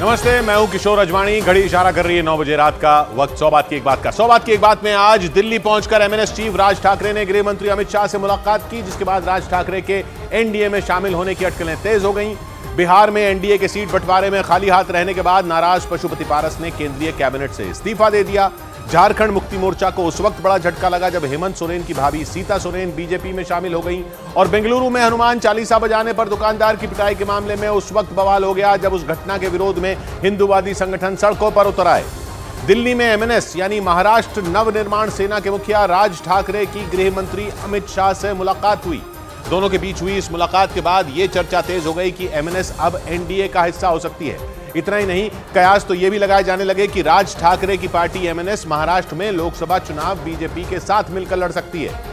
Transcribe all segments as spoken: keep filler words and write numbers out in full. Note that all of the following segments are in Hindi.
नमस्ते, मैं हूं किशोर अजवाणी। घड़ी इशारा कर रही है नौ बजे रात का वक्त। सौ बात की एक बात का सौ बात की एक बात में आज दिल्ली पहुंचकर एमएनएस चीफ राज ठाकरे ने गृह मंत्री अमित शाह से मुलाकात की, जिसके बाद राज ठाकरे के एनडीए में शामिल होने की अटकलें तेज हो गईं। बिहार में एनडीए के सीट बंटवारे में खाली हाथ रहने के बाद नाराज पशुपति पारस ने केंद्रीय कैबिनेट से इस्तीफा दे दिया। झारखंड मुक्ति मोर्चा को उस वक्त बड़ा झटका लगा जब हेमंत सोरेन की भाभी सीता सोरेन बीजेपी में शामिल हो गईं और बेंगलुरु में हनुमान चालीसा बजाने पर दुकानदार की पिटाई के मामले में उस वक्त बवाल हो गया जब उस घटना के विरोध में हिंदूवादी संगठन सड़कों पर उतर आए। दिल्ली में एमएनएस यानी महाराष्ट्र नवनिर्माण सेना के मुखिया राज ठाकरे की गृह मंत्री अमित शाह से मुलाकात हुई। दोनों के बीच हुई इस मुलाकात के बाद यह चर्चा तेज हो गई कि एमएनएस अब एनडीए का हिस्सा हो सकती है। इतना ही नहीं, कयास तो यह भी लगाए जाने लगे कि राज ठाकरे की पार्टी एमएनएस महाराष्ट्र में लोकसभा चुनाव बीजेपी के साथ मिलकर लड़ सकती है,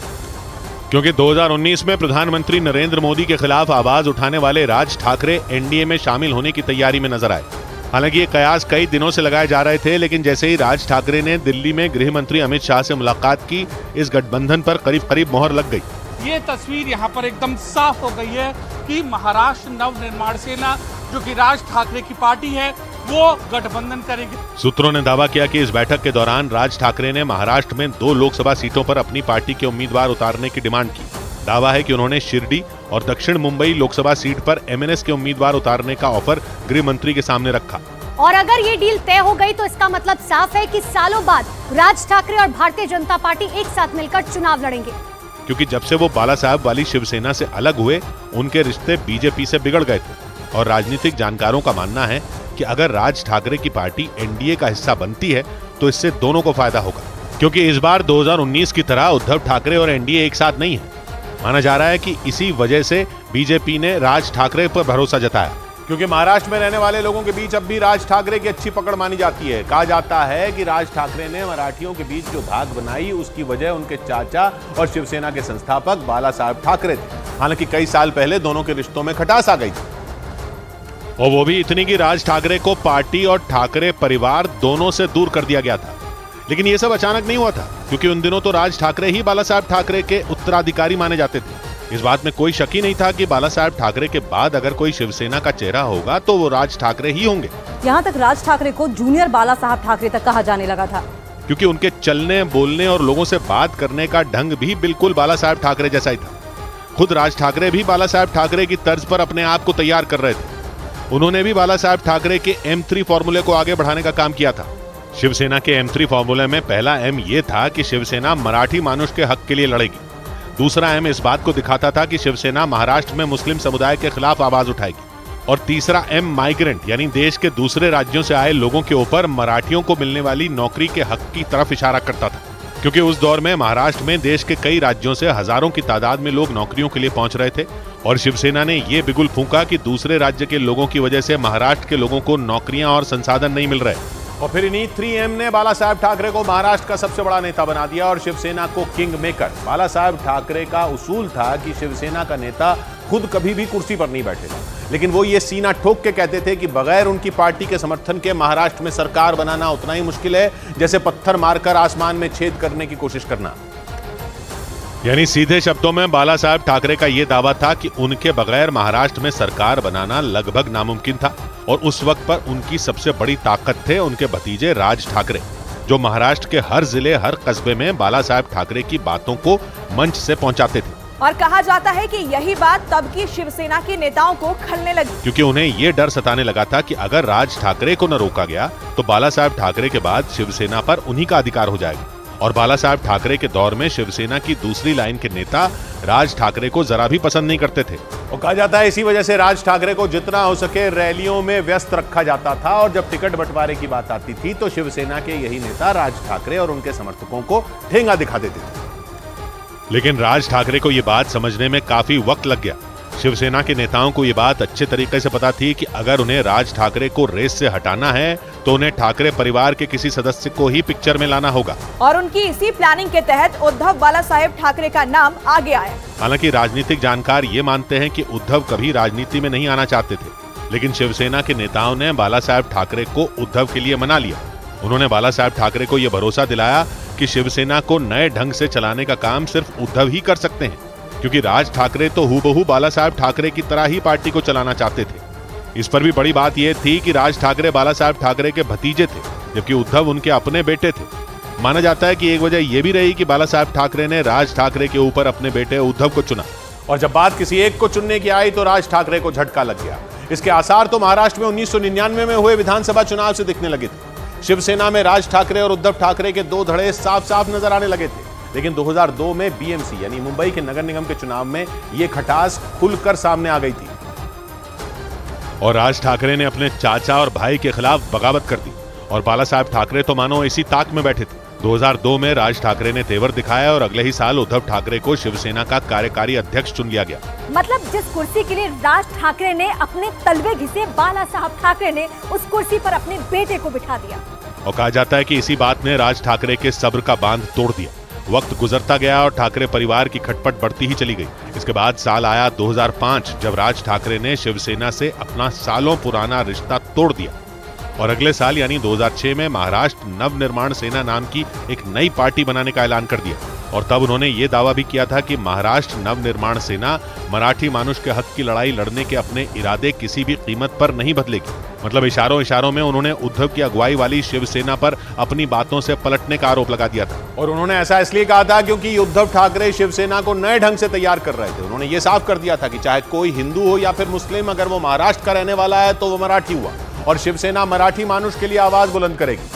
क्योंकि दो हज़ार उन्नीस में प्रधानमंत्री नरेंद्र मोदी के खिलाफ आवाज उठाने वाले राज ठाकरे एनडीए में शामिल होने की तैयारी में नजर आए। हालांकि ये कयास कई दिनों से लगाए जा रहे थे, लेकिन जैसे ही राज ठाकरे ने दिल्ली में गृह मंत्री अमित शाह से मुलाकात की, इस गठबंधन पर करीब करीब मोहर लग गई। ये तस्वीर यहाँ पर एकदम साफ हो गई है कि महाराष्ट्र नवनिर्माण सेना, जो कि राज ठाकरे की पार्टी है, वो गठबंधन करेगी। सूत्रों ने दावा किया कि इस बैठक के दौरान राज ठाकरे ने महाराष्ट्र में दो लोकसभा सीटों पर अपनी पार्टी के उम्मीदवार उतारने की डिमांड की। दावा है कि उन्होंने शिरडी और दक्षिण मुंबई लोकसभा सीट पर एमएनएस के उम्मीदवार उतारने का ऑफर गृह मंत्री के सामने रखा। और अगर ये डील तय हो गई तो इसका मतलब साफ है कि सालों बाद राज ठाकरे और भारतीय जनता पार्टी एक साथ मिलकर चुनाव लड़ेंगे, क्योंकि जब से वो बाला साहब वाली शिवसेना से अलग हुए, उनके रिश्ते बीजेपी से बिगड़ गए थे। और राजनीतिक जानकारों का मानना है कि अगर राज ठाकरे की पार्टी एनडीए का हिस्सा बनती है तो इससे दोनों को फायदा होगा, क्योंकि इस बार दो हज़ार उन्नीस की तरह उद्धव ठाकरे और एनडीए एक साथ नहीं है। माना जा रहा है कि इसी वजह से बीजेपी ने राज ठाकरे पर भरोसा जताया, क्योंकि महाराष्ट्र में रहने वाले लोगों के बीच अब भी राज ठाकरे की अच्छी पकड़ मानी जाती है। कहा जाता है कि राज ठाकरे ने मराठियों के बीच जो धाक बनाई, उसकी वजह उनके चाचा और शिवसेना के संस्थापक बाला साहब ठाकरे थे। हालांकि कई साल पहले दोनों के रिश्तों में खटास आ गई थी, और वो भी इतनी कि राज ठाकरे को पार्टी और ठाकरे परिवार दोनों से दूर कर दिया गया था। लेकिन ये सब अचानक नहीं हुआ था, क्योंकि उन दिनों तो राज ठाकरे ही बाला साहब ठाकरे के उत्तराधिकारी माने जाते थे। इस बात में कोई शक ही नहीं था कि बाला साहब ठाकरे के बाद अगर कोई शिवसेना का चेहरा होगा तो वो राज ठाकरे ही होंगे। यहाँ तक राज ठाकरे को जूनियर बाला साहब ठाकरे तक कहा जाने लगा था, क्योंकि उनके चलने बोलने और लोगों से बात करने का ढंग भी बिल्कुल बाला साहब ठाकरे जैसा ही था। खुद राज ठाकरे भी बाला साहब ठाकरे की तर्ज पर अपने आप को तैयार कर रहे थे। उन्होंने भी बाला साहब ठाकरे के एम थ्री फॉर्मूले को आगे बढ़ाने का काम किया था। शिवसेना के एम थ्री फॉर्मूले में पहला एम ये था कि शिवसेना मराठी मानुष के हक के लिए लड़ेगी। दूसरा एम इस बात को दिखाता था कि शिवसेना महाराष्ट्र में मुस्लिम समुदाय के खिलाफ आवाज उठाएगी। और तीसरा एम माइग्रेंट यानी देश के दूसरे राज्यों से आए लोगों के ऊपर मराठियों को मिलने वाली नौकरी के हक की तरफ इशारा करता था, क्योंकि उस दौर में महाराष्ट्र में देश के कई राज्यों से हजारों की तादाद में लोग नौकरियों के लिए पहुंच रहे थे। और शिवसेना ने यह बिगुल फूंका कि दूसरे राज्य के लोगों की वजह से महाराष्ट्र के लोगों को नौकरियां और संसाधन नहीं मिल रहे। और फिर इन्हीं थ्री एम ने बाला साहब ठाकरे को महाराष्ट्र का सबसे बड़ा नेता बना दिया और शिवसेना को किंग मेकर। बाला साहब ठाकरे का उसूल था कि शिवसेना का नेता खुद कभी भी कुर्सी पर नहीं बैठेगा, लेकिन वो ये सीना ठोक के कहते थे कि बगैर उनकी पार्टी के समर्थन के महाराष्ट्र में सरकार बनाना उतना ही मुश्किल है जैसे पत्थर मारकर आसमान में छेद करने की कोशिश करना। यानी सीधे शब्दों में बाला साहब ठाकरे का यह दावा था कि उनके बगैर महाराष्ट्र में सरकार बनाना लगभग नामुमकिन था। और उस वक्त पर उनकी सबसे बड़ी ताकत थे उनके भतीजे राज ठाकरे, जो महाराष्ट्र के हर जिले हर कस्बे में बाला साहब ठाकरे की बातों को मंच से पहुंचाते थे। और कहा जाता है कि यही बात तब की शिवसेना के नेताओं को खलने लगी, क्योंकि उन्हें ये डर सताने लगा था कि अगर राज ठाकरे को न रोका गया तो बाला साहब ठाकरे के बाद शिवसेना पर उन्हीं का अधिकार हो जाएगा। और बाला साहब ठाकरे के दौर में शिवसेना की दूसरी लाइन के नेता राज ठाकरे को जरा भी पसंद नहीं करते थे। और कहा जाता है इसी वजह से राज ठाकरे को जितना हो सके रैलियों में व्यस्त रखा जाता था, और जब टिकट बंटवारे की बात आती थी तो शिवसेना के यही नेता राज ठाकरे और उनके समर्थकों को ठेंगा दिखा देते थे। लेकिन राज ठाकरे को यह बात समझने में काफी वक्त लग गया। शिवसेना के नेताओं को यह बात अच्छे तरीके से पता थी कि अगर उन्हें राज ठाकरे को रेस से हटाना है तो उन्हें ठाकरे परिवार के किसी सदस्य को ही पिक्चर में लाना होगा। और उनकी इसी प्लानिंग के तहत उद्धव बाला साहेब ठाकरे का नाम आगे आया। हालांकि राजनीतिक जानकार ये मानते हैं कि उद्धव कभी राजनीति में नहीं आना चाहते थे, लेकिन शिवसेना के नेताओं ने बाला साहेब ठाकरे को उद्धव के लिए मना लिया। उन्होंने बाला साहेब ठाकरे को यह भरोसा दिलाया कि शिवसेना को नए ढंग से चलाने का काम सिर्फ उद्धव ही कर सकते हैं, क्योंकि राज ठाकरे तो हूबहू बाला साहेब ठाकरे की तरह ही पार्टी को चलाना चाहते थे। इस पर भी बड़ी बात यह थी कि राज ठाकरे बाला साहेब ठाकरे के भतीजे थे, जबकि उद्धव उनके अपने बेटे थे। माना जाता है कि एक वजह यह भी रही कि बाला साहेब ठाकरे ने राज ठाकरे के ऊपर अपने बेटे उद्धव को चुना, और जब बात किसी एक को चुनने की आई तो राज ठाकरे को झटका लग गया। इसके आसार तो महाराष्ट्र में उन्नीस सौ निन्यानवे में हुए विधानसभा चुनाव से दिखने लगे थे। शिवसेना में राज ठाकरे और उद्धव ठाकरे के दो धड़े साफ साफ नजर आने लगे थे, लेकिन दो हज़ार दो में बीएमसी यानी मुंबई के नगर निगम के चुनाव में यह खटास खुलकर सामने आ गई थी और राज ठाकरे ने अपने चाचा और भाई के खिलाफ बगावत कर दी और बाला साहेब ठाकरे तो मानो इसी ताक में बैठे थे। दो हज़ार दो में राज ठाकरे ने तेवर दिखाया और अगले ही साल उद्धव ठाकरे को शिवसेना का कार्यकारी अध्यक्ष चुन लिया गया। मतलब जिस कुर्सी के लिए राज ठाकरे ने अपने तलवे घिसे, बाला साहब ठाकरे ने उस कुर्सी पर अपने बेटे को बिठा दिया। और कहा जाता है कि इसी बात ने राज ठाकरे के सब्र का बांध तोड़ दिया। वक्त गुजरता गया और ठाकरे परिवार की खटपट बढ़ती ही चली गई। इसके बाद साल आया दो हज़ार पाँच, जब राज ठाकरे ने शिवसेना से अपना सालों पुराना रिश्ता तोड़ दिया और अगले साल यानी दो हज़ार छह में महाराष्ट्र नवनिर्माण सेना नाम की एक नई पार्टी बनाने का ऐलान कर दिया। और तब उन्होंने ये दावा भी किया था कि महाराष्ट्र नवनिर्माण सेना मराठी मानुष के हक की लड़ाई लड़ने के अपने इरादे किसी भी कीमत पर नहीं बदलेगी। मतलब इशारों इशारों में उन्होंने उद्धव की अगुवाई वाली शिवसेना पर अपनी बातों से पलटने का आरोप लगा दिया था। और उन्होंने ऐसा इसलिए कहा था क्योंकि उद्धव ठाकरे शिवसेना को नए ढंग से तैयार कर रहे थे। उन्होंने ये साफ कर दिया था कि चाहे कोई हिंदू हो या फिर मुस्लिम, अगर वो महाराष्ट्र का रहने वाला है तो वो मराठी हुआ और शिवसेना मराठी मानुष के लिए आवाज बुलंद करेगी।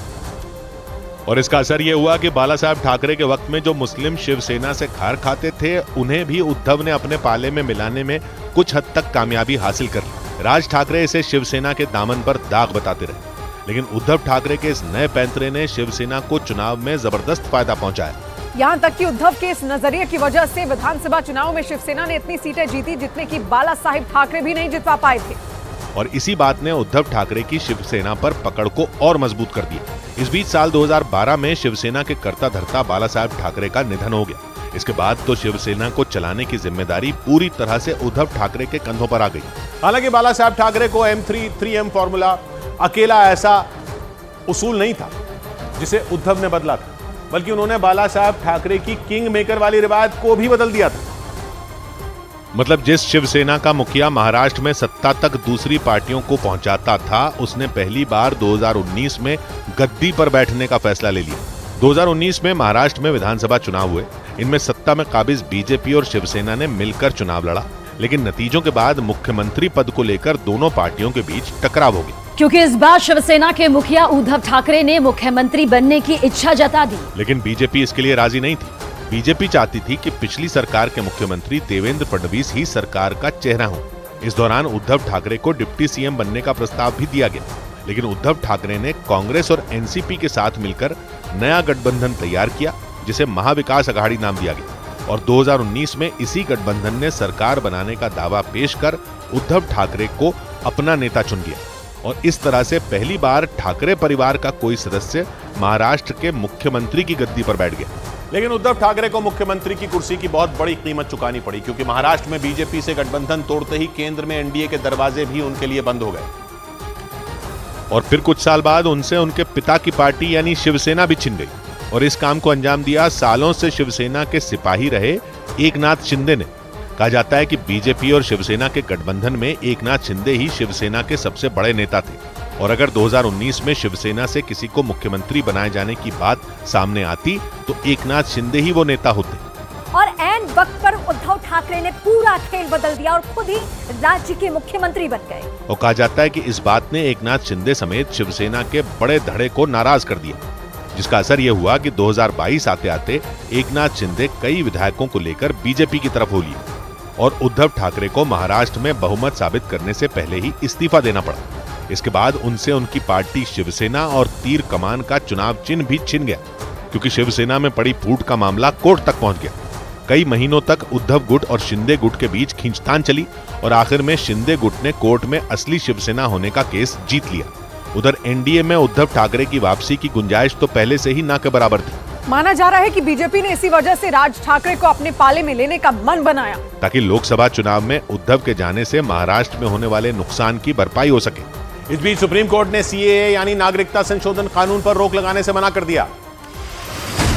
और इसका असर यह हुआ कि बाला साहेब ठाकरे के वक्त में जो मुस्लिम शिवसेना से खार खाते थे, उन्हें भी उद्धव ने अपने पाले में मिलाने में कुछ हद तक कामयाबी हासिल कर ली। राज ठाकरे इसे शिवसेना के दामन पर दाग बताते रहे, लेकिन उद्धव ठाकरे के इस नए पैंतरे ने शिवसेना को चुनाव में जबरदस्त फायदा पहुंचाया। यहाँ तक कि उद्धव के इस नजरिए की वजह से विधानसभा चुनाव में शिवसेना ने इतनी सीटें जीती जितने की बाला साहेब ठाकरे भी नहीं जितवा पाए थे। और इसी बात ने उद्धव ठाकरे की शिवसेना पर पकड़ को और मजबूत कर दिया। इस बीच साल दो हज़ार बारह में शिवसेना के कर्ता धर्ता बाला साहेब ठाकरे का निधन हो गया। इसके बाद तो शिवसेना को चलाने की जिम्मेदारी पूरी तरह से उद्धव ठाकरे के कंधों पर आ गई। हालांकि बाला साहेब ठाकरे को M three three M formula अकेला ऐसा उसूल नहीं था जिसे उद्धव ने बदला था, बल्कि उन्होंने बाला साहेब ठाकरे की किंग मेकर वाली रिवायत को भी बदल दिया था। मतलब जिस शिवसेना का मुखिया महाराष्ट्र में सत्ता तक दूसरी पार्टियों को पहुंचाता था, उसने पहली बार दो हज़ार उन्नीस में गद्दी पर बैठने का फैसला ले लिया। दो हज़ार उन्नीस में महाराष्ट्र में विधानसभा चुनाव हुए। इनमें सत्ता में काबिज बीजेपी और शिवसेना ने मिलकर चुनाव लड़ा, लेकिन नतीजों के बाद मुख्यमंत्री पद को लेकर दोनों पार्टियों के बीच टकराव हो गया। क्योंकि इस बार शिवसेना के मुखिया उद्धव ठाकरे ने मुख्यमंत्री बनने की इच्छा जता दी, लेकिन बीजेपी इसके लिए राजी नहीं थी। बीजेपी चाहती थी कि पिछली सरकार के मुख्यमंत्री देवेंद्र फडणवीस ही सरकार का चेहरा हो। इस दौरान उद्धव ठाकरे को डिप्टी सीएम बनने का प्रस्ताव भी दिया गया, लेकिन उद्धव ठाकरे ने कांग्रेस और एनसीपी के साथ मिलकर नया गठबंधन तैयार किया, जिसे महाविकास अघाड़ी नाम दिया गया। और दो हज़ार उन्नीस में इसी गठबंधन ने सरकार बनाने का दावा पेश कर उद्धव ठाकरे को अपना नेता चुन लिया। और इस तरह से पहली बार ठाकरे परिवार का कोई सदस्य महाराष्ट्र के मुख्यमंत्री की गद्दी पर बैठ गया। लेकिन उद्धव ठाकरे को मुख्यमंत्री की कुर्सी की बहुत बड़ी कीमत चुकानी पड़ी, क्योंकि महाराष्ट्र में बीजेपी से गठबंधन तोड़ते ही केंद्र में एनडीए के दरवाजे भी उनके लिए बंद हो गए। और फिर कुछ साल बाद उनसे उनके पिता की पार्टी यानी शिवसेना भी छिन गई। और इस काम को अंजाम दिया सालों से शिवसेना के सिपाही रहे एकनाथ शिंदे ने। कहा जाता है कि बीजेपी और शिवसेना के गठबंधन में एकनाथ शिंदे ही शिवसेना के सबसे बड़े नेता थे। और अगर दो हज़ार उन्नीस में शिवसेना से किसी को मुख्यमंत्री बनाए जाने की बात सामने आती तो एकनाथ शिंदे ही वो नेता होते। और ऐन वक्त पर उद्धव ठाकरे ने पूरा खेल बदल दिया और खुद ही राज्य के मुख्यमंत्री बन गए। और कहा जाता है कि इस बात ने एकनाथ शिंदे समेत शिवसेना के बड़े धड़े को नाराज कर दिया, जिसका असर यह हुआ कि दो हज़ार बाईस आते आते एकनाथ शिंदे कई विधायकों को लेकर बीजेपी की तरफ हो लिए और उद्धव ठाकरे को महाराष्ट्र में बहुमत साबित करने से पहले ही इस्तीफा देना पड़ा। इसके बाद उनसे उनकी पार्टी शिवसेना और तीर कमान का चुनाव चिन्ह भी छिन गया, क्योंकि शिवसेना में पड़ी फूट का मामला कोर्ट तक पहुंच गया। कई महीनों तक उद्धव गुट और शिंदे गुट के बीच खींचतान चली और आखिर में शिंदे गुट ने कोर्ट में असली शिवसेना होने का केस जीत लिया। उधर एनडीए में उद्धव ठाकरे की वापसी की गुंजाइश तो पहले से ही ना के बराबर थी। माना जा रहा है कि बीजेपी ने इसी वजह से राज ठाकरे को अपने पाले में लेने का मन बनाया, ताकि लोकसभा चुनाव में उद्धव के जाने से महाराष्ट्र में होने वाले नुकसान की भरपाई हो सके। इस बीच सुप्रीम कोर्ट ने सीएए यानी नागरिकता संशोधन कानून पर रोक लगाने से मना कर दिया।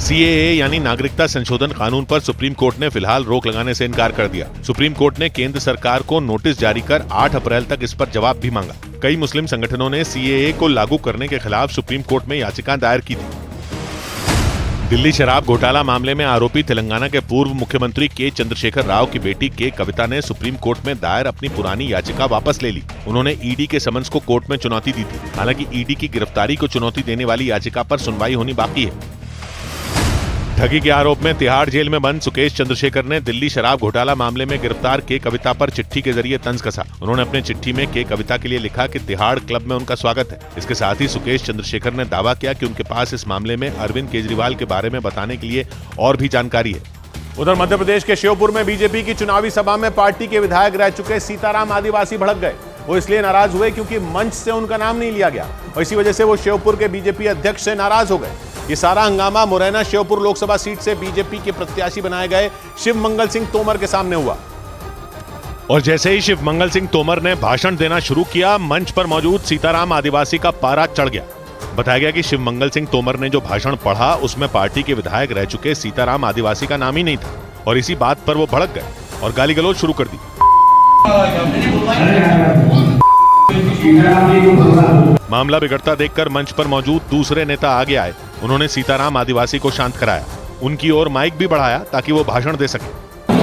सीएए यानी नागरिकता संशोधन कानून पर सुप्रीम कोर्ट ने फिलहाल रोक लगाने से इनकार कर दिया। सुप्रीम कोर्ट ने केंद्र सरकार को नोटिस जारी कर आठ अप्रैल तक इस पर जवाब भी मांगा। कई मुस्लिम संगठनों ने सीएए को लागू करने के खिलाफ सुप्रीम कोर्ट में याचिका दायर की थी। दिल्ली शराब घोटाला मामले में आरोपी तेलंगाना के पूर्व मुख्यमंत्री के चंद्रशेखर राव की बेटी के कविता ने सुप्रीम कोर्ट में दायर अपनी पुरानी याचिका वापस ले ली। उन्होंने ईडी के समन्स को कोर्ट में चुनौती दी थी। हालांकि ईडी की गिरफ्तारी को चुनौती देने वाली याचिका पर सुनवाई होनी बाकी है। ठगी के आरोप में तिहाड़ जेल में बंद सुकेश चंद्रशेखर ने दिल्ली शराब घोटाला मामले में गिरफ्तार के कविता पर चिट्ठी के जरिए तंज कसा। उन्होंने अपने चिट्ठी में के कविता के लिए लिखा कि तिहाड़ क्लब में उनका स्वागत है। इसके साथ ही सुकेश चंद्रशेखर ने दावा किया कि उनके पास इस मामले में अरविंद केजरीवाल के बारे में बताने के लिए और भी जानकारी है। उधर मध्य प्रदेश के श्योपुर में बीजेपी की चुनावी सभा में पार्टी के विधायक रह चुके सीताराम आदिवासी भड़क गए। वो इसलिए नाराज हुए क्योंकि मंच से उनका नाम नहीं लिया गया और इसी वजह से वो श्योपुर के बीजेपी अध्यक्ष से नाराज हो गए। ये सारा हंगामा मुरैना श्योपुर लोकसभा सीट से बीजेपी के प्रत्याशी बनाए गए शिव मंगल सिंह तोमर के सामने हुआ। और जैसे ही शिव मंगल सिंह तोमर ने भाषण देना शुरू किया, मंच पर मौजूद सीताराम आदिवासी का पारा चढ़ गया। बताया गया कि शिव मंगल सिंह तोमर ने जो भाषण पढ़ा उसमें पार्टी के विधायक रह चुके सीताराम आदिवासी का नाम ही नहीं था और इसी बात पर वो भड़क गए और गाली गलौज शुरू कर दी। मामला बिगड़ता देखकर मंच पर मौजूद दूसरे नेता आगे आए। उन्होंने सीताराम आदिवासी को शांत कराया, उनकी ओर माइक भी बढ़ाया ताकि वो भाषण दे सके।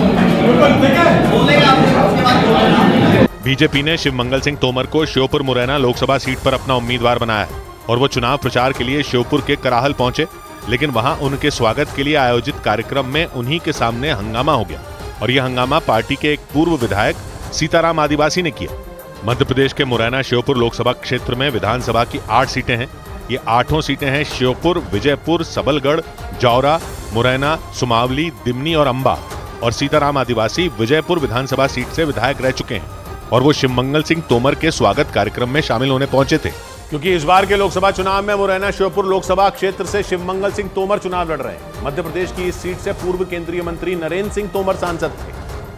बीजेपी ने शिव मंगल सिंह तोमर को श्योपुर मुरैना लोकसभा सीट पर अपना उम्मीदवार बनाया है और वो चुनाव प्रचार के लिए श्योपुर के कराहल पहुंचे, लेकिन वहां उनके स्वागत के लिए आयोजित कार्यक्रम में उन्हीं के सामने हंगामा हो गया और यह हंगामा पार्टी के एक पूर्व विधायक सीताराम आदिवासी ने किया। मध्य प्रदेश के मुरैना श्योपुर लोकसभा क्षेत्र में विधानसभा की आठ सीटें हैं। ये आठों सीटें हैं श्योपुर, विजयपुर, सबलगढ़, जौरा, मुरैना, सुमावली, दिमनी और अंबा। और सीताराम आदिवासी विजयपुर विधानसभा सीट से विधायक रह चुके हैं और वो शिव मंगल सिंह तोमर के स्वागत कार्यक्रम में शामिल होने पहुंचे थे। क्योंकि इस बार के लोकसभा चुनाव में मुरैना श्योपुर लोकसभा क्षेत्र से शिव मंगल सिंह तोमर चुनाव लड़ रहे हैं। मध्य प्रदेश की इस सीट से पूर्व केंद्रीय मंत्री नरेंद्र सिंह तोमर सांसद थे,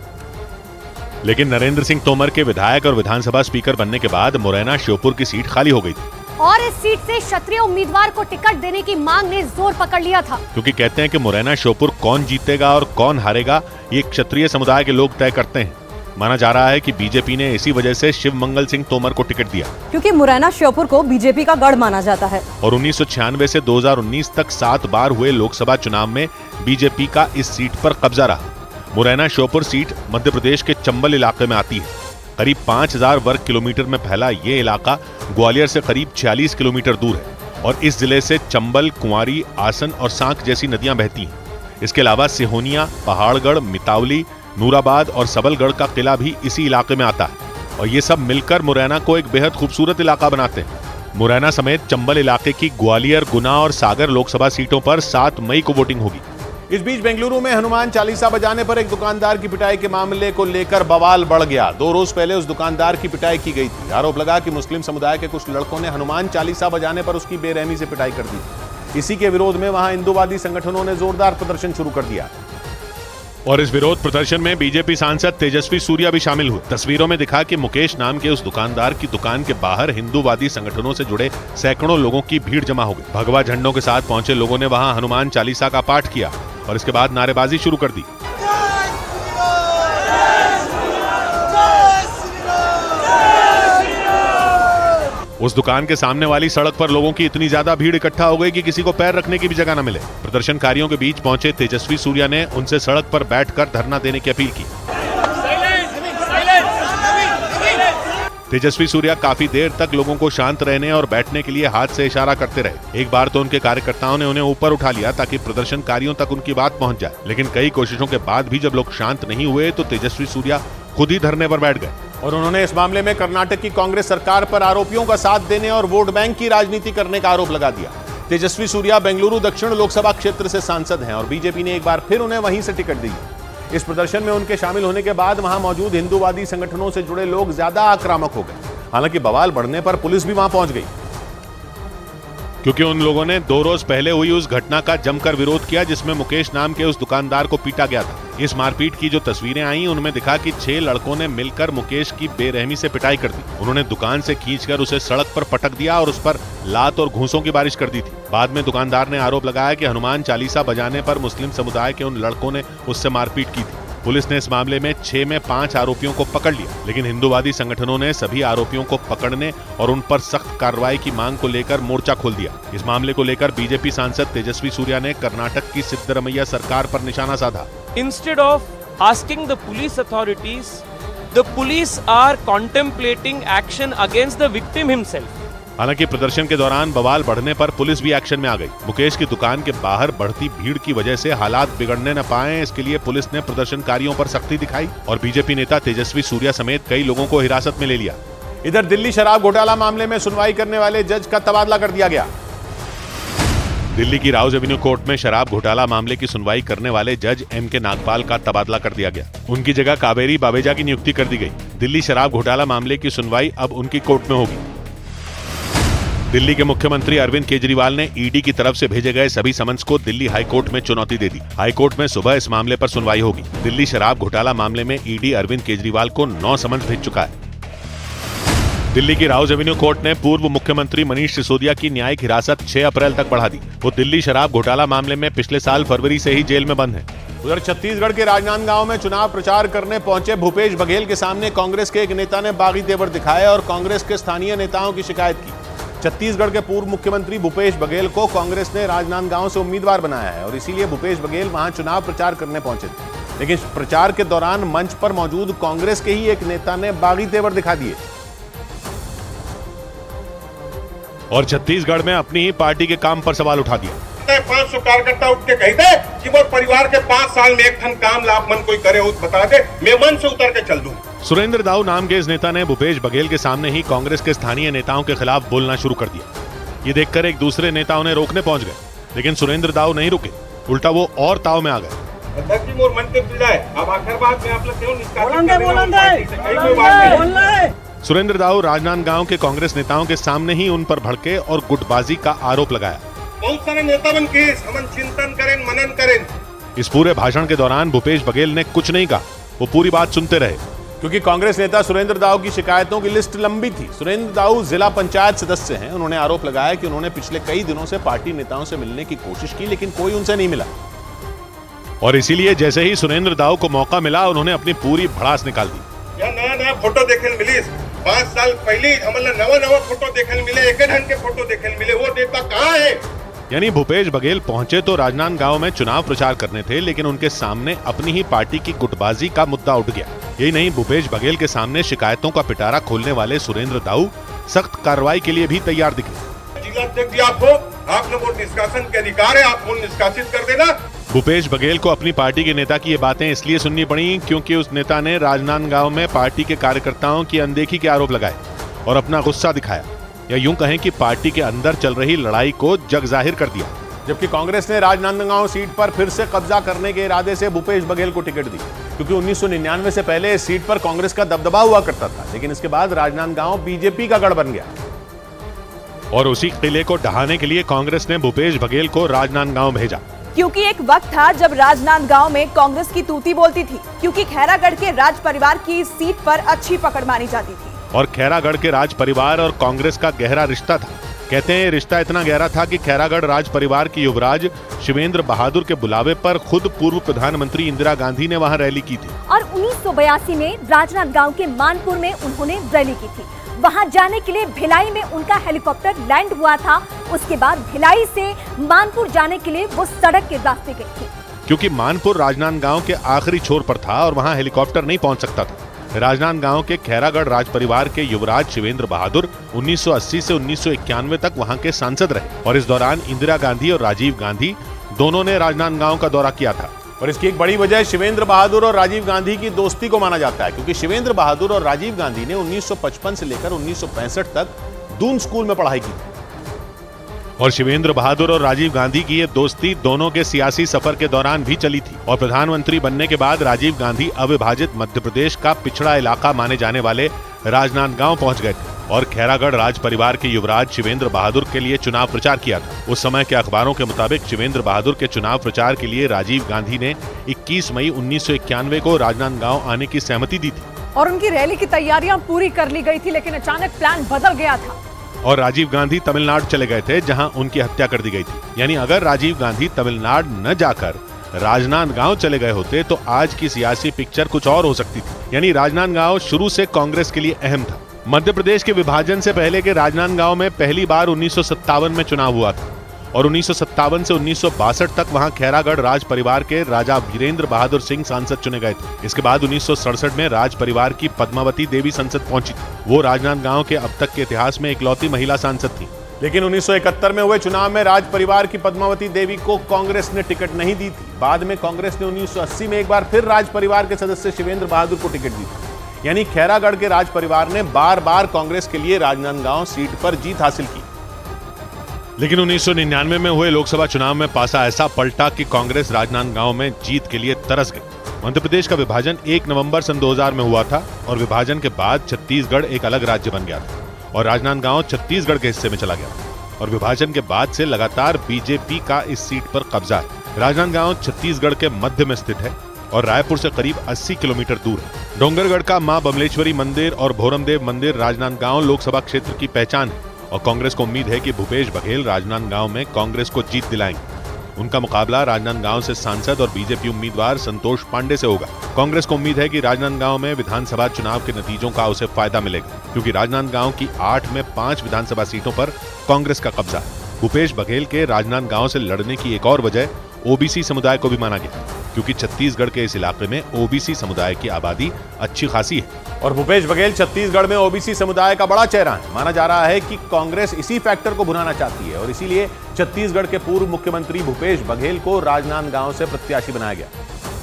लेकिन नरेंद्र सिंह तोमर के विधायक और विधानसभा स्पीकर बनने के बाद मुरैना श्योपुर की सीट खाली हो गई थी और इस सीट से क्षत्रिय उम्मीदवार को टिकट देने की मांग ने जोर पकड़ लिया था। क्योंकि कहते हैं कि मुरैना श्योपुर कौन जीतेगा और कौन हारेगा ये क्षत्रिय समुदाय के लोग तय करते हैं। माना जा रहा है कि बीजेपी ने इसी वजह से शिव मंगल सिंह तोमर को टिकट दिया, क्योंकि मुरैना श्योपुर को बीजेपी का गढ़ माना जाता है और उन्नीस सौ छियानवे से दो हज़ार उन्नीस तक सात बार हुए लोकसभा चुनाव में बीजेपी का इस सीट पर कब्जा रहा। मुरैना श्योपुर सीट मध्य प्रदेश के चंबल इलाके में आती है। करीब पाँच हज़ार वर्ग किलोमीटर में फैला ये इलाका ग्वालियर से करीब छियालीस किलोमीटर दूर है और इस जिले से चंबल, कुंवारी, आसन और सांक जैसी नदियां बहती हैं। इसके अलावा सिहोनिया, पहाड़गढ़, मितावली, नूराबाद और सबलगढ़ का किला भी इसी इलाके में आता है और ये सब मिलकर मुरैना को एक बेहद खूबसूरत इलाका बनाते हैं। मुरैना समेत चंबल इलाके की ग्वालियर, गुना और सागर लोकसभा सीटों पर सात मई को वोटिंग होगी। इस बीच बेंगलुरु में हनुमान चालीसा बजाने पर एक दुकानदार की पिटाई के मामले को लेकर बवाल बढ़ गया। दो रोज पहले उस दुकानदार की पिटाई की गई थी। आरोप लगा कि मुस्लिम समुदाय के कुछ लड़कों ने हनुमान चालीसा बजाने पर उसकी बेरहमी से पिटाई कर दी। इसी के विरोध में वहां हिंदूवादी संगठनों ने जोरदार प्रदर्शन शुरू कर दिया और इस विरोध प्रदर्शन में बीजेपी सांसद तेजस्वी सूर्या भी शामिल हुए। तस्वीरों में दिखा कि मुकेश नाम के उस दुकानदार की दुकान के बाहर हिंदूवादी संगठनों से जुड़े सैकड़ों लोगों की भीड़ जमा हो गई। भगवा झंडों के साथ पहुंचे लोगों ने वहां हनुमान चालीसा का पाठ किया और इसके बाद नारेबाजी शुरू कर दी। उस दुकान के सामने वाली सड़क पर लोगों की इतनी ज्यादा भीड़ इकट्ठा हो गई कि किसी को पैर रखने की भी जगह न मिले। प्रदर्शनकारियों के बीच पहुंचे तेजस्वी सूर्या ने उनसे सड़क पर बैठकर धरना देने की अपील की। तेजस्वी सूर्या काफी देर तक लोगों को शांत रहने और बैठने के लिए हाथ से इशारा करते रहे। एक बार तो उनके कार्यकर्ताओं ने उन्हें ऊपर उठा लिया ताकि प्रदर्शनकारियों तक उनकी बात पहुंच जाए, लेकिन कई कोशिशों के बाद भी जब लोग शांत नहीं हुए तो तेजस्वी सूर्या खुद ही धरने पर बैठ गए और उन्होंने इस मामले में कर्नाटक की कांग्रेस सरकार पर आरोपियों का साथ देने और वोट बैंक की राजनीति करने का आरोप लगा दिया। तेजस्वी सूर्या बेंगलुरु दक्षिण लोकसभा क्षेत्र से सांसद हैं और बीजेपी ने एक बार फिर उन्हें वहीं से टिकट दी। इस प्रदर्शन में उनके शामिल होने के बाद वहां मौजूद हिंदूवादी संगठनों से जुड़े लोग ज्यादा आक्रामक हो गए। हालांकि बवाल बढ़ने पर पुलिस भी वहां पहुंच गई, क्योंकि उन लोगों ने दो रोज पहले हुई उस घटना का जमकर विरोध किया जिसमें मुकेश नाम के उस दुकानदार को पीटा गया था। इस मारपीट की जो तस्वीरें आई उनमें दिखा कि छह लड़कों ने मिलकर मुकेश की बेरहमी से पिटाई कर दी। उन्होंने दुकान से खींचकर उसे सड़क पर पटक दिया और उस पर लात और घूंसों की बारिश कर दी थी। बाद में दुकानदार ने आरोप लगाया कि हनुमान चालीसा बजाने पर मुस्लिम समुदाय के उन लड़कों ने उससे मारपीट की थी। पुलिस ने इस मामले में छह में पांच आरोपियों को पकड़ लिया, लेकिन हिंदूवादी संगठनों ने सभी आरोपियों को पकड़ने और उन पर सख्त कार्रवाई की मांग को लेकर मोर्चा खोल दिया। इस मामले को लेकर बीजेपी सांसद तेजस्वी सूर्या ने कर्नाटक की सिद्धरमैया सरकार पर निशाना साधा। Instead of asking the police authorities, the police are contemplating action against the victim himself. हालांकि प्रदर्शन के दौरान बवाल बढ़ने पर पुलिस भी एक्शन में आ गई। मुकेश की दुकान के बाहर बढ़ती भीड़ की वजह से हालात बिगड़ने न पाए, इसके लिए पुलिस ने प्रदर्शनकारियों पर सख्ती दिखाई और बीजेपी नेता तेजस्वी सूर्या समेत कई लोगों को हिरासत में ले लिया। इधर दिल्ली शराब घोटाला मामले में सुनवाई करने वाले जज का तबादला कर दिया गया। दिल्ली की राउज एवेन्यू कोर्ट में शराब घोटाला मामले की सुनवाई करने वाले जज एम के नागपाल का तबादला कर दिया गया। उनकी जगह कावेरी बावेजा की नियुक्ति कर दी गई। दिल्ली शराब घोटाला मामले की सुनवाई अब उनकी कोर्ट में होगी। दिल्ली के मुख्यमंत्री अरविंद केजरीवाल ने ईडी की तरफ से भेजे गए सभी समन्स को दिल्ली हाईकोर्ट में चुनौती दे दी। हाईकोर्ट में सुबह इस मामले पर सुनवाई होगी। दिल्ली शराब घोटाला मामले में ईडी अरविंद केजरीवाल को नौ समन्स भेज चुका है। दिल्ली की राउज एवेन्यू कोर्ट ने पूर्व मुख्यमंत्री मनीष सिसोदिया की न्यायिक हिरासत छह अप्रैल तक बढ़ा दी। वो दिल्ली शराब घोटाला मामले में पिछले साल फरवरी से ही जेल में बंद है। उधर छत्तीसगढ़ के राजनांदगांव में चुनाव प्रचार करने पहुंचे भूपेश बघेल के सामने कांग्रेस के एक नेता ने बागी तेवर दिखाए और कांग्रेस के स्थानीय नेताओं की शिकायत की। छत्तीसगढ़ के पूर्व मुख्यमंत्री भूपेश बघेल को कांग्रेस ने राजनांदगांव से उम्मीदवार बनाया है और इसीलिए भूपेश बघेल वहां चुनाव प्रचार करने पहुंचे थे। लेकिन प्रचार के दौरान मंच पर मौजूद कांग्रेस के ही एक नेता ने बागी तेवर दिखा दिए और छत्तीसगढ़ में अपनी ही पार्टी के काम पर सवाल उठा दिया। पांच सौ कार्यकर्ता उठ के कहते कि वो परिवार के पांच साल में एक ठन काम लाभ मन कोई करे उस बता दे, मैं मन से उतर के चल दूं। सुरेंद्र दाऊ नाम के इस नेता ने भूपेश बघेल के सामने ही कांग्रेस के स्थानीय नेताओं के खिलाफ बोलना शुरू कर दिया। ये देखकर एक दूसरे नेता उन्हें रोकने पहुंच गए, लेकिन सुरेंद्र दाऊ नहीं रुके, उल्टा वो और ताव में आ गए। सुरेंद्र दाऊ राजनांदगांव के कांग्रेस नेताओं के सामने ही उन पर भड़के और गुटबाजी का आरोप लगाया। बहुत सारे नेता बन के हम चिंतन करें, मनन करें। इस पूरे भाषण के दौरान भूपेश बघेल ने कुछ नहीं कहा, वो पूरी बात सुनते रहे। क्योंकि कांग्रेस नेता सुरेंद्र दाऊ की शिकायतों की लिस्ट लंबी थी। सुरेंद्र दाऊ जिला पंचायत सदस्य हैं। उन्होंने आरोप लगाया कि उन्होंने पिछले कई दिनों से पार्टी नेताओं से मिलने की कोशिश की, लेकिन कोई उनसे नहीं मिला और इसीलिए जैसे ही सुरेंद्र दाऊ को मौका मिला उन्होंने अपनी पूरी भड़ास निकाल दी। या नया नया फोटो देखने मिली, पाँच साल पहले हमारे नवा नवा फोटो देखने मिले, एक ढंग के फोटो देखने मिले, वो नेता कहाँ है? यानी भूपेश बघेल पहुंचे तो राजनांदगांव में चुनाव प्रचार करने थे, लेकिन उनके सामने अपनी ही पार्टी की गुटबाजी का मुद्दा उठ गया। यही नहीं, भूपेश बघेल के सामने शिकायतों का पिटारा खोलने वाले सुरेंद्र दाऊ सख्त कार्रवाई के लिए भी तैयार दिखे। जिलाध्यक्ष आप हो, आप लोग निष्कासन के अधिकार है, आप निष्कासित कर देना। भूपेश बघेल को अपनी पार्टी के नेता की ये बातें इसलिए सुननी पड़ी क्योंकि उस नेता ने राजनांदगांव में पार्टी के कार्यकर्ताओं की अनदेखी के आरोप लगाए और अपना गुस्सा दिखाया, या यूं कहें कि पार्टी के अंदर चल रही लड़ाई को जग जाहिर कर दिया। जबकि कांग्रेस ने राजनांदगांव सीट पर फिर से कब्जा करने के इरादे से भूपेश बघेल को टिकट दी, क्योंकि उन्नीस सौ निन्यानवे से पहले इस सीट पर कांग्रेस का दबदबा हुआ करता था, लेकिन इसके बाद राजनांदगांव बीजेपी का गढ़ बन गया और उसी किले को ढहाने के लिए कांग्रेस ने भूपेश बघेल को राजनांदगांव भेजा। क्योंकि एक वक्त था जब राजनांदगांव में कांग्रेस की तूती बोलती थी, क्योंकि खैरागढ़ के राज परिवार की इस सीट पर अच्छी पकड़ मानी जाती थी और खैरागढ़ के राज परिवार और कांग्रेस का गहरा रिश्ता था। कहते हैं रिश्ता इतना गहरा था कि खैरागढ़ राज परिवार के युवराज शिवेंद्र बहादुर के बुलावे पर खुद पूर्व प्रधानमंत्री इंदिरा गांधी ने वहां रैली की थी और उन्नीस सौ बयासी में राजनांदगांव के मानपुर में उन्होंने रैली की थी। वहां जाने के लिए भिलाई में उनका हेलीकॉप्टर लैंड हुआ था। उसके बाद भिलाई से मानपुर जाने के लिए वो सड़क के रास्ते गई थी, क्योंकि मानपुर राजनांदगांव के आखिरी छोर पर था और वहां हेलीकॉप्टर नहीं पहुंच सकता था। राजनांदगांव के खैरागढ़ राज परिवार के युवराज शिवेंद्र बहादुर उन्नीस सौ अस्सी से उन्नीस सौ इक्यानवे तक वहां के सांसद रहे और इस दौरान इंदिरा गांधी और राजीव गांधी दोनों ने राजनांदगांव का दौरा किया था। और इसकी एक बड़ी वजह शिवेंद्र बहादुर और राजीव गांधी की दोस्ती को माना जाता है, क्योंकि शिवेंद्र बहादुर और राजीव गांधी ने उन्नीस सौ पचपन से लेकर उन्नीस सौ पैंसठ तक दून स्कूल में पढ़ाई की थी और शिवेंद्र बहादुर और राजीव गांधी की ये दोस्ती दोनों के सियासी सफर के दौरान भी चली थी और प्रधानमंत्री बनने के बाद राजीव गांधी अविभाजित मध्य प्रदेश का पिछड़ा इलाका माने जाने वाले राजनांदगांव पहुंच गए थे और खैरागढ़ राज परिवार के युवराज शिवेंद्र बहादुर के लिए चुनाव प्रचार किया था। उस समय के अखबारों के मुताबिक शिवेंद्र बहादुर के चुनाव प्रचार के लिए राजीव गांधी ने इक्कीस मई उन्नीस सौ इक्यानवे को राजनांदगांव आने की सहमति दी थी और उनकी रैली की तैयारियां पूरी कर ली गई थी, लेकिन अचानक प्लान बदल गया था और राजीव गांधी तमिलनाडु चले गए थे, जहां उनकी हत्या कर दी गई थी। यानी अगर राजीव गांधी तमिलनाडु न जाकर राजनांदगांव चले गए होते तो आज की सियासी पिक्चर कुछ और हो सकती थी। यानी राजनांदगांव शुरू से कांग्रेस के लिए अहम था। मध्य प्रदेश के विभाजन से पहले के राजनांदगांव में पहली बार उन्नीस सौ सत्तावन में चुनाव हुआ था और उन्नीस सौ सत्तावन से उन्नीस सौ बासठ तक वहां खैरागढ़ राज परिवार के राजा वीरेंद्र बहादुर सिंह सांसद चुने गए थे। इसके बाद उन्नीस सौ सड़सठ में राज परिवार की पद्मावती देवी संसद पहुंची थी। वो राजनांदगांव के अब तक के इतिहास में इकलौती महिला सांसद थी। लेकिन उन्नीस सौ इकहत्तर में हुए चुनाव में राज परिवार की पद्मावती देवी को कांग्रेस ने टिकट नहीं दी थी। बाद में कांग्रेस ने उन्नीस सौ अस्सी में एक बार फिर राज परिवार के सदस्य शिवेंद्र बहादुर को टिकट दी थी। यानी खैरागढ़ के राज परिवार ने बार बार कांग्रेस के लिए राजनांदगांव सीट पर जीत हासिल की। लेकिन उन्नीस सौ निन्यानवे में हुए लोकसभा चुनाव में पासा ऐसा पलटा कि कांग्रेस राजनांदगांव में जीत के लिए तरस गई। मध्य प्रदेश का विभाजन एक नवंबर सन दो हज़ार में हुआ था और विभाजन के बाद छत्तीसगढ़ एक अलग राज्य बन गया था और राजनांदगांव छत्तीसगढ़ के हिस्से में चला गया और विभाजन के बाद से लगातार बीजेपी का इस सीट पर कब्जा है। राजनांदगांव छत्तीसगढ़ के मध्य में स्थित है और रायपुर से करीब अस्सी किलोमीटर दूर है। डोंगरगढ़ का मां बमलेश्वरी मंदिर और भोरमदेव मंदिर राजनांदगांव लोकसभा क्षेत्र की पहचान है और कांग्रेस को उम्मीद है कि भूपेश बघेल राजनांदगांव में कांग्रेस को जीत दिलाएंगे। उनका मुकाबला राजनांदगांव से सांसद और बीजेपी उम्मीदवार संतोष पांडे से होगा। कांग्रेस को उम्मीद है कि राजनांदगांव में विधानसभा चुनाव के नतीजों का उसे फायदा मिलेगा, क्योंकि राजनांदगांव की आठ में पांच विधानसभा सीटों पर कांग्रेस का कब्जा है। भूपेश बघेल के राजनांदगांव से लड़ने की एक और वजह ओबीसी समुदाय को भी माना गया, क्योंकि छत्तीसगढ़ के इस इलाके में ओबीसी समुदाय की आबादी अच्छी खासी है और भूपेश बघेल छत्तीसगढ़ में ओबीसी समुदाय का बड़ा चेहरा है। माना जा रहा है कि कांग्रेस इसी फैक्टर को भुनाना चाहती है और इसीलिए छत्तीसगढ़ के पूर्व मुख्यमंत्री भूपेश बघेल को राजनांदगांव से प्रत्याशी बनाया गया।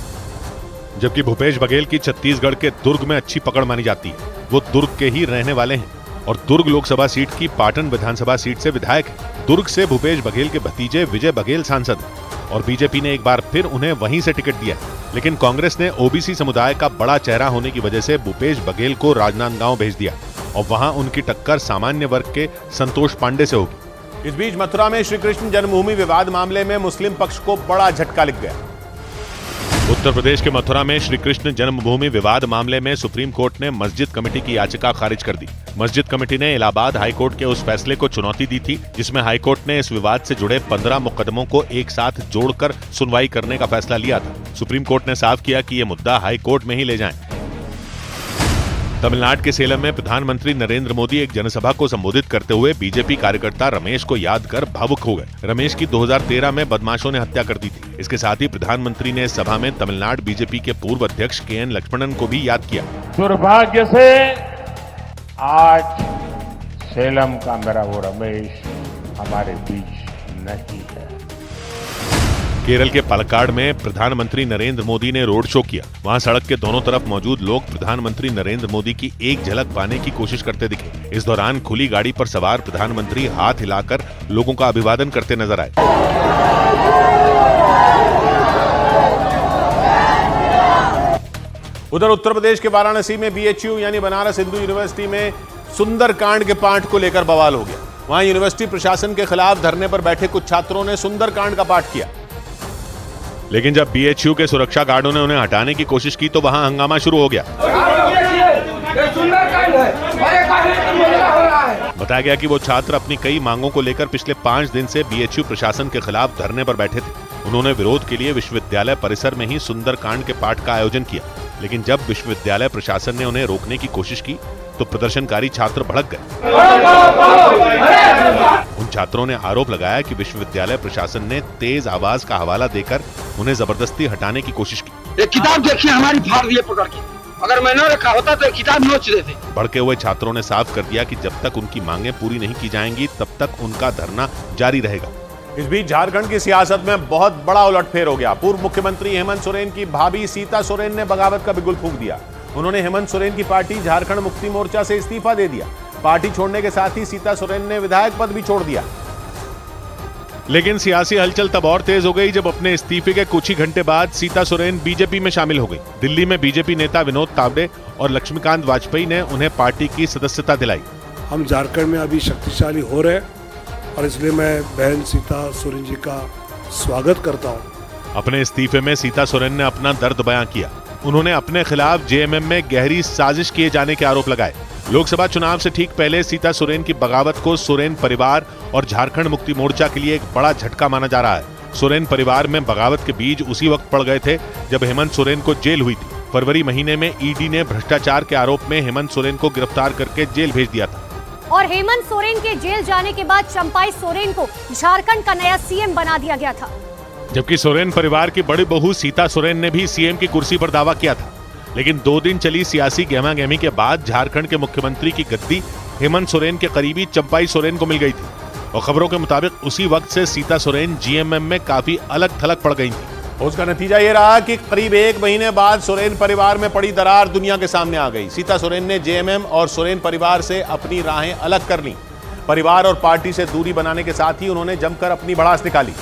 जबकि भूपेश बघेल की छत्तीसगढ़ के दुर्ग में अच्छी पकड़ मानी जाती है। वो दुर्ग के ही रहने वाले हैं और दुर्ग लोकसभा सीट की पाटन विधानसभा सीट से विधायक है। दुर्ग से भूपेश बघेल के भतीजे विजय बघेल सांसद हैं और बीजेपी ने एक बार फिर उन्हें वहीं से टिकट दिया। लेकिन कांग्रेस ने ओबीसी समुदाय का बड़ा चेहरा होने की वजह से भूपेश बघेल को राजनांदगांव भेज दिया और वहां उनकी टक्कर सामान्य वर्ग के संतोष पांडे से होगी। इस बीच मथुरा में श्री कृष्ण जन्मभूमि विवाद मामले में मुस्लिम पक्ष को बड़ा झटका लग गया। उत्तर प्रदेश के मथुरा में श्री कृष्ण जन्मभूमि विवाद मामले में सुप्रीम कोर्ट ने मस्जिद कमेटी की याचिका खारिज कर दी। मस्जिद कमेटी ने इलाहाबाद हाईकोर्ट के उस फैसले को चुनौती दी थी जिसमें हाईकोर्ट ने इस विवाद से जुड़े पंद्रह मुकदमों को एक साथ जोड़कर सुनवाई करने का फैसला लिया था। सुप्रीम कोर्ट ने साफ किया कि ये मुद्दा हाईकोर्ट में ही ले जाएं। तमिलनाडु के सेलम में प्रधानमंत्री नरेंद्र मोदी एक जनसभा को संबोधित करते हुए बीजेपी कार्यकर्ता रमेश को याद कर भावुक हो गए। रमेश की दो हज़ार तेरह में बदमाशों ने हत्या कर दी थी। इसके साथ ही प्रधानमंत्री ने सभा में तमिलनाडु बीजेपी के पूर्व अध्यक्ष के एन लक्ष्मणन को भी याद किया। दुर्भाग्य से आज सेलम का मेरा वो रमेश हमारे बीच नहीं है। केरल के पलक्काड में प्रधानमंत्री नरेंद्र मोदी ने रोड शो किया। वहां सड़क के दोनों तरफ मौजूद लोग प्रधानमंत्री नरेंद्र मोदी की एक झलक पाने की कोशिश करते दिखे। इस दौरान खुली गाड़ी पर सवार प्रधानमंत्री हाथ हिलाकर लोगों का अभिवादन करते नजर आए। उधर उत्तर प्रदेश के वाराणसी में बीएचयू यानी बनारस हिंदू यूनिवर्सिटी में सुंदरकांड के पाठ को लेकर बवाल हो गया। वहां यूनिवर्सिटी प्रशासन के खिलाफ धरने पर बैठे कुछ छात्रों ने सुंदरकांड का पाठ किया, लेकिन जब बीएचयू के सुरक्षा गार्डों ने उन्हें हटाने की कोशिश की तो वहां हंगामा शुरू हो गया। बताया गया कि वो छात्र अपनी कई मांगों को लेकर पिछले पांच दिन से बीएचयू प्रशासन के खिलाफ धरने पर बैठे थे। उन्होंने विरोध के लिए विश्वविद्यालय परिसर में ही सुंदरकांड के पाठ का आयोजन किया, लेकिन जब विश्वविद्यालय प्रशासन ने उन्हें रोकने की कोशिश की तो प्रदर्शनकारी छात्र भड़क गए। उन छात्रों ने आरोप लगाया कि विश्वविद्यालय प्रशासन ने तेज आवाज का हवाला देकर उन्हें जबरदस्ती हटाने की कोशिश की। एक किताब देखिए हमारी फाड़ दिए पकड़ के, अगर मैं न रखा होता तो किताब नोच देते। भड़के हुए छात्रों ने साफ कर दिया कि जब तक उनकी मांगें पूरी नहीं की जाएंगी तब तक उनका धरना जारी रहेगा। इस बीच झारखंड की सियासत में बहुत बड़ा उलटफेर हो गया। पूर्व मुख्यमंत्री हेमंत सोरेन की भाभी सीता सोरेन ने बगावत का बिगुल फूंक दिया। उन्होंने हेमंत सोरेन की पार्टी झारखंड मुक्ति मोर्चा से इस्तीफा दे दिया। पार्टी छोड़ने के साथ ही सीता सोरेन ने विधायक पद भी छोड़ दिया। लेकिन सियासी हलचल तब और तेज हो गई जब अपने इस्तीफे के कुछ ही घंटे बाद सीता सोरेन बीजेपी में शामिल हो गई। दिल्ली में बीजेपी नेता विनोद तावड़े और लक्ष्मीकांत वाजपेयी ने उन्हें पार्टी की सदस्यता दिलाई। हम झारखंड में अभी शक्तिशाली हो रहे हैं और इसलिए मैं बहन सीता सोरेन जी का स्वागत करता हूँ। अपने इस्तीफे में सीता सोरेन ने अपना दर्द बयां किया। उन्होंने अपने खिलाफ जेएमएम में गहरी साजिश किए जाने के आरोप लगाए। लोकसभा चुनाव से ठीक पहले सीता सोरेन की बगावत को सोरेन परिवार और झारखंड मुक्ति मोर्चा के लिए एक बड़ा झटका माना जा रहा है। सोरेन परिवार में बगावत के बीज उसी वक्त पड़ गए थे जब हेमंत सोरेन को जेल हुई थी। फरवरी महीने में ईडी ने भ्रष्टाचार के आरोप में हेमंत सोरेन को गिरफ्तार करके जेल भेज दिया था। और हेमंत सोरेन के जेल जाने के बाद चंपाई सोरेन को झारखंड का नया सीएम बना दिया गया था। जबकि सोरेन परिवार की बड़ी बहू सीता सोरेन ने भी सीएम की कुर्सी पर दावा किया था। लेकिन दो दिन चली सियासी गहमागहमी के बाद झारखंड के मुख्यमंत्री की गद्दी हेमंत सोरेन के करीबी चंपाई सोरेन को मिल गई थी और खबरों के मुताबिक उसी वक्त से सीता सोरेन जीएमएम में काफी अलग थलग पड़ गई थी। उसका नतीजा ये रहा कि करीब एक महीने बाद सोरेन परिवार में पड़ी दरार दुनिया के सामने आ गई। सीता सोरेन ने जेएमएम और सोरेन परिवार से अपनी राहें अलग कर ली। परिवार और पार्टी से दूरी बनाने के साथ ही उन्होंने जमकर अपनी भड़ास निकाली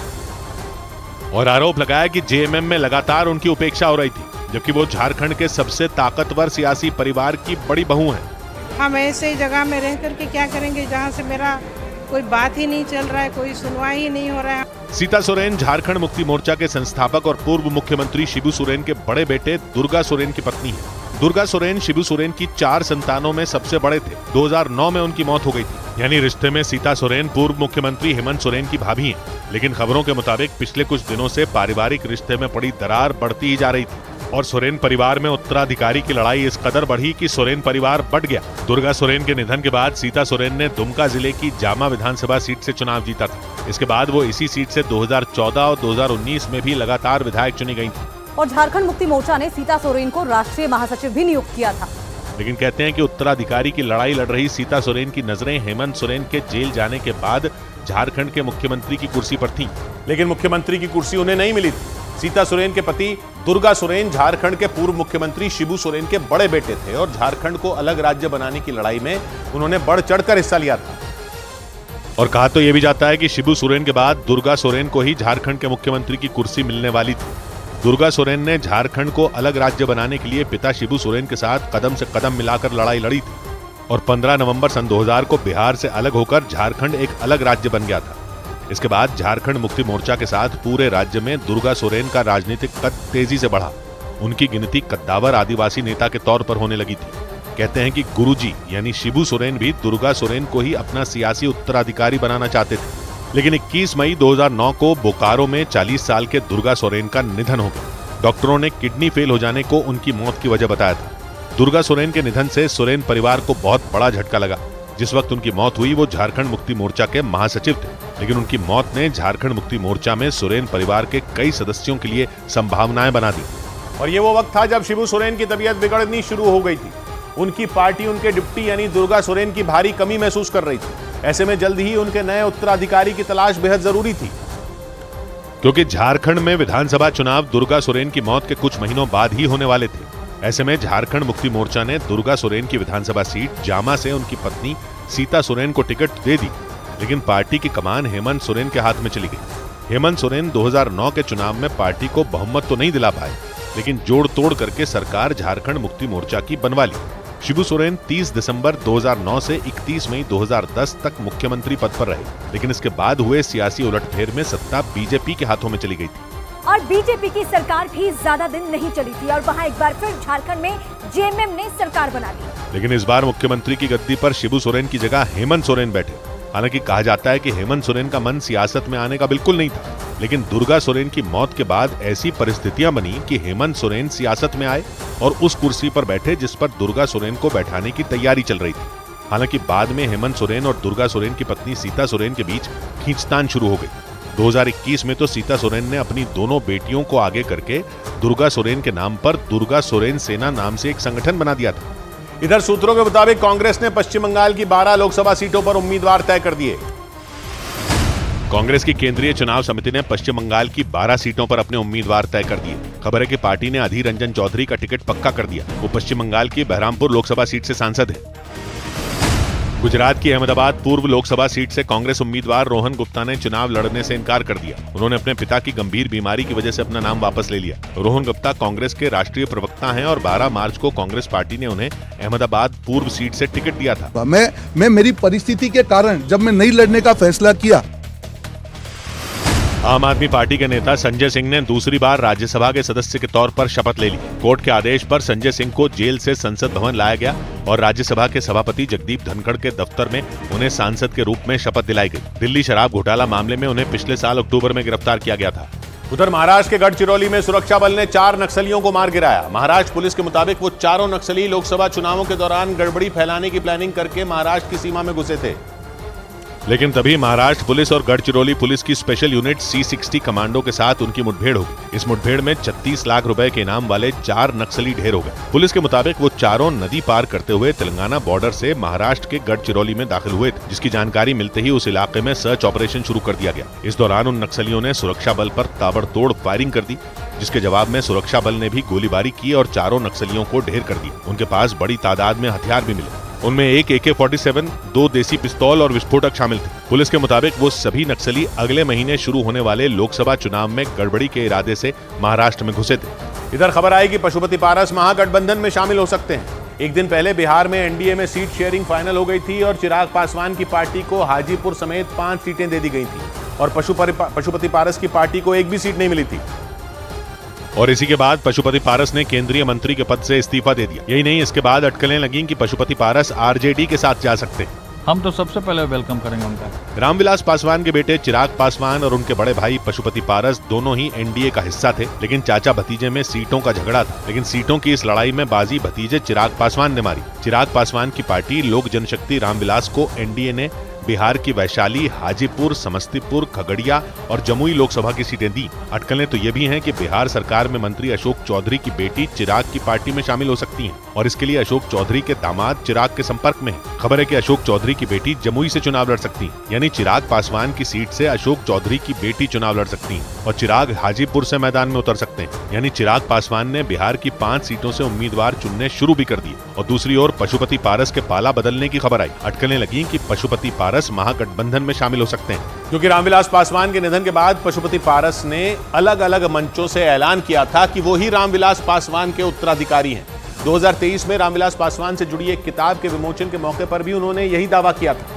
और आरोप लगाया कि जेएमएम में लगातार उनकी उपेक्षा हो रही थी, जबकि वो झारखंड के सबसे ताकतवर सियासी परिवार की बड़ी बहू हैं। हम ऐसे जगह में रह करके क्या करेंगे जहां से मेरा कोई बात ही नहीं चल रहा है, कोई सुनवाई ही नहीं हो रहा है। सीता सोरेन झारखंड मुक्ति मोर्चा के संस्थापक और पूर्व मुख्यमंत्री शिबू सोरेन के बड़े बेटे दुर्गा सोरेन की पत्नी है। दुर्गा सोरेन शिबू सोरेन की चार संतानों में सबसे बड़े थे। दो हज़ार नौ में उनकी मौत हो गई थी। यानी रिश्ते में सीता सोरेन पूर्व मुख्यमंत्री हेमंत सोरेन की भाभी हैं। लेकिन खबरों के मुताबिक पिछले कुछ दिनों से पारिवारिक रिश्ते में पड़ी दरार बढ़ती ही जा रही थी और सोरेन परिवार में उत्तराधिकारी की लड़ाई इस कदर बढ़ी कि सोरेन परिवार बट गया। दुर्गा सोरेन के निधन के बाद सीता सोरेन ने दुमका जिले की जामा विधानसभा सीट से चुनाव जीता था। इसके बाद वो इसी सीट से दो हज़ार चौदह और दो हज़ार उन्नीस में भी लगातार विधायक चुनी गई थी। और झारखंड मुक्ति मोर्चा ने सीता सोरेन को राष्ट्रीय महासचिव भी नियुक्त किया था। लेकिन कहते हैं कि उत्तराधिकारी की लड़ाई लड़ रही सीता सोरेन की नजरें हेमंत सोरेन के जेल जाने के बाद झारखंड के मुख्यमंत्री की कुर्सी पर थीं। लेकिन मुख्यमंत्री की कुर्सी उन्हें नहीं मिली थी। सीता सोरेन के पति दुर्गा सोरेन झारखंड के पूर्व मुख्यमंत्री शिबू सोरेन के बड़े बेटे थे और झारखंड को अलग राज्य बनाने की लड़ाई में उन्होंने बढ़ चढ़कर हिस्सा लिया था। और कहा तो यह भी जाता है कि शिबू सोरेन के बाद दुर्गा सोरेन को ही झारखंड के मुख्यमंत्री की कुर्सी मिलने वाली थी। दुर्गा सोरेन ने झारखंड को अलग राज्य बनाने के लिए पिता शिबू सोरेन के साथ कदम से कदम मिलाकर लड़ाई लड़ी थी और पंद्रह नवंबर सन दो हज़ार को बिहार से अलग होकर झारखंड एक अलग राज्य बन गया था। इसके बाद झारखंड मुक्ति मोर्चा के साथ पूरे राज्य में दुर्गा सोरेन का राजनीतिक कद तेजी से बढ़ा। उनकी गिनती कद्दावर आदिवासी नेता के तौर पर होने लगी थी। कहते हैं कि गुरुजी यानी शिबू सोरेन भी दुर्गा सोरेन को ही अपना सियासी उत्तराधिकारी बनाना चाहते थे। लेकिन इक्कीस मई दो हज़ार नौ को बोकारो में चालीस साल के दुर्गा सोरेन का निधन हो गया। डॉक्टरों ने किडनी फेल हो जाने को उनकी मौत की वजह बताया था। दुर्गा सोरेन के निधन से सोरेन परिवार को बहुत बड़ा झटका लगा। जिस वक्त उनकी मौत हुई वो झारखंड मुक्ति मोर्चा के महासचिव थे, लेकिन उनकी मौत ने झारखंड मुक्ति मोर्चा में सोरेन परिवार के कई सदस्यों के लिए संभावनाएं बना दी। और ये वो वक्त था जब शिबू सोरेन की तबीयत बिगड़नी शुरू हो गई थी। उनकी पार्टी उनके डिप्टी यानी दुर्गा सोरेन की भारी कमी महसूस कर रही थी। ऐसे में जल्द ही उनके नए उत्तराधिकारी की तलाश बेहद जरूरी थी, क्योंकि झारखंड में विधानसभा चुनाव दुर्गा सोरेन की मौत के कुछ महीनों बाद ही होने वाले थे। ऐसे में झारखंड मुक्ति मोर्चा ने दुर्गा सोरेन की विधानसभा सीट जामा से उनकी पत्नी सीता सोरेन को टिकट दे दी, लेकिन पार्टी की कमान हेमंत सोरेन के हाथ में चली गई। हेमंत सोरेन दो हज़ार नौ के चुनाव में पार्टी को बहुमत तो नहीं दिला पाए, लेकिन जोड़ तोड़ करके सरकार झारखंड मुक्ति मोर्चा की बनवा ली। शिबू सोरेन तीस दिसंबर दो हज़ार नौ से इकतीस मई दो हज़ार दस तक मुख्यमंत्री पद पर रहे, लेकिन इसके बाद हुए सियासी उलटफेर में सत्ता बीजेपी के हाथों में चली गई थी। और बीजेपी की सरकार भी ज्यादा दिन नहीं चली थी और वहां एक बार फिर झारखंड में जेएमएम ने सरकार बना ली। लेकिन इस बार मुख्यमंत्री की गद्दी पर शिबू सोरेन की जगह हेमंत सोरेन बैठे। हालांकि कहा जाता है कि हेमंत सोरेन का मन सियासत में आने का बिल्कुल नहीं था, लेकिन दुर्गा सोरेन की मौत के बाद ऐसी परिस्थितियां बनी कि हेमंत सोरेन सियासत में आए और उस कुर्सी पर बैठे जिस पर दुर्गा सोरेन को बैठाने की तैयारी चल रही थी। हालांकि बाद में हेमंत सोरेन और दुर्गा सोरेन की पत्नी सीता सोरेन के बीच खींचतान शुरू हो गई। दो हज़ार इक्कीस में तो सीता सोरेन ने अपनी दोनों बेटियों को आगे करके दुर्गा सोरेन के नाम पर दुर्गा सोरेन सेना नाम से एक संगठन बना दिया था। इधर सूत्रों के मुताबिक कांग्रेस ने पश्चिम बंगाल की बारह लोकसभा सीटों पर उम्मीदवार तय कर दिए। कांग्रेस की केंद्रीय चुनाव समिति ने पश्चिम बंगाल की बारह सीटों पर अपने उम्मीदवार तय कर दिए। खबर है कि पार्टी ने अधीर रंजन चौधरी का टिकट पक्का कर दिया। वो पश्चिम बंगाल की बहरामपुर लोकसभा सीट से सांसद है। गुजरात की अहमदाबाद पूर्व लोकसभा सीट से कांग्रेस उम्मीदवार रोहन गुप्ता ने चुनाव लड़ने से इनकार कर दिया। उन्होंने अपने पिता की गंभीर बीमारी की वजह से अपना नाम वापस ले लिया। रोहन गुप्ता कांग्रेस के राष्ट्रीय प्रवक्ता हैं और बारह मार्च को कांग्रेस पार्टी ने उन्हें अहमदाबाद पूर्व सीट से टिकट दिया था। मैं मैं मेरी परिस्थिति के कारण जब मैं नहीं लड़ने का फैसला किया। आम आदमी पार्टी के नेता संजय सिंह ने दूसरी बार राज्यसभा के सदस्य के तौर पर शपथ ले ली। कोर्ट के आदेश पर संजय सिंह को जेल से संसद भवन लाया गया और राज्यसभा के सभापति जगदीप धनखड़ के दफ्तर में उन्हें सांसद के रूप में शपथ दिलाई गई। दिल्ली शराब घोटाला मामले में उन्हें पिछले साल अक्टूबर में गिरफ्तार किया गया था। उधर महाराष्ट्र के गढ़चिरौली में सुरक्षा बल ने चार नक्सलियों को मार गिराया। महाराष्ट्र पुलिस के मुताबिक वो चारों नक्सली लोकसभा चुनावों के दौरान गड़बड़ी फैलाने की प्लानिंग करके महाराष्ट्र की सीमा में घुसे थे। लेकिन तभी महाराष्ट्र पुलिस और गढ़चिरौली पुलिस की special unit C sixty commando के साथ उनकी मुठभेड़ हो गई। इस मुठभेड़ में छत्तीस लाख रुपए के इनाम वाले चार नक्सली ढेर हो गए। पुलिस के मुताबिक वो चारों नदी पार करते हुए तेलंगाना बॉर्डर से महाराष्ट्र के गढ़चिरौली में दाखिल हुए थे, जिसकी जानकारी मिलते ही उस इलाके में सर्च ऑपरेशन शुरू कर दिया गया। इस दौरान उन नक्सलियों ने सुरक्षा बल पर ताबड़तोड़ फायरिंग कर दी, जिसके जवाब में सुरक्षा बल ने भी गोलीबारी की और चारों नक्सलियों को ढेर कर दिया। उनके पास बड़ी तादाद में हथियार भी मिले। उनमें एक ए के फोर्टी सेवन, दो देसी पिस्तौल और विस्फोटक शामिल थे। पुलिस के मुताबिक वो सभी नक्सली अगले महीने शुरू होने वाले लोकसभा चुनाव में गड़बड़ी के इरादे से महाराष्ट्र में घुसे थे। इधर खबर आई कि पशुपति पारस महागठबंधन में शामिल हो सकते हैं। एक दिन पहले बिहार में एनडीए में सीट शेयरिंग फाइनल हो गई थी और चिराग पासवान की पार्टी को हाजीपुर समेत पांच सीटें दे दी गई थी और पशुपति पारस की पार्टी को एक भी सीट नहीं मिली थी। और इसी के बाद पशुपति पारस ने केंद्रीय मंत्री के पद से इस्तीफा दे दिया। यही नहीं, इसके बाद अटकलें लगीं कि पशुपति पारस आरजेडी के साथ जा सकते हैं। हम तो सबसे पहले वेलकम करेंगे उनका। रामविलास पासवान के बेटे चिराग पासवान और उनके बड़े भाई पशुपति पारस दोनों ही एनडीए का हिस्सा थे, लेकिन चाचा भतीजे में सीटों का झगड़ा था। लेकिन सीटों की इस लड़ाई में बाजी भतीजे चिराग पासवान ने मारी। चिराग पासवान की पार्टी लोक जनशक्ति रामविलास को एनडीए ने बिहार की वैशाली, हाजीपुर, समस्तीपुर, खगड़िया और जमुई लोकसभा की सीटें दी। अटकलें तो ये भी हैं कि बिहार सरकार में मंत्री अशोक चौधरी की बेटी चिराग की पार्टी में शामिल हो सकती हैं और इसके लिए अशोक चौधरी के दामाद चिराग के संपर्क में हैं। खबर है कि अशोक चौधरी की बेटी जमुई से चुनाव लड़ सकती है, यानी चिराग पासवान की सीट से अशोक चौधरी की बेटी चुनाव लड़ सकती है और चिराग हाजीपुर से मैदान में उतर सकते हैं। यानी चिराग पासवान ने बिहार की पांच सीटों से उम्मीदवार चुनने शुरू भी कर दिए। और दूसरी ओर पशुपति पारस के पाला बदलने की खबर आई। अटकलें लगी कि पशुपति पारस महागठबंधन में शामिल हो सकते हैं, क्योंकि रामविलास पासवान के निधन के बाद पशुपति पारस ने अलग अलग मंचों से ऐलान किया था कि वो ही रामविलास पासवान के उत्तराधिकारी हैं। दो हज़ार तेईस में रामविलास पासवान से जुड़ी एक किताब के विमोचन के मौके पर भी उन्होंने यही दावा किया था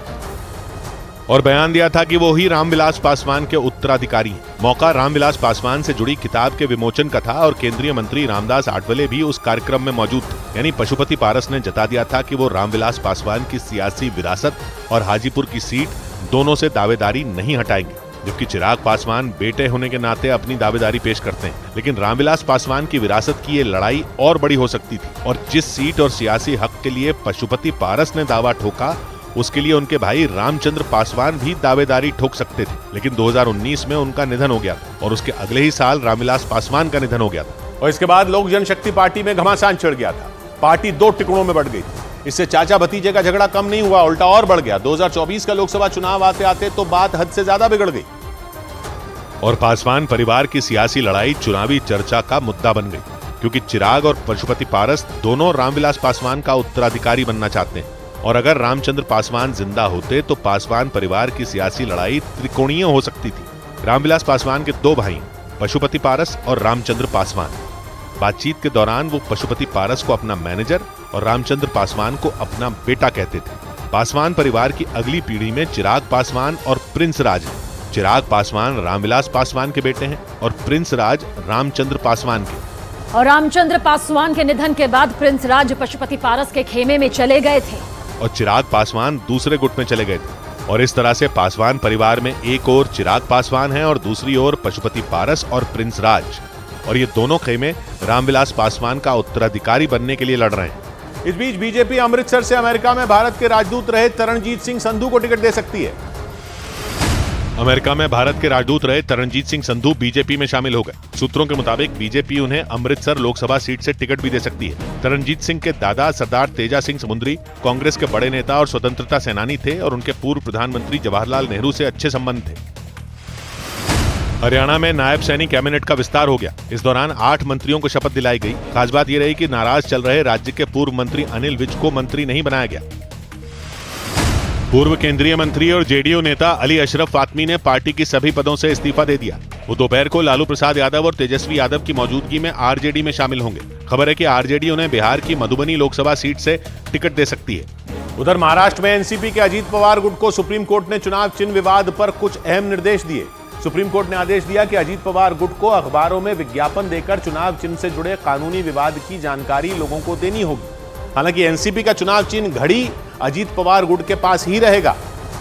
और बयान दिया था कि वो ही रामविलास पासवान के उत्तराधिकारी हैं। मौका रामविलास पासवान से जुड़ी किताब के विमोचन का था और केंद्रीय मंत्री रामदास आठवले भी उस कार्यक्रम में मौजूद थे। यानी पशुपति पारस ने जता दिया था कि वो रामविलास पासवान की सियासी विरासत और हाजीपुर की सीट दोनों से दावेदारी नहीं हटाएंगे, जबकि चिराग पासवान बेटे होने के नाते अपनी दावेदारी पेश करते हैं। लेकिन रामविलास पासवान की विरासत की ये लड़ाई और बड़ी हो सकती थी और जिस सीट और सियासी हक के लिए पशुपति पारस ने दावा ठोका, उसके लिए उनके भाई रामचंद्र पासवान भी दावेदारी ठोक सकते थे। लेकिन दो हज़ार उन्नीस में उनका निधन हो गया और उसके अगले ही साल रामविलास पासवान का निधन हो गया था और इसके बाद लोक जनशक्ति पार्टी में घमासान छिड़ गया था। पार्टी दो टुकड़ों में बढ़ गई। इससे चाचा भतीजे का झगड़ा कम नहीं हुआ, उल्टा और बढ़ गया। दो हज़ार चौबीस का लोकसभा चुनाव आते आते तो बात हद से ज्यादा बिगड़ गई और पासवान परिवार की सियासी लड़ाई चुनावी चर्चा का मुद्दा बन गई, क्योंकि चिराग और पशुपति पारस दोनों रामविलास पासवान का उत्तराधिकारी बनना चाहते हैं और अगर रामचंद्र पासवान जिंदा होते तो पासवान परिवार की सियासी लड़ाई त्रिकोणीय हो सकती थी। रामविलास पासवान के दो भाई पशुपति पारस और रामचंद्र पासवान। बातचीत के दौरान वो पशुपति पारस को अपना मैनेजर और रामचंद्र पासवान को अपना बेटा कहते थे। पासवान परिवार की अगली पीढ़ी में चिराग पासवान और प्रिंस राज हैं। चिराग पासवान रामविलास पासवान के बेटे हैं और प्रिंस राज रामचंद्र पासवान के। और रामचंद्र पासवान के निधन के बाद प्रिंस राज पशुपति पारस के खेमे में चले गए थे और चिराग पासवान दूसरे गुट में चले गए थे और इस तरह से पासवान परिवार में एक ओर चिराग पासवान है और दूसरी ओर पशुपति पारस और प्रिंस राज, और ये दोनों खेमे रामविलास पासवान का उत्तराधिकारी बनने के लिए लड़ रहे हैं। इस बीच बीजेपी अमृतसर से अमेरिका में भारत के राजदूत रहे तरणजीत सिंह संधू को टिकट दे सकती है। अमेरिका में भारत के राजदूत रहे तरणजीत सिंह संधू बीजेपी में शामिल हो गए। सूत्रों के मुताबिक बीजेपी उन्हें अमृतसर लोकसभा सीट से टिकट भी दे सकती है। तरणजीत सिंह के दादा सरदार तेजा सिंह समुद्री कांग्रेस के बड़े नेता और स्वतंत्रता सेनानी थे और उनके पूर्व प्रधानमंत्री जवाहरलाल नेहरू से अच्छे संबंध थे। हरियाणा में नायब सैनी कैबिनेट का विस्तार हो गया। इस दौरान आठ मंत्रियों को शपथ दिलाई गई। खास बात यह रही कि नाराज चल रहे राज्य के पूर्व मंत्री अनिल विज को मंत्री नहीं बनाया गया। पूर्व केंद्रीय मंत्री और जेडीयू नेता अली अशरफ फातमी ने पार्टी की सभी पदों से इस्तीफा दे दिया। वो दोपहर को लालू प्रसाद यादव और तेजस्वी यादव की मौजूदगी में आरजेडी में शामिल होंगे। खबर है कि आरजेडी उन्हें बिहार की मधुबनी लोकसभा सीट से टिकट दे सकती है। उधर महाराष्ट्र में एनसीपी के अजीत पवार गुट को सुप्रीम कोर्ट ने चुनाव चिन्ह विवाद पर कुछ अहम निर्देश दिए। सुप्रीम कोर्ट ने आदेश दिया कि अजीत पवार गुट को अखबारों में विज्ञापन देकर चुनाव चिन्ह से जुड़े कानूनी विवाद की जानकारी लोगों को देनी होगी। हालांकि एनसीपी का चुनाव चिन्ह घड़ी अजीत पवार गुट के पास ही रहेगा,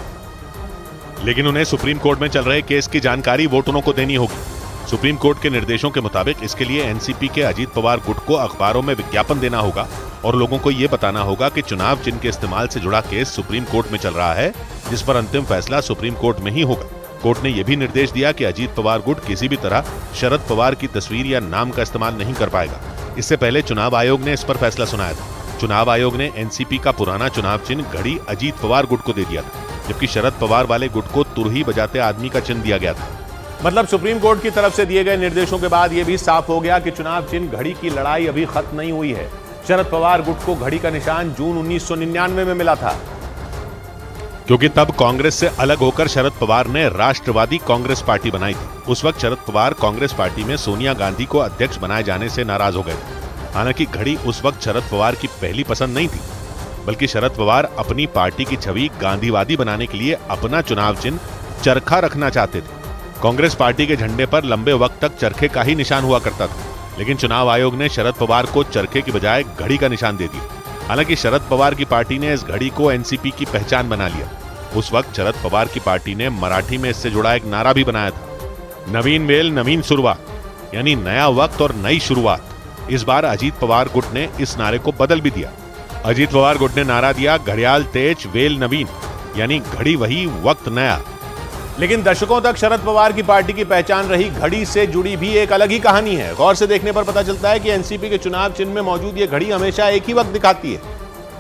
लेकिन उन्हें सुप्रीम कोर्ट में चल रहे केस की जानकारी वोटरों को देनी होगी। सुप्रीम कोर्ट के निर्देशों के मुताबिक इसके लिए एनसीपी के अजीत पवार गुट को अखबारों में विज्ञापन देना होगा और लोगों को यह बताना होगा कि चुनाव चिन्ह के इस्तेमाल से जुड़ा केस सुप्रीम कोर्ट में चल रहा है, जिस पर अंतिम फैसला सुप्रीम कोर्ट में ही होगा। कोर्ट ने यह भी निर्देश दिया कि अजीत पवार गुट किसी भी तरह शरद पवार की तस्वीर या नाम का इस्तेमाल नहीं कर पाएगा। इससे पहले चुनाव आयोग ने इस पर फैसला सुनाया था। चुनाव आयोग ने एनसीपी का पुराना चुनाव चिन्ह घड़ी अजीत पवार गुट को दे दिया था, जबकि शरद पवार वाले गुट को तुरही बजाते आदमी का चिन्ह दिया गया था। मतलब सुप्रीम कोर्ट की तरफ से दिए गए निर्देशों के बाद यह भी साफ हो गया कि चुनाव चिन्ह घड़ी की लड़ाई अभी खत्म नहीं हुई है। शरद पवार गुट को घड़ी का निशान जून उन्नीस सौ निन्यानवे में मिला था, क्योंकि तब कांग्रेस से अलग होकर शरद पवार ने राष्ट्रवादी कांग्रेस पार्टी बनाई थी। उस वक्त शरद पवार कांग्रेस पार्टी में सोनिया गांधी को अध्यक्ष बनाए जाने से नाराज हो गए थे। हालांकि घड़ी उस वक्त शरद पवार की पहली पसंद नहीं थी, बल्कि शरद पवार अपनी पार्टी की छवि गांधीवादी बनाने के लिए अपना चुनाव चिन्ह चरखा रखना चाहते थे। कांग्रेस पार्टी के झंडे पर लंबे वक्त तक चरखे का ही निशान हुआ करता था, लेकिन चुनाव आयोग ने शरद पवार को चरखे की बजाय घड़ी का निशान दे दिया। हालांकि शरद पवार की पार्टी ने इस घड़ी को एनसीपी की पहचान बना लिया। उस वक्त शरद पवार की पार्टी ने मराठी में इससे जुड़ा एक नारा भी बनाया था, नवीन वेल नवीन शुरुआत, यानी नया वक्त और नई शुरुआत। इस बार अजीत पवार गुट ने इस नारे को बदल भी दिया। अजीत पवार गुट ने नारा दिया, घड़ियाल तेज वेल नवीन, यानी घड़ी वही वक्त नया। लेकिन दशकों तक शरद पवार की पार्टी की पहचान रही घड़ी से जुड़ी भी एक अलग ही कहानी है। गौर से देखने पर पता चलता है कि एनसीपी के चुनाव चिन्ह में मौजूद ये घड़ी हमेशा एक ही वक्त दिखाती है,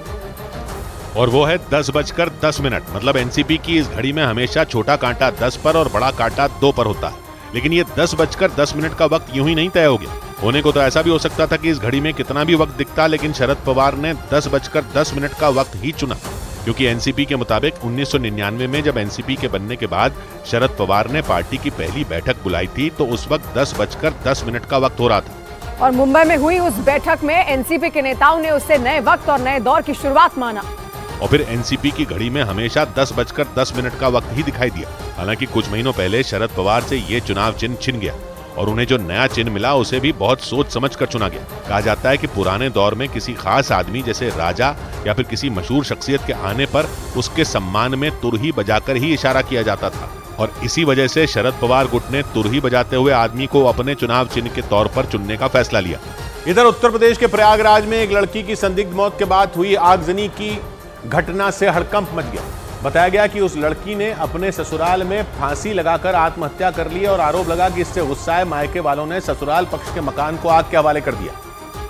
और वो है दस बजकर दस मिनट। मतलब एनसीपी की इस घड़ी में हमेशा छोटा कांटा दस पर और बड़ा कांटा दो पर होता है। लेकिन ये दस बजकर दस मिनट का वक्त यूं ही नहीं तय हो गया। होने को तो ऐसा भी हो सकता था कि इस घड़ी में कितना भी वक्त दिखता, लेकिन शरद पवार ने दस बजकर दस मिनट का वक्त ही चुना, क्योंकि एनसीपी के मुताबिक उन्नीस सौ निन्यानवे में जब एनसीपी के बनने के बाद शरद पवार ने पार्टी की पहली बैठक बुलाई थी, तो उस वक्त दस बजकर दस मिनट का वक्त हो रहा था। और मुंबई में हुई उस बैठक में एनसीपी के नेताओं ने उसे नए वक्त और नए दौर की शुरुआत माना। और फिर एनसीपी की घड़ी में हमेशा दस बजकर दस मिनट का वक्त ही दिखाई दिया। हालांकि कुछ महीनों पहले शरद पवार से ये चुनाव चिन्ह छिन गया और उन्हें जो नया चिन्ह मिला उसे भी बहुत सोच समझ कर चुना गया। कहा जाता है कि पुराने दौर में किसी खास आदमी जैसे राजा या फिर किसी मशहूर शख्सियत के आने पर उसके सम्मान में तुरही बजाकर ही इशारा किया जाता था, और इसी वजह से शरद पवार गुट ने तुरही बजाते हुए आदमी को अपने चुनाव चिन्ह के तौर पर चुनने का फैसला लिया। इधर उत्तर प्रदेश के प्रयागराज में एक लड़की की संदिग्ध मौत के बाद हुई आगजनी की घटना से हड़कंप मच गया। बताया गया कि उस लड़की ने अपने ससुराल में फांसी लगाकर आत्महत्या कर ली और आरोप लगा कि इससे गुस्साए मायके वालों ने ससुराल पक्ष के मकान को आग के हवाले कर दिया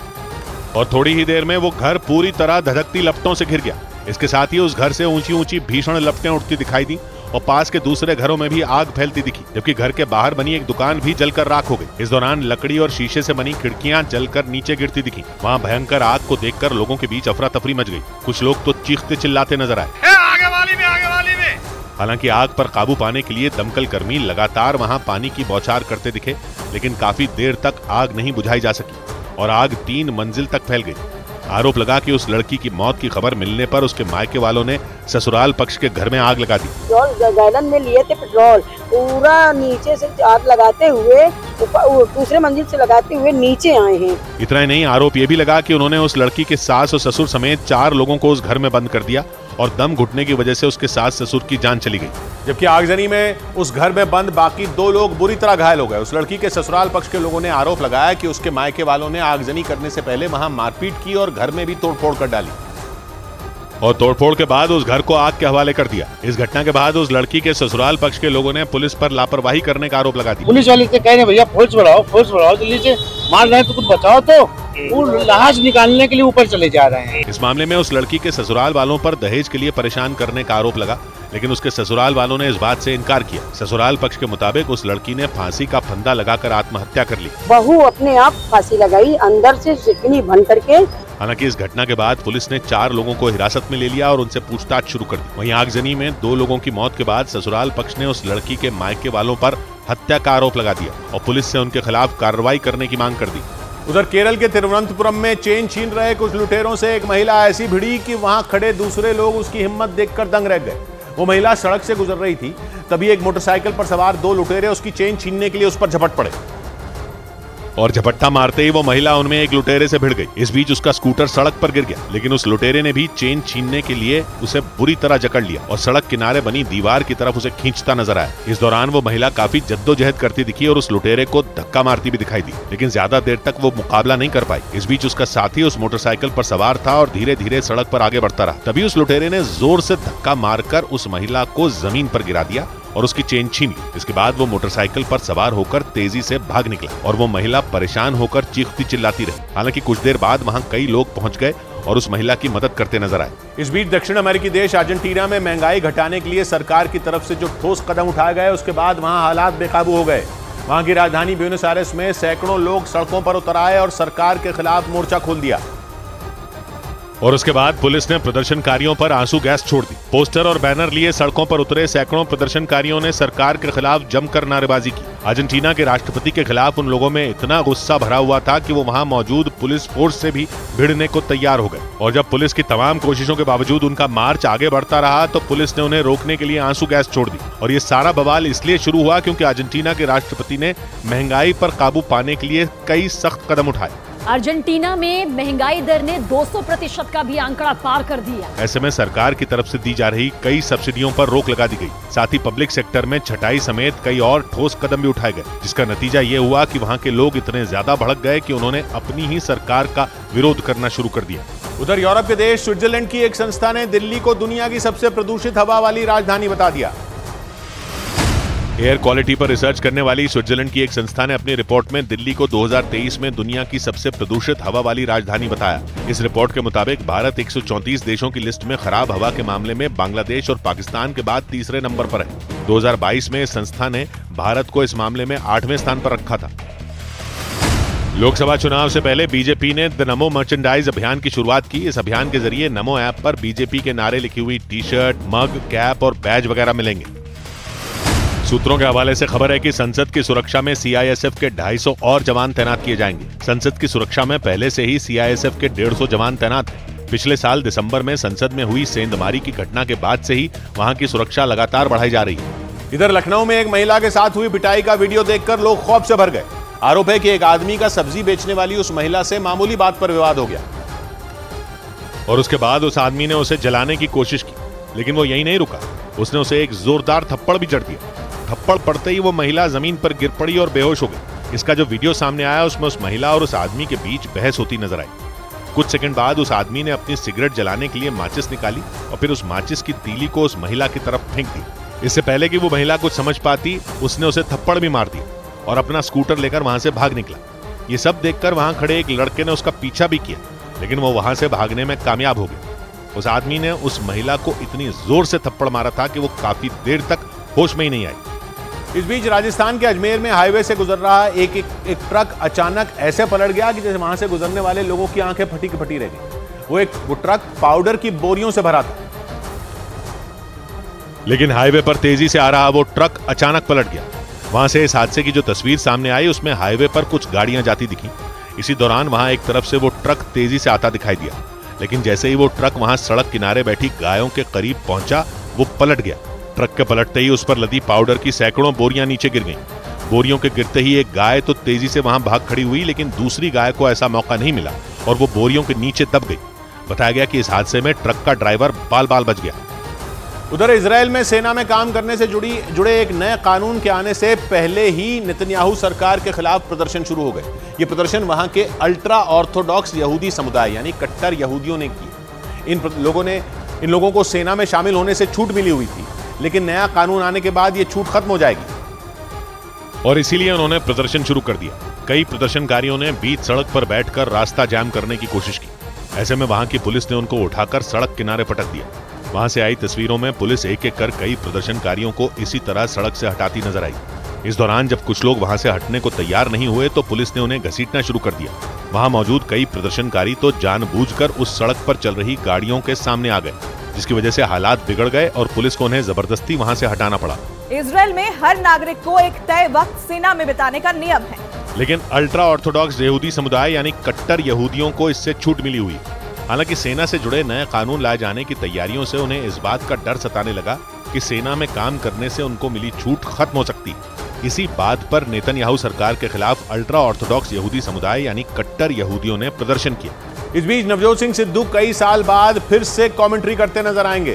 और थोड़ी ही देर में वो घर पूरी तरह धधकती लपटों से घिर गया। इसके साथ ही उस घर से ऊंची ऊंची भीषण लपटें उठती दिखाई दी और पास के दूसरे घरों में भी आग फैलती दिखी, जबकि घर के बाहर बनी एक दुकान भी जलकर राख हो गई। इस दौरान लकड़ी और शीशे से बनी खिड़कियां जलकर नीचे गिरती दिखी। वहां भयंकर आग को देखकर लोगों के बीच अफरा तफरी मच गई। कुछ लोग तो चीखते चिल्लाते नजर आए, आगे वाली में, आगे वाली में। हालांकि आग पर काबू पाने के लिए दमकल कर्मी लगातार वहां पानी की बौछार करते दिखे, लेकिन काफी देर तक आग नहीं बुझाई जा सकी और आग तीन मंजिल तक फैल गई। आरोप लगा कि उस लड़की की मौत की खबर मिलने पर उसके मायके वालों ने ससुराल पक्ष के घर में आग लगा दी। पेट्रोल गैलन में लिए थे पेट्रोल, पूरा नीचे से आग लगाते हुए दूसरे मंजिल से लगाते हुए नीचे आए हैं। इतना ही नहीं, आरोप ये भी लगा कि उन्होंने उस लड़की के सास और ससुर समेत चार लोगों को उस घर में बंद कर दिया और दम घुटने की वजह से उसके सास ससुर की जान चली गई। जबकि आगजनी में उस घर में बंद बाकी दो लोग बुरी तरह घायल हो गए। उस लड़की के ससुराल पक्ष के लोगों ने आरोप लगाया कि उसके मायके वालों ने आगजनी करने से पहले वहां मारपीट की और घर में भी तोड़फोड़ कर डाली और तोड़फोड़ के बाद उस घर को आग के हवाले कर दिया। इस घटना के बाद उस लड़की के ससुराल पक्ष के लोगों ने पुलिस पर लापरवाही करने का आरोप लगा दिया। पुलिस वाले से कह रहे भैया फोर्स बढ़ाओ, फोर्स बढ़ाओ, जल्दी से मार रहे हैं तो कुछ बचाओ, तो वो लाश निकालने के लिए ऊपर चले जा रहे हैं। इस मामले में उस लड़की के ससुराल वालों पर दहेज के लिए परेशान करने का आरोप लगा, लेकिन उसके ससुराल वालों ने इस बात से इनकार किया। ससुराल पक्ष के मुताबिक उस लड़की ने फांसी का फंदा लगाकर आत्महत्या कर ली। बहू अपने आप फांसी लगाई, अंदर से चिकनी भन करके हालांकि इस घटना के बाद पुलिस ने चार लोगों को हिरासत में ले लिया और उनसे पूछताछ शुरू कर दी। वहीं आगजनी में दो लोगों की मौत के बाद ससुराल पक्ष ने उस लड़की के मायके वालों पर हत्या का आरोप लगा दिया और पुलिस से उनके खिलाफ कार्रवाई करने की मांग कर दी। उधर केरल के तिरुवनंतपुरम में चेन छीन रहे कुछ लुटेरों से एक महिला ऐसी भिड़ी कि वहां खड़े दूसरे लोग उसकी हिम्मत देखकर दंग रह गए। वो महिला सड़क से गुजर रही थी, तभी एक मोटरसाइकिल पर सवार दो लुटेरे उसकी चेन छीनने के लिए उस पर झपट पड़े और झपट्टा मारते ही वो महिला उनमें एक लुटेरे से भिड़ गई। इस बीच उसका स्कूटर सड़क पर गिर गया, लेकिन उस लुटेरे ने भी चेन छीनने के लिए उसे बुरी तरह जकड़ लिया और सड़क किनारे बनी दीवार की तरफ उसे खींचता नजर आया। इस दौरान वो महिला काफी जद्दोजहद करती दिखी और उस लुटेरे को धक्का मारती भी दिखाई दी, लेकिन ज्यादा देर तक वो मुकाबला नहीं कर पाई। इस बीच उसका साथी उस मोटरसाइकिल पर सवार था और धीरे धीरे सड़क पर आगे बढ़ता रहा। तभी उस लुटेरे ने जोर से धक्का मारकर उस महिला को जमीन पर गिरा दिया और उसकी चेन छीन ली। इसके बाद वो मोटरसाइकिल पर सवार होकर तेजी से भाग निकला और वो महिला परेशान होकर चीखती चिल्लाती रही। हालांकि कुछ देर बाद वहां कई लोग पहुंच गए और उस महिला की मदद करते नजर आए। इस बीच दक्षिण अमेरिकी देश अर्जेंटीना में महंगाई घटाने के लिए सरकार की तरफ से जो ठोस कदम उठाए गए, उसके बाद वहां हालात बेकाबू हो गए। वहां की राजधानी ब्यूनस आयर्स में सैकड़ों लोग सड़कों पर उतर आए और सरकार के खिलाफ मोर्चा खोल दिया। और उसके बाद पुलिस ने प्रदर्शनकारियों पर आंसू गैस छोड़ दी। पोस्टर और बैनर लिए सड़कों पर उतरे सैकड़ों प्रदर्शनकारियों ने सरकार के खिलाफ जमकर नारेबाजी की। अर्जेंटीना के राष्ट्रपति के खिलाफ उन लोगों में इतना गुस्सा भरा हुआ था कि वो वहां मौजूद पुलिस फोर्स से भी भिड़ने को तैयार हो गए। और जब पुलिस की तमाम कोशिशों के बावजूद उनका मार्च आगे बढ़ता रहा तो पुलिस ने उन्हें रोकने के लिए आंसू गैस छोड़ दी। और ये सारा बवाल इसलिए शुरू हुआ क्योंकि अर्जेंटीना के राष्ट्रपति ने महंगाई पर काबू पाने के लिए कई सख्त कदम उठाए। अर्जेंटीना में महंगाई दर ने दो सौ प्रतिशत का भी आंकड़ा पार कर दिया। ऐसे में सरकार की तरफ से दी जा रही कई सब्सिडियों पर रोक लगा दी गई। साथ ही पब्लिक सेक्टर में छटाई समेत कई और ठोस कदम भी उठाए गए, जिसका नतीजा ये हुआ कि वहां के लोग इतने ज्यादा भड़क गए कि उन्होंने अपनी ही सरकार का विरोध करना शुरू कर दिया। उधर यूरोप के देश स्विट्जरलैंड की एक संस्था ने दिल्ली को दुनिया की सबसे प्रदूषित हवा वाली राजधानी बता दिया। एयर क्वालिटी पर रिसर्च करने वाली स्विट्जरलैंड की एक संस्था ने अपनी रिपोर्ट में दिल्ली को दो हज़ार तेईस में दुनिया की सबसे प्रदूषित हवा वाली राजधानी बताया। इस रिपोर्ट के मुताबिक भारत एक सौ चौंतीस देशों की लिस्ट में खराब हवा के मामले में बांग्लादेश और पाकिस्तान के बाद तीसरे नंबर पर है। दो हज़ार बाईस में इस संस्था ने भारत को इस मामले में आठवें स्थान पर रखा था। लोकसभा चुनाव से पहले बीजेपी ने द नमो मर्चेंडाइज अभियान की शुरुआत की। इस अभियान के जरिए नमो ऐप पर बीजेपी के नारे लिखी हुई टी शर्ट, मग, कैप और बैज वगैरह मिलेंगे। सूत्रों के हवाले से खबर है कि संसद की सुरक्षा में सीआईएसएफ के ढाई सौ और जवान तैनात किए जाएंगे। संसद की सुरक्षा में पहले से ही सीआईएसएफ के डेढ़ सौ जवान तैनात हैं। पिछले साल दिसंबर में संसद में हुई सेंधमारी की घटना के बाद से ही वहां की सुरक्षा लगातार बढ़ाई जा रही है। इधर लखनऊ में एक महिला के साथ हुई पिटाई का वीडियो देखकर लोग खौफ से भर गए। आरोप है कि एक आदमी का सब्जी बेचने वाली उस महिला से मामूली बात पर विवाद हो गया और उसके बाद उस आदमी ने उसे जलाने की कोशिश की, लेकिन वो यही नहीं रुका। उसने उसे एक जोरदार थप्पड़ भी जड़ दिया। थप्पड़ पड़ते ही वो महिला जमीन पर गिर पड़ी और बेहोश हो गई। इसका जो वीडियो सामने आया उसमें उस महिला और उस आदमी के बीच बहस होती नजर आई। कुछ सेकंड बाद उस आदमी ने अपनी सिगरेट जलाने के लिए माचिस निकाली और फिर उस माचिस की तीली को उस महिला की तरफ फेंक दी। इससे पहले कि वो महिला कुछ समझ पाती, उसने उसे थप्पड़ भी मार दिया और अपना स्कूटर लेकर वहां से भाग निकला। ये सब देखकर वहां खड़े एक लड़के ने उसका पीछा भी किया, लेकिन वो वहां से भागने में कामयाब हो गया। उस आदमी ने उस महिला को इतनी जोर से थप्पड़ मारा था कि वो काफी देर तक होश में ही नहीं आई। इस बीच राजस्थान के अजमेर में हाईवे से गुजर रहा एक एक, एक ट्रक अचानक ऐसे पलट गया कि जैसे वहां से गुजरने वाले लोगों की आंखें फटी की फटी रह गई। वो एक वो ट्रक पाउडर की बोरियों से भरा था, लेकिन हाईवे पर तेजी से आ रहा वो ट्रक अचानक पलट गया। वहां से इस हादसे की जो तस्वीर सामने आई उसमें हाईवे पर कुछ गाड़ियां जाती दिखी। इसी दौरान वहां एक तरफ से वो ट्रक तेजी से आता दिखाई दिया, लेकिन जैसे ही वो ट्रक वहां सड़क किनारे बैठी गायों के करीब पहुंचा वो पलट गया। ट्रक के पलटते ही उस पर लदी पाउडर की सैकड़ों बोरियां नीचे गिर गईं। बोरियों के गिरते ही एक गाय तो तेजी से वहां भाग खड़ी हुई, लेकिन दूसरी गाय को ऐसा मौका नहीं मिला और वो बोरियों के नीचे दब गई। बताया गया कि इस हादसे में ट्रक का ड्राइवर बाल बाल बच गया। उधर इजराइल में सेना में काम करने से जुड़ी जुड़े एक नए कानून के आने से पहले ही नेतन्याहू सरकार के खिलाफ प्रदर्शन शुरू हो गए। ये प्रदर्शन वहां के अल्ट्रा ऑर्थोडॉक्स यहूदी समुदाय यानी कट्टर यहूदियों ने की। इन लोगों ने इन लोगों को सेना में शामिल होने से छूट मिली हुई थी, लेकिन नया कानून आने के बाद ये छूट खत्म हो जाएगी और इसीलिए उन्होंने प्रदर्शन शुरू कर दिया। कई प्रदर्शनकारियों ने बीच सड़क पर बैठकर रास्ता जाम करने की कोशिश की। ऐसे में वहां की पुलिस ने उनको उठाकर सड़क किनारे पटक दिया। वहां से आई तस्वीरों में पुलिस एक एक कर कई प्रदर्शनकारियों को इसी तरह सड़क से हटाती नजर आई। इस दौरान जब कुछ लोग वहां से हटने को तैयार नहीं हुए तो पुलिस ने उन्हें घसीटना शुरू कर दिया। वहां मौजूद कई प्रदर्शनकारी तो जानबूझकर उस सड़क पर चल रही गाड़ियों के सामने आ गए, जिसकी वजह से हालात बिगड़ गए और पुलिस को उन्हें जबरदस्ती वहां से हटाना पड़ा। इजराइल में हर नागरिक को एक तय वक्त सेना में बिताने का नियम है, लेकिन अल्ट्रा ऑर्थोडॉक्स यहूदी समुदाय यानी कट्टर यहूदियों को इससे छूट मिली हुई। हालांकि सेना से जुड़े नए कानून लाए जाने की तैयारियों से उन्हें इस बात का डर सताने लगा कि सेना में काम करने से उनको मिली छूट खत्म हो सकती। इसी बात पर नेतन्याहू सरकार के खिलाफ अल्ट्रा ऑर्थोडॉक्स यहूदी समुदाय यानी कट्टर यहूदियों ने प्रदर्शन किया। इस बीच नवजोत सिंह सिद्धू कई साल बाद फिर से कमेंट्री करते नजर आएंगे।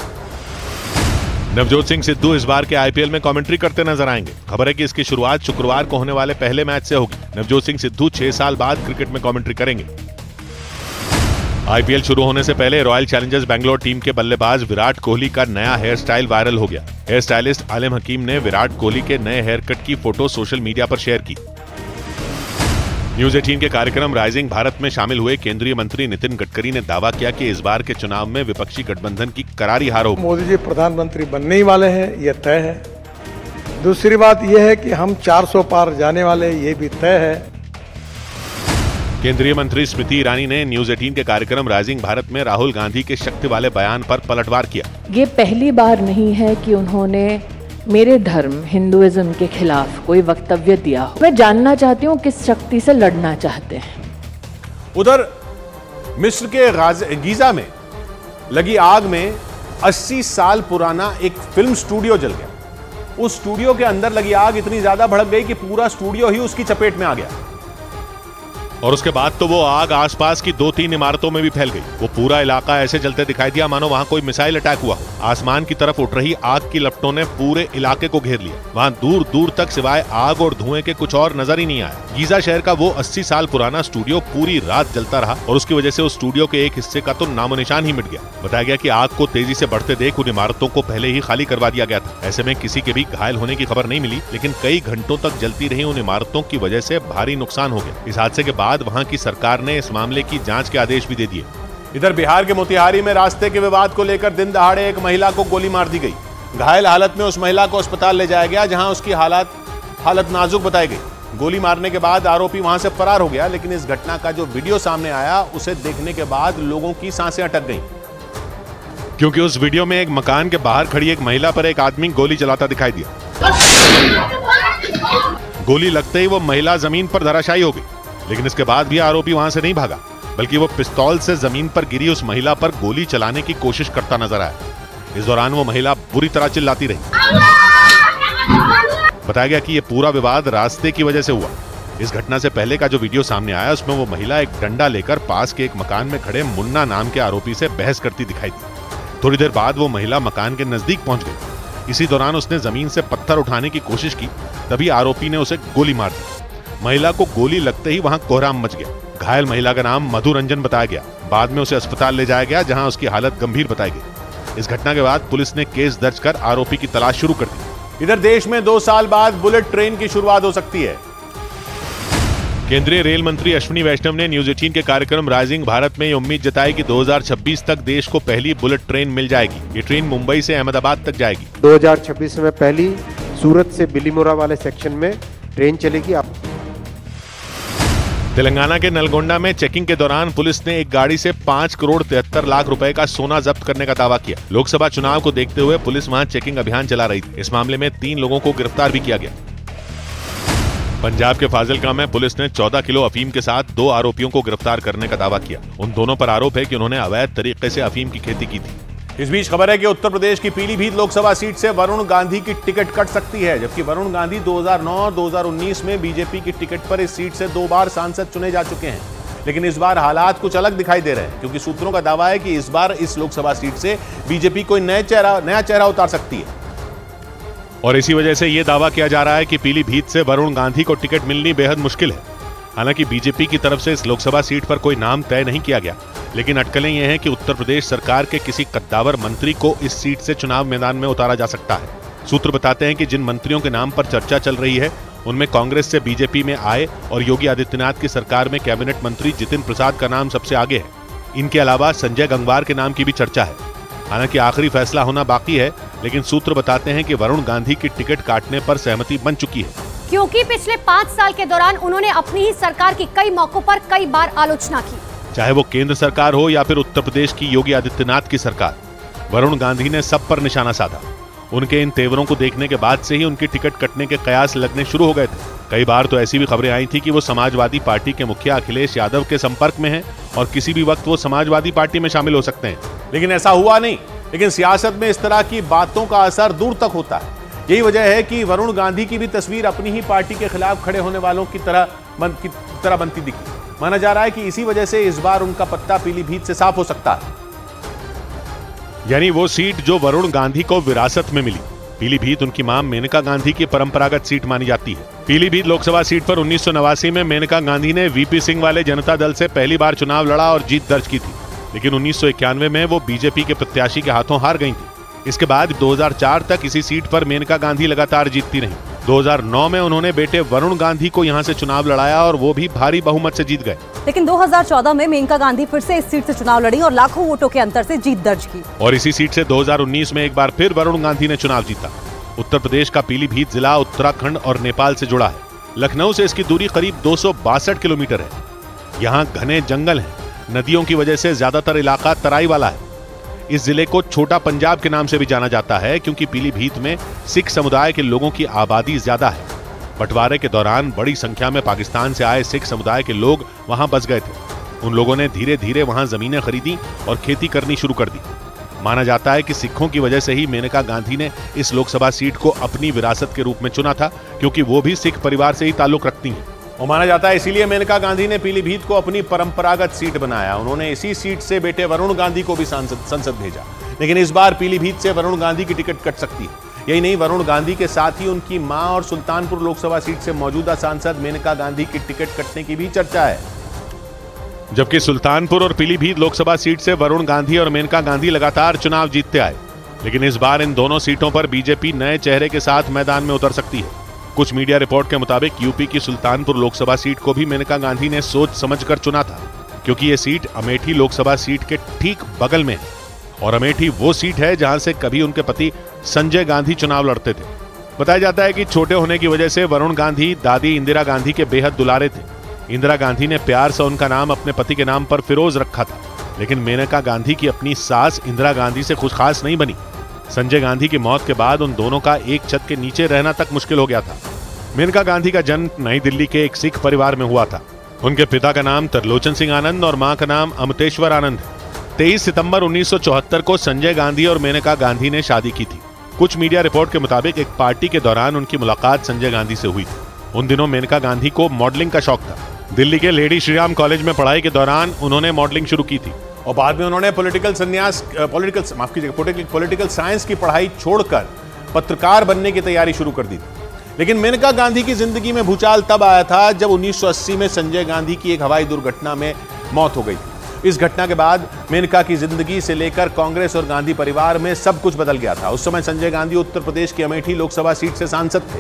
नवजोत सिंह सिद्धू इस बार के आईपीएल में कमेंट्री करते नजर आएंगे। खबर है कि इसकी शुरुआत शुक्रवार को होने वाले पहले मैच से होगी। नवजोत सिंह सिद्धू छह साल बाद क्रिकेट में कमेंट्री करेंगे। आईपीएल शुरू होने से पहले रॉयल चैलेंजर्स बेंगलोर टीम के बल्लेबाज विराट कोहली का नया हेयर स्टाइल वायरल हो गया। हेयर स्टाइलिस्ट आलिम हकीम ने विराट कोहली के नए हेयर कट की फोटो सोशल मीडिया पर शेयर की। न्यूज अठारह के कार्यक्रम राइजिंग भारत में शामिल हुए केंद्रीय मंत्री नितिन गडकरी ने दावा किया कि इस बार के चुनाव में विपक्षी गठबंधन की करारी हार होगी। मोदी जी प्रधानमंत्री बनने ही वाले हैं, यह तय है। दूसरी बात यह है कि हम चार सौ पार जाने वाले, ये भी तय है। केंद्रीय मंत्री स्मृति ईरानी ने न्यूज अठारह के कार्यक्रम राइजिंग भारत में राहुल गांधी के शक्ति वाले बयान पर पलटवार किया। ये पहली बार नहीं है कि उन्होंने मेरे धर्म हिंदुइज्म के खिलाफ कोई वक्तव्य दिया हो। मैं जानना चाहती हूँ किस शक्ति से लड़ना चाहते हैं। उधर मिस्र के गीजा में लगी आग में अस्सी साल पुराना एक फिल्म स्टूडियो जल गया। उस स्टूडियो के अंदर लगी आग इतनी ज्यादा भड़क गई कि पूरा स्टूडियो ही उसकी चपेट में आ गया और उसके बाद तो वो आग आसपास की दो तीन इमारतों में भी फैल गई। वो पूरा इलाका ऐसे जलते दिखाई दिया मानो वहां कोई मिसाइल अटैक हुआ। आसमान की तरफ उठ रही आग की लपटों ने पूरे इलाके को घेर लिया। वहां दूर दूर तक सिवाय आग और धुएं के कुछ और नजर ही नहीं आया। गीजा शहर का वो अस्सी साल पुराना स्टूडियो पूरी रात जलता रहा और उसकी वजह से उस स्टूडियो के एक हिस्से का तो नामो निशान ही मिट गया। बताया गया कि आग को तेजी से बढ़ते देख उन इमारतों को पहले ही खाली करवा दिया गया था। ऐसे में किसी के भी घायल होने की खबर नहीं मिली, लेकिन कई घंटों तक जलती रही उन इमारतों की वजह से भारी नुकसान हो गया। इस हादसे के बाद वहाँ की सरकार ने इस मामले की जांच के आदेश भी दे दिए। इधर बिहार के मोतिहारी में रास्ते के विवाद को लेकर दिन दहाड़े एक महिला को गोली मार दी गई। घायल हालत में उस महिला को अस्पताल ले जाया गया, जहां उसकी हालत हालत नाजुक बताई गई। गोली मारने के बाद आरोपी वहां से फरार हो गया, लेकिन इस घटना का जो वीडियो सामने आया उसे देखने के बाद लोगों की सांसें अटक गईं। क्योंकि उस वीडियो में एक मकान के बाहर खड़ी एक महिला पर एक आदमी गोली चलाता दिखाई दिया। गोली लगते ही वो महिला जमीन पर धराशायी हो गई, लेकिन इसके बाद भी आरोपी वहां से नहीं भागा, बल्कि वो पिस्तौल से जमीन पर गिरी उस महिला पर गोली चलाने की कोशिश करता नजर आया। इस दौरान वो महिला बुरी तरह चिल्लाती रही। बताया गया कि ये पूरा विवाद रास्ते की वजह से हुआ। इस घटना से पहले का जो वीडियो सामने आया उसमें वो महिला एक डंडा लेकर पास के एक मकान में खड़े मुन्ना नाम के आरोपी से बहस करती दिखाई दी। थोड़ी देर बाद वो महिला मकान के नजदीक पहुंच गई। इसी दौरान उसने जमीन से पत्थर उठाने की कोशिश की, तभी आरोपी ने उसे गोली मार दी। महिला को गोली लगते ही वहां कोहराम मच गया। घायल महिला का नाम मधु रंजन बताया गया। बाद में उसे अस्पताल ले जाया गया, जहां उसकी हालत गंभीर बताई गई। इस घटना के बाद पुलिस ने केस दर्ज कर आरोपी की तलाश शुरू कर दी। इधर देश में दो साल बाद बुलेट ट्रेन की शुरुआत हो सकती है। केंद्रीय रेल मंत्री अश्विनी वैष्णव ने न्यूज अठारह के कार्यक्रम राइजिंग भारत में ये उम्मीद जताई कि दो हज़ार छब्बीस तक देश को पहली बुलेट ट्रेन मिल जाएगी। ये ट्रेन मुंबई से अहमदाबाद तक जाएगी। दो हज़ार छब्बीस में पहली सूरत से बिलीमोरा वाले सेक्शन में ट्रेन चलेगी। तेलंगाना के नलगोंडा में चेकिंग के दौरान पुलिस ने एक गाड़ी से पाँच करोड़ तिहत्तर लाख रुपए का सोना जब्त करने का दावा किया। लोकसभा चुनाव को देखते हुए पुलिस वहां चेकिंग अभियान चला रही थी। इस मामले में तीन लोगों को गिरफ्तार भी किया गया। पंजाब के फाजिलका में पुलिस ने चौदह किलो अफीम के साथ दो आरोपियों को गिरफ्तार करने का दावा किया। उन दोनों पर आरोप है कि उन्होंने अवैध तरीके से अफीम की खेती की थी। इस बीच खबर है कि उत्तर प्रदेश की पीलीभीत लोकसभा सीट से वरुण गांधी की टिकट कट सकती है, जबकि वरुण गांधी दो हज़ार नौ और दो हज़ार उन्नीस में बीजेपी की टिकट पर इस सीट से दो बार सांसद चुने जा चुके हैं। लेकिन इस बार हालात कुछ अलग दिखाई दे रहे हैं, क्योंकि सूत्रों का दावा है कि इस बार इस लोकसभा सीट से बीजेपी कोई नया चेहरा नया चेहरा उतार सकती है। और इसी वजह से यह दावा किया जा रहा है कि पीलीभीत से वरुण गांधी को टिकट मिलनी बेहद मुश्किल है। हालांकि बीजेपी की तरफ से इस लोकसभा सीट पर कोई नाम तय नहीं किया गया, लेकिन अटकलें यह हैं कि उत्तर प्रदेश सरकार के किसी कद्दावर मंत्री को इस सीट से चुनाव मैदान में उतारा जा सकता है। सूत्र बताते हैं कि जिन मंत्रियों के नाम पर चर्चा चल रही है उनमें कांग्रेस से बीजेपी में आए और योगी आदित्यनाथ की सरकार में कैबिनेट मंत्री जितिन प्रसाद का नाम सबसे आगे है। इनके अलावा संजय गंगवार के नाम की भी चर्चा है। हालांकि आखिरी फैसला होना बाकी है, लेकिन सूत्र बताते हैं कि वरुण गांधी की टिकट काटने पर सहमति बन चुकी है। क्योंकि पिछले पांच साल के दौरान उन्होंने अपनी ही सरकार की कई मौकों पर कई बार आलोचना की। चाहे वो केंद्र सरकार हो या फिर उत्तर प्रदेश की योगी आदित्यनाथ की सरकार, वरुण गांधी ने सब पर निशाना साधा। उनके इन तेवरों को देखने के बाद से ही उनकी टिकट कटने के कयास लगने शुरू हो गए थे। कई बार तो ऐसी भी खबरें आई थी कि वो समाजवादी पार्टी के मुखिया अखिलेश यादव के संपर्क में हैं और किसी भी वक्त वो समाजवादी पार्टी में शामिल हो सकते हैं। लेकिन ऐसा हुआ नहीं। लेकिन सियासत में इस तरह की बातों का असर दूर तक होता है। यही वजह है कि वरुण गांधी की भी तस्वीर अपनी ही पार्टी के खिलाफ खड़े होने वालों की तरह बन, की तरह बनती दिखी। माना जा रहा है कि इसी वजह से इस बार उनका पत्ता पीलीभीत से साफ हो सकता है। यानी वो सीट जो वरुण गांधी को विरासत में मिली, पीलीभीत उनकी मां मेनका गांधी की परंपरागत सीट मानी जाती है। पीलीभीत लोकसभा सीट पर उन्नीस सौ नवासी में मेनका गांधी ने वीपी सिंह वाले जनता दल से पहली बार चुनाव लड़ा और जीत दर्ज की थी। लेकिन उन्नीस सौ इक्यानवे में वो बीजेपी के प्रत्याशी के हाथों हार गई थी। इसके बाद दो हज़ार चार तक इसी सीट पर मेनका गांधी लगातार जीतती रहीं। दो हज़ार नौ में उन्होंने बेटे वरुण गांधी को यहां से चुनाव लड़ाया और वो भी भारी बहुमत से जीत गए। लेकिन दो हज़ार चौदह में मेनका गांधी फिर से इस सीट से चुनाव लड़ी और लाखों वोटों के अंतर से जीत दर्ज की। और इसी सीट से दो हज़ार उन्नीस में एक बार फिर वरुण गांधी ने चुनाव जीता। उत्तर प्रदेश का पीलीभीत जिला उत्तराखंड और नेपाल से जुड़ा है। लखनऊ से इसकी दूरी करीब दो सौ बासठ किलोमीटर है। यहाँ घने जंगल हैं। नदियों की वजह से ज्यादातर इलाका तराई वाला है। इस जिले को छोटा पंजाब के नाम से भी जाना जाता है क्योंकि पीलीभीत में सिख समुदाय के लोगों की आबादी ज्यादा है। बंटवारे के दौरान बड़ी संख्या में पाकिस्तान से आए सिख समुदाय के लोग वहां बस गए थे। उन लोगों ने धीरे धीरे वहां जमीनें खरीदी और खेती करनी शुरू कर दी। माना जाता है कि सिखों की वजह से ही मेनका गांधी ने इस लोकसभा सीट को अपनी विरासत के रूप में चुना था, क्योंकि वो भी सिख परिवार से ही ताल्लुक रखती हैं। और माना जाता है इसीलिए मेनका गांधी ने पीलीभीत को अपनी परंपरागत सीट बनाया। उन्होंने इसी सीट से बेटे वरुण गांधी को भी सांसद संसद भेजा। लेकिन इस बार पीलीभीत से वरुण गांधी की टिकट कट सकती है। यही नहीं, वरुण गांधी के साथ ही उनकी मां और सुल्तानपुर लोकसभा सीट से मौजूदा सांसद मेनका गांधी की टिकट कटने की भी चर्चा है। जबकि सुल्तानपुर और पीलीभीत लोकसभा सीट से वरुण गांधी और मेनका गांधी लगातार चुनाव जीतते आए। लेकिन इस बार इन दोनों सीटों पर बीजेपी नए चेहरे के साथ मैदान में उतर सकती है। कुछ मीडिया रिपोर्ट के मुताबिक यूपी की सुल्तानपुर लोकसभा सीट को भी मेनका गांधी ने सोच समझकर चुना था, क्योंकि ये सीट अमेठी लोकसभा सीट के ठीक बगल में है और अमेठी वो सीट है जहां से कभी उनके पति संजय गांधी चुनाव लड़ते थे। बताया जाता है कि छोटे होने की वजह से वरुण गांधी दादी इंदिरा गांधी के बेहद दुलारे थे। इंदिरा गांधी ने प्यार से उनका नाम अपने पति के नाम पर फिरोज रखा था। लेकिन मेनका गांधी की अपनी सास इंदिरा गांधी से कुछ खास नहीं बनी। संजय गांधी की मौत के बाद उन दोनों का एक छत के नीचे रहना तक मुश्किल हो गया था। मेनका गांधी का जन्म नई दिल्ली के एक सिख परिवार में हुआ था। उनके पिता का नाम त्रिलोचन सिंह आनंद और मां का नाम अमृतेश्वर आनंद है। तेईस सितंबर उन्नीस सौ चौहत्तर को संजय गांधी और मेनका गांधी ने शादी की थी। कुछ मीडिया रिपोर्ट के मुताबिक एक पार्टी के दौरान उनकी मुलाकात संजय गांधी से हुई थी। उन दिनों मेनका गांधी को मॉडलिंग का शौक था। दिल्ली के लेडी श्रीराम कॉलेज में पढ़ाई के दौरान उन्होंने मॉडलिंग शुरू की थी और बाद में उन्होंने पॉलिटिकल संन्यास पॉलिटिकल माफ कीजिएगा पॉलिटिकल साइंस की पढ़ाई छोड़कर पत्रकार बनने की तैयारी शुरू कर दी थी। लेकिन मेनका गांधी की जिंदगी में भूचाल तब आया था जब उन्नीस सौ अस्सी में संजय गांधी की एक हवाई दुर्घटना में मौत हो गई थी। इस घटना के बाद मेनका की जिंदगी से लेकर कांग्रेस और गांधी परिवार में सब कुछ बदल गया था। उस समय संजय गांधी उत्तर प्रदेश की अमेठी लोकसभा सीट से सांसद थे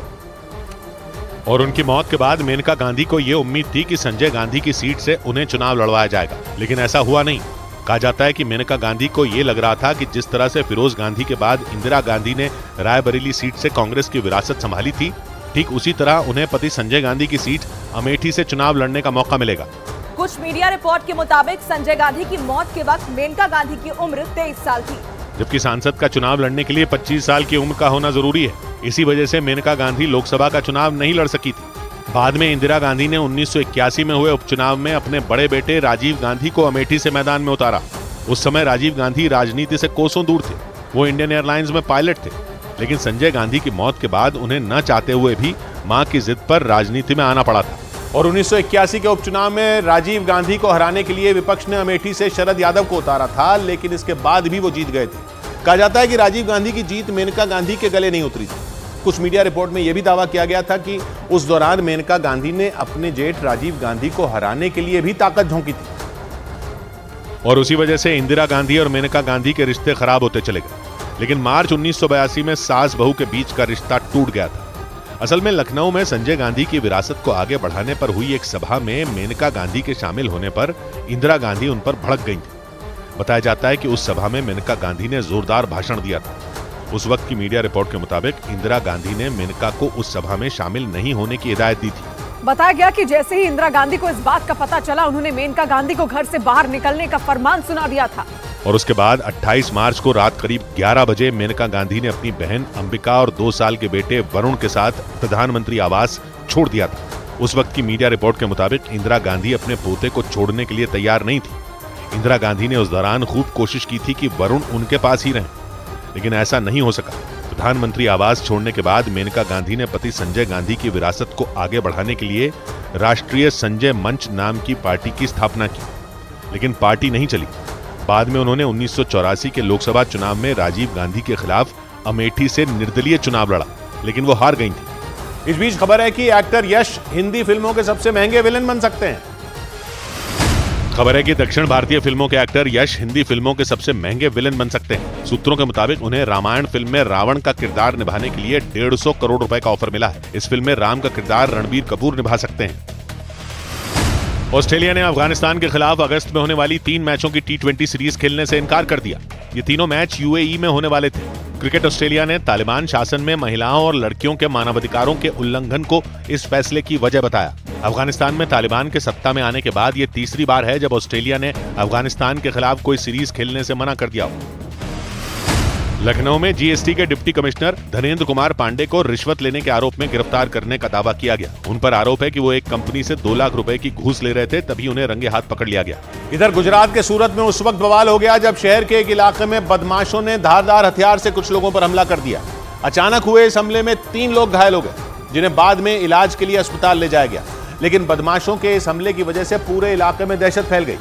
और उनकी मौत के बाद मेनका गांधी को यह उम्मीद थी कि संजय गांधी की सीट से उन्हें चुनाव लड़वाया जाएगा। लेकिन ऐसा हुआ नहीं। कहा जाता है कि मेनका गांधी को यह लग रहा था कि जिस तरह से फिरोज गांधी के बाद इंदिरा गांधी ने रायबरेली सीट से कांग्रेस की विरासत संभाली थी, ठीक उसी तरह उन्हें पति संजय गांधी की सीट अमेठी से चुनाव लड़ने का मौका मिलेगा। कुछ मीडिया रिपोर्ट के मुताबिक संजय गांधी की मौत के वक्त मेनका गांधी की उम्र तेईस साल थी, जबकि सांसद का चुनाव लड़ने के लिए पच्चीस साल की उम्र का होना जरूरी है। इसी वजह से मेनका गांधी लोकसभा का चुनाव नहीं लड़ सकी थी। बाद में इंदिरा गांधी ने उन्नीस सौ इक्यासी में हुए उपचुनाव में अपने बड़े बेटे राजीव गांधी को अमेठी से मैदान में उतारा। उस समय राजीव गांधी राजनीति से कोसों दूर थे। वो इंडियन एयरलाइंस में पायलट थे। लेकिन संजय गांधी की मौत के बाद उन्हें न चाहते हुए भी मां की जिद पर राजनीति में आना पड़ा था। और उन्नीस सौ इक्यासी के उपचुनाव में राजीव गांधी को हराने के लिए विपक्ष ने अमेठी से शरद यादव को उतारा था, लेकिन इसके बाद भी वो जीत गए थे। कहा जाता है कि राजीव गांधी की जीत मेनका गांधी के गले नहीं उतरी थी। कुछ मीडिया रिपोर्ट में यह भी दावा किया गया था कि उस दौरान मेनका गांधी ने अपने जेठ राजीव गांधी को हराने के लिए भी ताकत झोंकी थी और उसी वजह से इंदिरा गांधी और मेनका गांधी के रिश्ते खराब होते चले गए। लेकिन मार्च उन्नीस सौ बयासी में सास बहू के बीच का रिश्ता टूट गया था। असल में लखनऊ में संजय गांधी की विरासत को आगे बढ़ाने पर हुई एक सभा में मेनका गांधी के शामिल होने पर इंदिरा गांधी उन पर भड़क गई थी। बताया जाता है कि उस सभा में मेनका गांधी ने जोरदार भाषण दिया था उस वक्त की मीडिया रिपोर्ट के मुताबिक इंदिरा गांधी ने मेनका को उस सभा में शामिल नहीं होने की हिदायत दी थी। बताया गया कि जैसे ही इंदिरा गांधी को इस बात का पता चला, उन्होंने मेनका गांधी को घर से बाहर निकलने का फरमान सुना दिया था। और उसके बाद अट्ठाईस मार्च को रात करीब ग्यारह बजे मेनका गांधी ने अपनी बहन अंबिका और दो साल के बेटे वरुण के साथ प्रधानमंत्री आवास छोड़ दिया था। उस वक्त की मीडिया रिपोर्ट के मुताबिक इंदिरा गांधी अपने पोते को छोड़ने के लिए तैयार नहीं थी। इंदिरा गांधी ने उस दौरान खूब कोशिश की थी कि वरुण उनके पास ही रहें, लेकिन ऐसा नहीं हो सका। प्रधानमंत्री आवास छोड़ने के बाद मेनका गांधी ने पति संजय गांधी की विरासत को आगे बढ़ाने के लिए राष्ट्रीय संजय मंच नाम की पार्टी की स्थापना की, लेकिन पार्टी नहीं चली। बाद में उन्होंने उन्नीस सौ चौरासी के लोकसभा चुनाव में राजीव गांधी के खिलाफ अमेठी से निर्दलीय चुनाव लड़ा, लेकिन वो हार गई थी। इस बीच खबर है कि एक्टर यश हिंदी फिल्मों के सबसे महंगे विलेन बन सकते हैं। खबर है कि दक्षिण भारतीय फिल्मों के एक्टर यश हिंदी फिल्मों के सबसे महंगे विलेन बन सकते हैं। सूत्रों के मुताबिक उन्हें रामायण फिल्म में रावण का किरदार निभाने के लिए डेढ़ सौ करोड़ रुपए का ऑफर मिला है। इस फिल्म में राम का किरदार रणबीर कपूर निभा सकते हैं। ऑस्ट्रेलिया ने अफगानिस्तान के खिलाफ अगस्त में होने वाली तीन मैचों की टी ट्वेंटी सीरीज खेलने से इनकार कर दिया। ये तीनों मैच यूएई में होने वाले थे। क्रिकेट ऑस्ट्रेलिया ने तालिबान शासन में महिलाओं और लड़कियों के मानवाधिकारों के उल्लंघन को इस फैसले की वजह बताया। अफगानिस्तान में तालिबान के सत्ता में आने के बाद ये तीसरी बार है जब ऑस्ट्रेलिया ने अफगानिस्तान के खिलाफ कोई सीरीज खेलने से मना कर दिया हो। लखनऊ में जीएसटी के डिप्टी कमिश्नर धनेंद्र कुमार पांडे को रिश्वत लेने के आरोप में गिरफ्तार करने का दावा किया गया। उन पर आरोप है कि वो एक कंपनी से दो लाख रुपए की घूस ले रहे थे, तभी उन्हें रंगे हाथ पकड़ लिया गया। इधर गुजरात के सूरत में उस वक्त बवाल हो गया जब शहर के एक इलाके में बदमाशों ने धारदार हथियार से कुछ लोगों पर हमला कर दिया। अचानक हुए इस हमले में तीन लोग घायल हो गए, जिन्हें बाद में इलाज के लिए अस्पताल ले जाया गया। लेकिन बदमाशों के इस हमले की वजह से पूरे इलाके में दहशत फैल गई,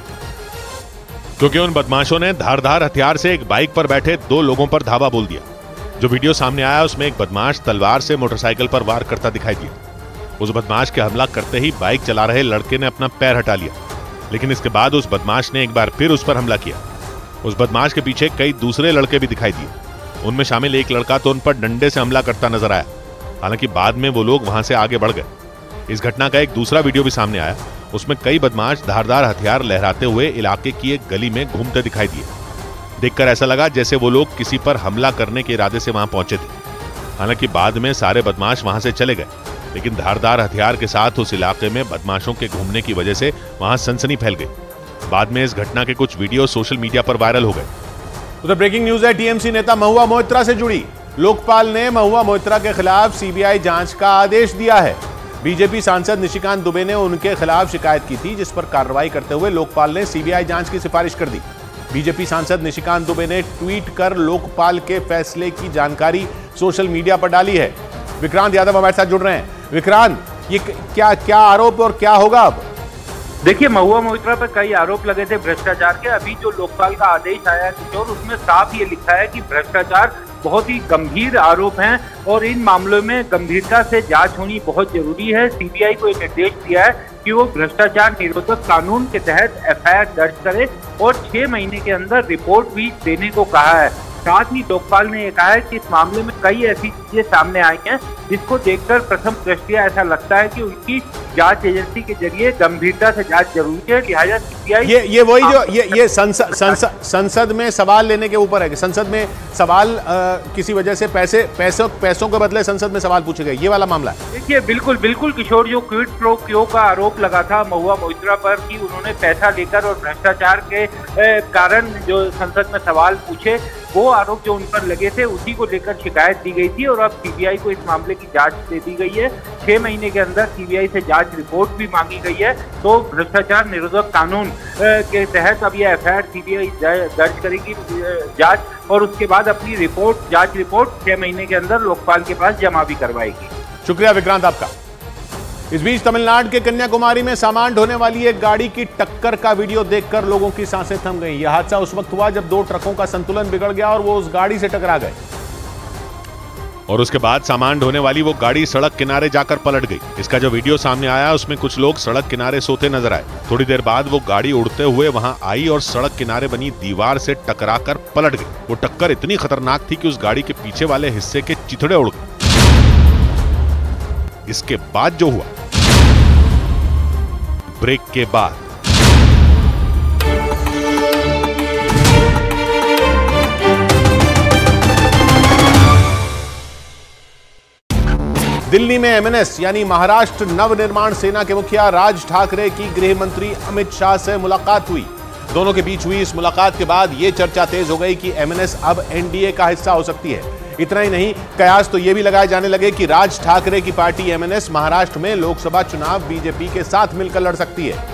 क्योंकि उन बदमाशों ने धारदार हथियार से एक बाइक पर बैठे दो लोगों पर धावा बोल दिया। जो वीडियो सामने आया उसमें एक बदमाश तलवार से मोटरसाइकिल पर वार करता दिखाई दिया। उस बदमाश के हमला करते ही बाइक चला रहे लड़के ने अपना पैर हटा लिया, लेकिन इसके बाद उस बदमाश ने एक बार फिर उस पर हमला किया। उस बदमाश के पीछे कई दूसरे लड़के भी दिखाई दिए। उनमें शामिल एक लड़का तो उन पर डंडे से हमला करता नजर आया। हालांकि बाद में वो लोग वहां से आगे बढ़ गए। इस घटना का एक दूसरा वीडियो भी सामने आया। उसमें कई बदमाश धारदार हथियार लहराते हुए इलाके की एक गली में घूमते दिखाई दिए। देखकर ऐसा लगा जैसे वो लोग किसी पर हमला करने के इरादे से वहां पहुंचे थे। हालांकि बाद में सारे बदमाश वहां से चले गए, लेकिन धारदार हथियार के साथ उस इलाके में बदमाशों के घूमने की वजह से वहां सनसनी फैल गई। बाद में इस घटना के कुछ वीडियो सोशल मीडिया पर वायरल हो गए। उधर ब्रेकिंग न्यूज है, टीएमसी नेता महुआ मोइत्रा से जुड़ी। लोकपाल ने महुआ मोइत्रा के खिलाफ सीबीआई जांच का आदेश दिया है। बीजेपी सांसद निशिकांत दुबे ने उनके खिलाफ शिकायत की थी, जिस पर कार्रवाई करते हुए लोकपाल ने सीबीआई जांच की सिफारिश कर दी। बीजेपी सांसद निशिकांत दुबे ने ट्वीट कर लोकपाल के फैसले की जानकारी सोशल मीडिया पर डाली है। विक्रांत यादव हमारे साथ जुड़ रहे हैं। विक्रांत, ये क्या क्या आरोप और क्या होगा अब? देखिए, महुआ मोइत्रा पर कई आरोप लगे थे भ्रष्टाचार के। अभी जो लोकपाल का आदेश आया है किशोर, उसमें साफ ये लिखा है कि भ्रष्टाचार बहुत ही गंभीर आरोप हैं और इन मामलों में गंभीरता से जांच होनी बहुत जरूरी है। सीबीआई को एक निर्देश दिया है कि वो भ्रष्टाचार निरोधक कानून के तहत एफआईआर दर्ज करे और छह महीने के अंदर रिपोर्ट भी देने को कहा है। साथ ही लोकपाल ने यह कहा है कि इस मामले में कई ऐसी चीजें सामने आई हैं जिसको देखकर प्रथम दृष्टया ऐसा लगता है कि उनकी जांच एजेंसी के जरिए गंभीरता से जांच जरूरी है। लिहाजा सीबीआई ये ये वही जो ये ये संसद संसद संसद में सवाल लेने के ऊपर है कि संसद में सवाल आ, किसी वजह से पैसे पैसों पैसों के बदले संसद में सवाल पूछे गए, ये वाला मामला है। देखिए, बिल्कुल बिल्कुल किशोर, जो क्विड प्रो क्यो का आरोप लगा था महुआ मोइत्रा पर कि उन्होंने पैसा लेकर और भ्रष्टाचार के कारण जो संसद में सवाल पूछे, वो आरोप जो उन पर लगे थे उसी को लेकर शिकायत दी गई थी और अब सीबीआई को इस मामले की जांच दे दी गई है। छह महीने के अंदर सीबीआई से जांच रिपोर्ट भी मांगी गई है। तो भ्रष्टाचार निरोधक कानून के तहत अब यह एफआईआर सीबीआई दर्ज करेगी जांच और उसके बाद अपनी रिपोर्ट जांच रिपोर्ट छह महीने के अंदर लोकपाल के पास जमा भी करवाएगी। शुक्रिया विक्रांत आपका। इस बीच तमिलनाडु के कन्याकुमारी में सामान ढोने वाली एक गाड़ी की टक्कर का वीडियो देखकर लोगों की सांसें थम गईं। यह हादसा उस वक्त हुआ जब दो ट्रकों का संतुलन बिगड़ गया और वो उस गाड़ी से टकरा गए और उसके बाद सामान ढोने वाली वो गाड़ी सड़क किनारे जाकर पलट गई। इसका जो वीडियो सामने आया उसमें कुछ लोग सड़क किनारे सोते नजर आए। थोड़ी देर बाद वो गाड़ी उड़ते हुए वहां आई और सड़क किनारे बनी दीवार से टकराकर पलट गई। वो टक्कर इतनी खतरनाक थी कि उस गाड़ी के पीछे वाले हिस्से के चिथड़े उड़ गए। इसके बाद जो हुआ, ब्रेक के बाद दिल्ली में एमएनएस यानी महाराष्ट्र नवनिर्माण सेना के मुखिया राज ठाकरे की गृह मंत्री अमित शाह से मुलाकात हुई। दोनों के बीच हुई इस मुलाकात के बाद यह चर्चा तेज हो गई कि एमएनएस अब एनडीए का हिस्सा हो सकती है। इतना ही नहीं, कयास तो यह भी लगाए जाने लगे कि राज ठाकरे की पार्टी एमएनएस महाराष्ट्र में लोकसभा चुनाव बीजेपी के साथ मिलकर लड़ सकती है,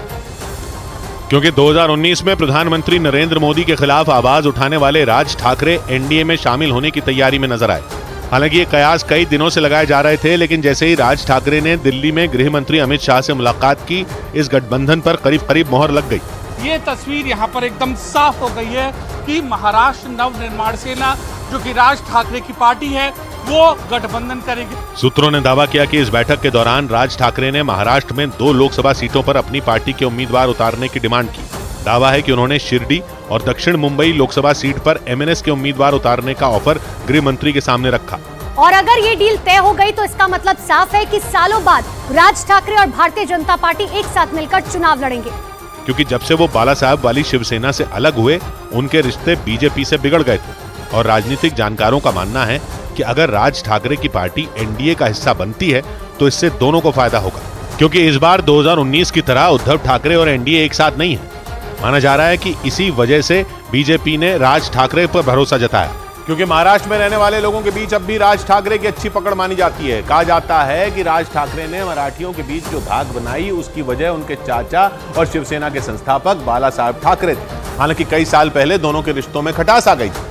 क्योंकि दो हज़ार उन्नीस में प्रधानमंत्री नरेंद्र मोदी के खिलाफ आवाज उठाने वाले राज ठाकरे एनडीए में शामिल होने की तैयारी में नजर आए। हालांकि ये कयास कई दिनों से लगाए जा रहे थे, लेकिन जैसे ही राज ठाकरे ने दिल्ली में गृह मंत्री अमित शाह से मुलाकात की, इस गठबंधन पर करीब करीब मोहर लग गई। ये तस्वीर यहाँ पर एकदम साफ हो गई है कि महाराष्ट्र नवनिर्माण सेना, जो कि राज ठाकरे की पार्टी है, वो गठबंधन करेगी। सूत्रों ने दावा किया कि इस बैठक के दौरान राज ठाकरे ने महाराष्ट्र में दो लोकसभा सीटों पर अपनी पार्टी के उम्मीदवार उतारने की डिमांड की। दावा है कि उन्होंने शिरडी और दक्षिण मुंबई लोकसभा सीट पर एमएनएस के उम्मीदवार उतारने का ऑफर गृह मंत्री के सामने रखा। और अगर ये डील तय हो गई तो इसका मतलब साफ है कि सालों बाद राज ठाकरे और भारतीय जनता पार्टी एक साथ मिलकर चुनाव लड़ेंगे। क्योंकि जब से वो बाला साहब वाली शिवसेना से अलग हुए, उनके रिश्ते बीजेपी से बिगड़ गए थे और राजनीतिक जानकारों का मानना है कि अगर राज ठाकरे की पार्टी एनडीए का हिस्सा बनती है तो इससे दोनों को फायदा होगा, क्योंकि इस बार दो हज़ार उन्नीस की तरह उद्धव ठाकरे और एनडीए एक साथ नहीं है। माना जा रहा है कि इसी वजह से बीजेपी ने राज ठाकरे पर भरोसा जताया, क्योंकि महाराष्ट्र में रहने वाले लोगों के बीच अब भी राज ठाकरे की अच्छी पकड़ मानी जाती है। कहा जाता है कि राज ठाकरे ने मराठियों के बीच जो धाक बनाई, उसकी वजह उनके चाचा और शिवसेना के संस्थापक बाला साहब ठाकरे थे। हालांकि कई साल पहले दोनों के रिश्तों में खटास आ गई थी,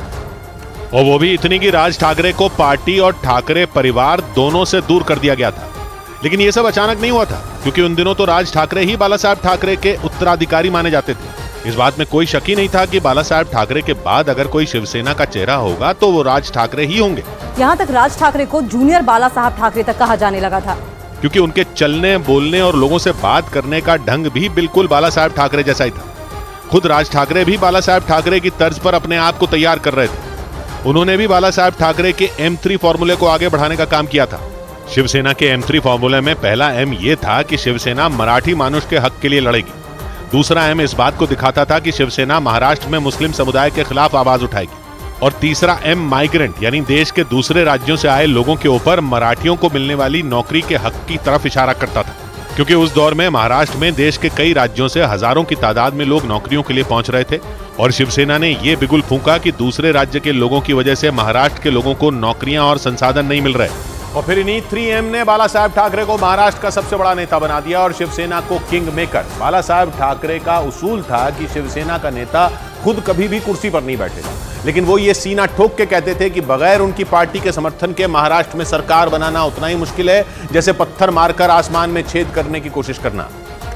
और वो भी इतनी कि राज ठाकरे को पार्टी और ठाकरे परिवार दोनों से दूर कर दिया गया था। लेकिन ये सब अचानक नहीं हुआ था, क्योंकि उन दिनों तो राज ठाकरे ही बाला साहब ठाकरे के उत्तराधिकारी माने जाते थे। इस बात में कोई शक ही नहीं था कि बाला साहब ठाकरे के बाद अगर कोई शिवसेना का चेहरा होगा तो वो राज ठाकरे ही होंगे। यहाँ तक राज ठाकरे को जूनियर बाला साहब ठाकरे तक कहा जाने लगा था, क्योंकि उनके चलने बोलने और लोगों से बात करने का ढंग भी बिल्कुल बाला साहब ठाकरे जैसा ही था। खुद राज ठाकरे भी बाला साहब ठाकरे की तर्ज पर अपने आप को तैयार कर रहे थे। उन्होंने भी बाला साहब ठाकरे के एम थ्री फॉर्मूले को आगे बढ़ाने का काम किया था। शिवसेना के एम थ्री फॉर्मूले में पहला एम ये था कि शिवसेना मराठी मानुष के हक के लिए लड़ेगी। दूसरा एम इस बात को दिखाता था कि शिवसेना महाराष्ट्र में मुस्लिम समुदाय के खिलाफ आवाज उठाएगी। और तीसरा एम माइग्रेंट यानी देश के दूसरे राज्यों से आए लोगों के ऊपर मराठियों को मिलने वाली नौकरी के हक की तरफ इशारा करता था, क्योंकि उस दौर में महाराष्ट्र में देश के कई राज्यों से हजारों की तादाद में लोग नौकरियों के लिए पहुंच रहे थे। और शिवसेना ने यह बिगुल फूंका कि दूसरे राज्य के लोगों की वजह से महाराष्ट्र के लोगों को नौकरियां और संसाधन नहीं मिल रहे। और फिर इन्हीं थ्री एम ने बाला साहब ठाकरे को महाराष्ट्र का सबसे बड़ा नेता बना दिया और शिवसेना को किंग मेकर। बाला साहब ठाकरे का उसूल था कि शिवसेना का नेता खुद कभी भी कुर्सी पर नहीं बैठेगा, लेकिन वो ये सीना ठोक के कहते थे कि बगैर उनकी पार्टी के समर्थन के महाराष्ट्र में सरकार बनाना उतना ही मुश्किल है जैसे पत्थर मारकर आसमान में छेद करने की कोशिश करना।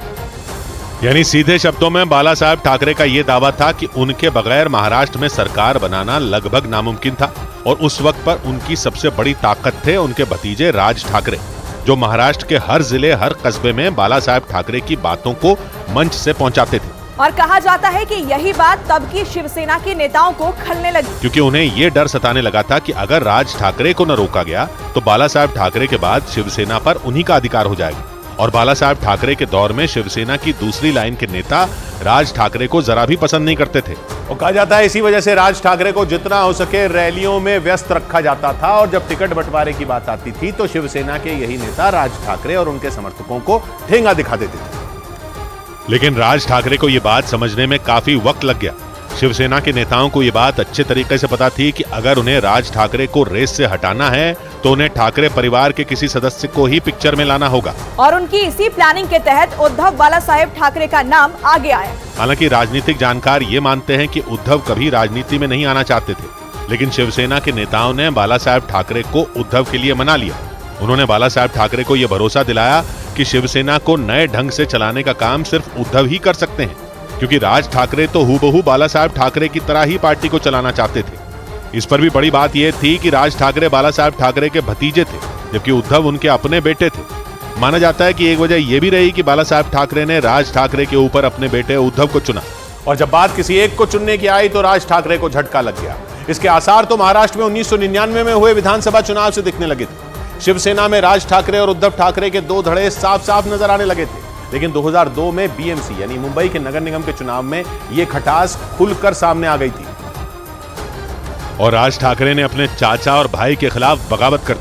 यानी सीधे शब्दों में बाला साहब ठाकरे का यह दावा था कि उनके बगैर महाराष्ट्र में सरकार बनाना लगभग नामुमकिन था। और उस वक्त पर उनकी सबसे बड़ी ताकत थे उनके भतीजे राज ठाकरे, जो महाराष्ट्र के हर जिले हर कस्बे में बाला साहब ठाकरे की बातों को मंच से पहुंचाते थे। और कहा जाता है कि यही बात तब की शिवसेना के नेताओं को खलने लगी, क्योंकि उन्हें यह डर सताने लगा था कि अगर राज ठाकरे को न रोका गया तो बाला साहब ठाकरे के बाद शिवसेना पर उन्हीं का अधिकार हो जाएगा। और बाला साहब ठाकरे के दौर में शिवसेना की दूसरी लाइन के नेता राज ठाकरे को जरा भी पसंद नहीं करते थे। और कहा जाता है इसी वजह से राज ठाकरे को जितना हो सके रैलियों में व्यस्त रखा जाता था, और जब टिकट बंटवारे की बात आती थी तो शिवसेना के यही नेता राज ठाकरे और उनके समर्थकों को ठेंगा दिखा देते थे। लेकिन राज ठाकरे को यह बात समझने में काफी वक्त लग गया। शिवसेना के नेताओं को यह बात अच्छे तरीके से पता थी कि अगर उन्हें राज ठाकरे को रेस से हटाना है तो उन्हें ठाकरे परिवार के किसी सदस्य को ही पिक्चर में लाना होगा। और उनकी इसी प्लानिंग के तहत उद्धव बाला साहेब ठाकरे का नाम आगे आया। हालांकि राजनीतिक जानकार ये मानते हैं कि उद्धव कभी राजनीति में नहीं आना चाहते थे, लेकिन शिवसेना के नेताओं ने बाला साहेब ठाकरे को उद्धव के लिए मना लिया। उन्होंने बाला साहेब ठाकरे को यह भरोसा दिलाया कि शिवसेना को नए ढंग से चलाने का काम सिर्फ उद्धव ही कर सकते हैं, क्योंकि राज ठाकरे तो हूबहू बाला साहब ठाकरे की तरह ही पार्टी को चलाना चाहते थे। इस पर भी बड़ी बात यह थी कि राज ठाकरे बाला साहब ठाकरे के भतीजे थे, जबकि उद्धव उनके अपने बेटे थे। माना जाता है कि एक वजह यह भी रही कि बाला साहब ठाकरे ने राज ठाकरे के ऊपर अपने बेटे उद्धव को चुना, और जब बात किसी एक को चुनने की आई तो राज ठाकरे को झटका लग गया। इसके आसार तो महाराष्ट्र में उन्नीस सौ निन्यानवे में हुए विधानसभा चुनाव से दिखने लगे थे। शिवसेना में राज ठाकरे और उद्धव ठाकरे के दो धड़े साफ साफ नजर आने लगे थे, लेकिन दो हज़ार दो में बीएमसी यानी मुंबई के नगर निगम के चुनाव में यह खटास खुलकर सामने आ गई थी। और राज ठाकरे ने अपने चाचा और भाई के खिलाफ बगावत कर दी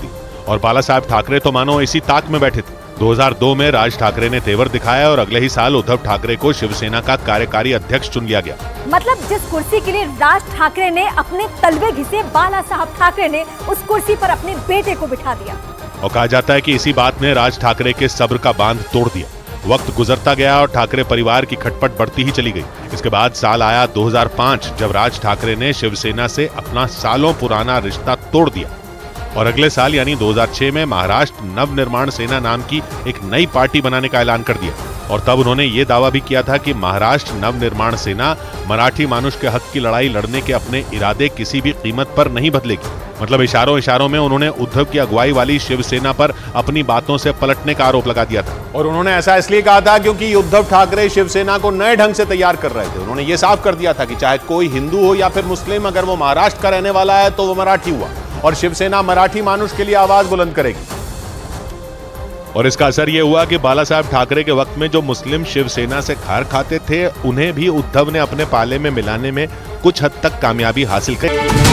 और बाला साहब ठाकरे तो मानो इसी ताक में बैठे थे। दो हज़ार दो में राज ठाकरे ने तेवर दिखाया और अगले ही साल उद्धव ठाकरे को शिवसेना का कार्यकारी अध्यक्ष चुन लिया गया। मतलब जिस कुर्सी के लिए राज ठाकरे ने अपने तलवे घिसे, बाला साहब ठाकरे ने उस कुर्सी पर अपने बेटे को बिठा दिया। और कहा जाता है कि इसी बात ने राज ठाकरे के सब्र का बांध तोड़ दिया। वक्त गुजरता गया और ठाकरे परिवार की खटपट बढ़ती ही चली गई। इसके बाद साल आया दो हज़ार पाँच, जब राज ठाकरे ने शिवसेना से अपना सालों पुराना रिश्ता तोड़ दिया और अगले साल यानी दो हज़ार छह में महाराष्ट्र नवनिर्माण सेना नाम की एक नई पार्टी बनाने का ऐलान कर दिया। और तब उन्होंने ये दावा भी किया था कि महाराष्ट्र नवनिर्माण सेना मराठी मानुष के हक की लड़ाई लड़ने के अपने इरादे किसी भी कीमत पर नहीं बदलेगी। मतलब इशारों इशारों में उन्होंने उद्धव की अगुवाई वाली शिवसेना पर अपनी बातों से पलटने का आरोप लगा दिया था। और उन्होंने ऐसा इसलिए कहा था क्योंकि उद्धव ठाकरे शिवसेना को नए ढंग से तैयार कर रहे थे। उन्होंने ये साफ कर दिया था कि चाहे कोई हिंदू हो या फिर मुस्लिम, अगर वो महाराष्ट्र का रहने वाला है तो वो मराठी हुआ और शिवसेना मराठी मानुष के लिए आवाज बुलंद करेगी। और इसका असर यह हुआ कि बाला साहब ठाकरे के वक्त में जो मुस्लिम शिवसेना से खार खाते थे, उन्हें भी उद्धव ने अपने पाले में मिलाने में कुछ हद तक कामयाबी हासिल की।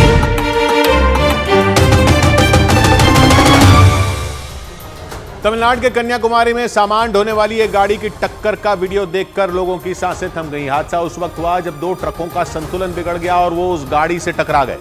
तमिलनाडु के कन्याकुमारी में सामान ढोने वाली एक गाड़ी की टक्कर का वीडियो देखकर लोगों की सांसें थम गई। हादसा उस वक्त हुआ जब दो ट्रकों का संतुलन बिगड़ गया और वो उस गाड़ी से टकरा गए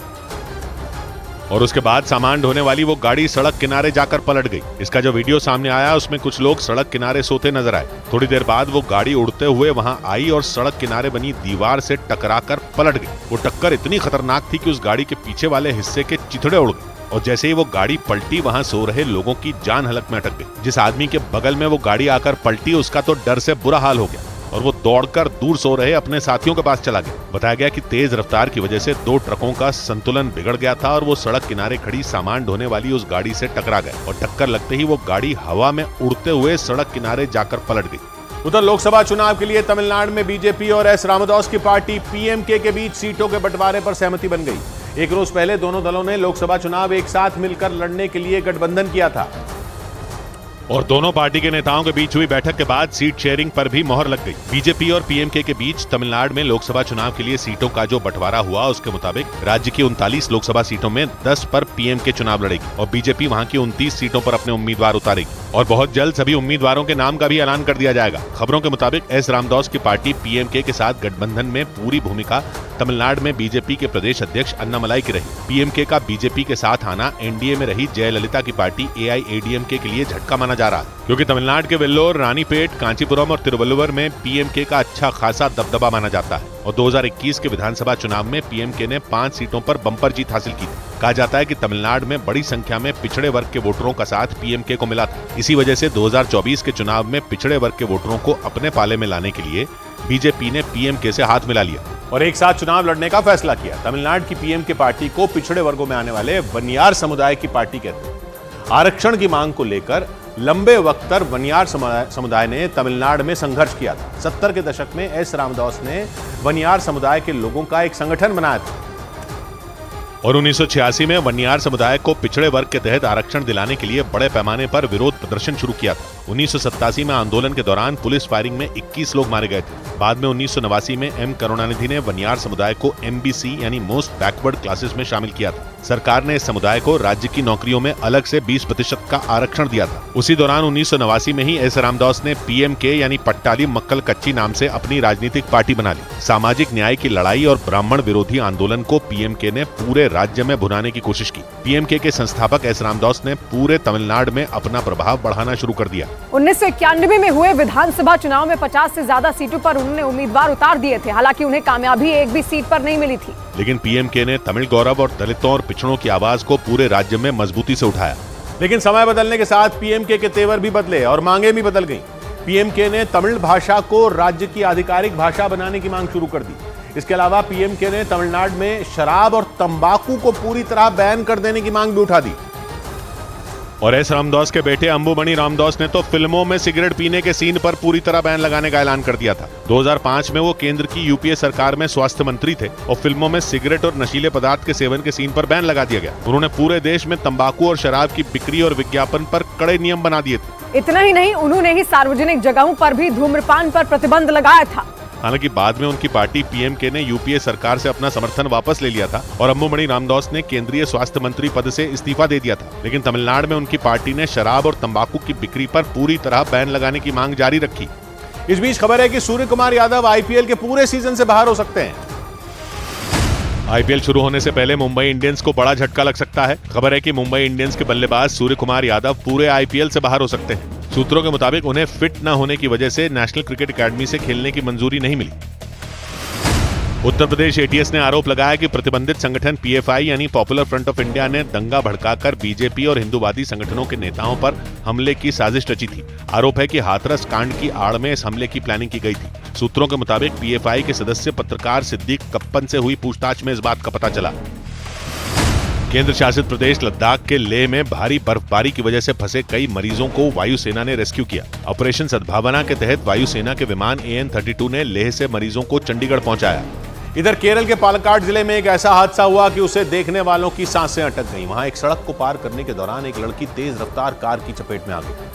और उसके बाद सामान ढोने वाली वो गाड़ी सड़क किनारे जाकर पलट गई। इसका जो वीडियो सामने आया उसमें कुछ लोग सड़क किनारे सोते नजर आए। थोड़ी देर बाद वो गाड़ी उड़ते हुए वहां आई और सड़क किनारे बनी दीवार से टकराकर पलट गई। वो टक्कर इतनी खतरनाक थी कि उस गाड़ी के पीछे वाले हिस्से के चिथड़े उड़ गए और जैसे ही वो गाड़ी पलटी, वहां सो रहे लोगों की जान हलक में अटक गई। जिस आदमी के बगल में वो गाड़ी आकर पलटी, उसका तो डर से बुरा हाल हो गया और वो दौड़कर दूर सो रहे अपने साथियों के पास चला गया। बताया गया कि तेज रफ्तार की वजह से दो ट्रकों का संतुलन बिगड़ गया था और वो सड़क किनारे खड़ी सामान ढोने वाली उस गाड़ी से टकरा गए और टक्कर लगते ही वो गाड़ी हवा में उड़ते हुए सड़क किनारे जाकर पलट गई। उधर लोकसभा चुनाव के लिए तमिलनाडु में बीजेपी और एस रामदास की पार्टी पीएमके के बीच सीटों के बंटवारे पर सहमति बन गई। एक रोज पहले दोनों दलों ने लोकसभा चुनाव एक साथ मिलकर लड़ने के लिए गठबंधन किया था और दोनों पार्टी के नेताओं के बीच हुई बैठक के बाद सीट शेयरिंग पर भी मोहर लग गई। बीजेपी और पीएमके के बीच तमिलनाडु में लोकसभा चुनाव के लिए सीटों का जो बंटवारा हुआ, उसके मुताबिक राज्य की उनतालीस लोकसभा सीटों में दस पर पीएमके चुनाव लड़ेगी और बीजेपी वहां की उनतीस सीटों पर अपने उम्मीदवार उतारेगी और बहुत जल्द सभी उम्मीदवारों के नाम का भी ऐलान कर दिया जाएगा। खबरों के मुताबिक एस रामदास की पार्टी पीएमके के साथ गठबंधन में पूरी भूमिका तमिलनाडु में बीजेपी के प्रदेश अध्यक्ष अन्नामलाई की रही। पीएमके का बीजेपी के साथ आना एनडीए में रही जयललिता की पार्टी एआईएडीएमके के लिए झटका माना जा रहा है, क्योंकि तमिलनाडु के वेल्लोर, रानीपेट, कांचीपुरम और तिरुवल्लुवर में पीएमके का अच्छा खासा दबदबा माना जाता है और दो हज़ार इक्कीस के विधानसभा चुनाव में पीएमके ने पांच सीटों पर बम्पर जीत हासिल की थी। कहा जाता है कि तमिलनाडु में बड़ी संख्या में पिछड़े वर्ग के वोटरों का साथ पीएमके को मिला था। इसी वजह से दो हज़ार चौबीस के चुनाव में पिछड़े वर्ग के वोटरों को अपने पाले में लाने के लिए बीजेपी ने पीएमके से हाथ मिला लिया और एक साथ चुनाव लड़ने का फैसला किया। तमिलनाडु की पीएमके पार्टी को पिछड़े वर्गों में आने वाले वनियार समुदाय की पार्टी कहते हैं। आरक्षण की मांग को लेकर लंबे वक्त तक वनियार समुदाय ने तमिलनाडु में संघर्ष किया था। सत्तर के दशक में एस रामदास ने वनियार समुदाय के लोगों का एक संगठन बनाया था और उन्नीस सौ छियासी में वनियार समुदाय को पिछड़े वर्ग के तहत आरक्षण दिलाने के लिए बड़े पैमाने पर विरोध प्रदर्शन शुरू किया था। उन्नीस सौ सत्तासी में आंदोलन के दौरान पुलिस फायरिंग में इक्कीस लोग मारे गए थे। बाद में उन्नीस सौ नवासी में एम करुणानिधि ने वनियार समुदाय को एमबीसी यानी मोस्ट बैकवर्ड क्लासेस में शामिल किया था। सरकार ने इस समुदाय को राज्य की नौकरियों में अलग से बीस प्रतिशत का आरक्षण दिया था। उसी दौरान उन्नीस सौ नवासी में ही एस रामदास ने पीएमके यानी पट्टाली मक्कल कच्ची नाम से अपनी राजनीतिक पार्टी बना ली। सामाजिक न्याय की लड़ाई और ब्राह्मण विरोधी आंदोलन को पीएमके ने पूरे राज्य में भुनाने की कोशिश की। पीएमके के संस्थापक एस रामदास ने पूरे तमिलनाडु में अपना प्रभाव बढ़ाना शुरू कर दिया। उन्नीस सौ इक्यानवे में हुए विधानसभा चुनाव में पचास से ज्यादा सीटों पर उन्होंने उम्मीदवार उतार दिए थे। हालांकि उन्हें कामयाबी एक भी सीट पर नहीं मिली थी, लेकिन पीएमके ने तमिल गौरव और दलितों और पिछड़ों की आवाज को पूरे राज्य में मजबूती से उठाया। लेकिन समय बदलने के साथ पीएमके के तेवर भी बदले और मांगे भी बदल गईं। पीएमके ने तमिल भाषा को राज्य की आधिकारिक भाषा बनाने की मांग शुरू कर दी। इसके अलावा पीएमके ने तमिलनाडु में शराब और तंबाकू को पूरी तरह बैन कर देने की मांग भी उठा दी। और एस रामदास के बेटे अंबुमणि रामदास ने तो फिल्मों में सिगरेट पीने के सीन पर पूरी तरह बैन लगाने का ऐलान कर दिया था। दो हज़ार पाँच में वो केंद्र की यूपीए सरकार में स्वास्थ्य मंत्री थे और फिल्मों में सिगरेट और नशीले पदार्थ के सेवन के सीन पर बैन लगा दिया गया। उन्होंने पूरे देश में तंबाकू और शराब की बिक्री और विज्ञापन पर कड़े नियम बना दिए थे। इतना ही नहीं, उन्होंने ही सार्वजनिक जगहों पर भी धूम्रपान पर प्रतिबंध लगाया था। हालांकि बाद में उनकी पार्टी पीएमके ने यूपीए सरकार से अपना समर्थन वापस ले लिया था और अम्बुमणि रामदास ने केंद्रीय स्वास्थ्य मंत्री पद से इस्तीफा दे दिया था। लेकिन तमिलनाडु में उनकी पार्टी ने शराब और तंबाकू की बिक्री पर पूरी तरह बैन लगाने की मांग जारी रखी। इस बीच खबर है कि सूर्य कुमार यादव आईपीएल के पूरे सीजन से बाहर हो सकते हैं। आईपीएल शुरू होने से पहले मुंबई इंडियंस को बड़ा झटका लग सकता है। खबर है कि मुंबई इंडियंस के बल्लेबाज सूर्य कुमार यादव पूरे आईपीएल से बाहर हो सकते हैं। सूत्रों के मुताबिक उन्हें फिट न होने की वजह से नेशनल क्रिकेट एकेडमी से खेलने की मंजूरी नहीं मिली। उत्तर प्रदेश एटीएस ने आरोप लगाया कि प्रतिबंधित संगठन पीएफआई यानी पॉपुलर फ्रंट ऑफ इंडिया ने दंगा भड़काकर बीजेपी और हिंदूवादी संगठनों के नेताओं पर हमले की साजिश रची थी। आरोप है कि हाथरस कांड की आड़ में इस हमले की प्लानिंग की गई थी। सूत्रों के मुताबिक पीएफआई के सदस्य पत्रकार सिद्दीक कप्पन से हुई पूछताछ में इस बात का पता चला। केंद्र शासित प्रदेश लद्दाख के लेह में भारी बर्फबारी की वजह से फंसे कई मरीजों को वायुसेना ने रेस्क्यू किया। ऑपरेशन सद्भावना के तहत वायुसेना के विमान ए एन थर्टी टू ने लेह से मरीजों को चंडीगढ़ पहुंचाया। इधर केरल के पालक्काड जिले में एक ऐसा हादसा हुआ कि उसे देखने वालों की सांसें अटक गईं। वहां एक सड़क को पार करने के दौरान एक लड़की तेज रफ्तार कार की चपेट में आ गई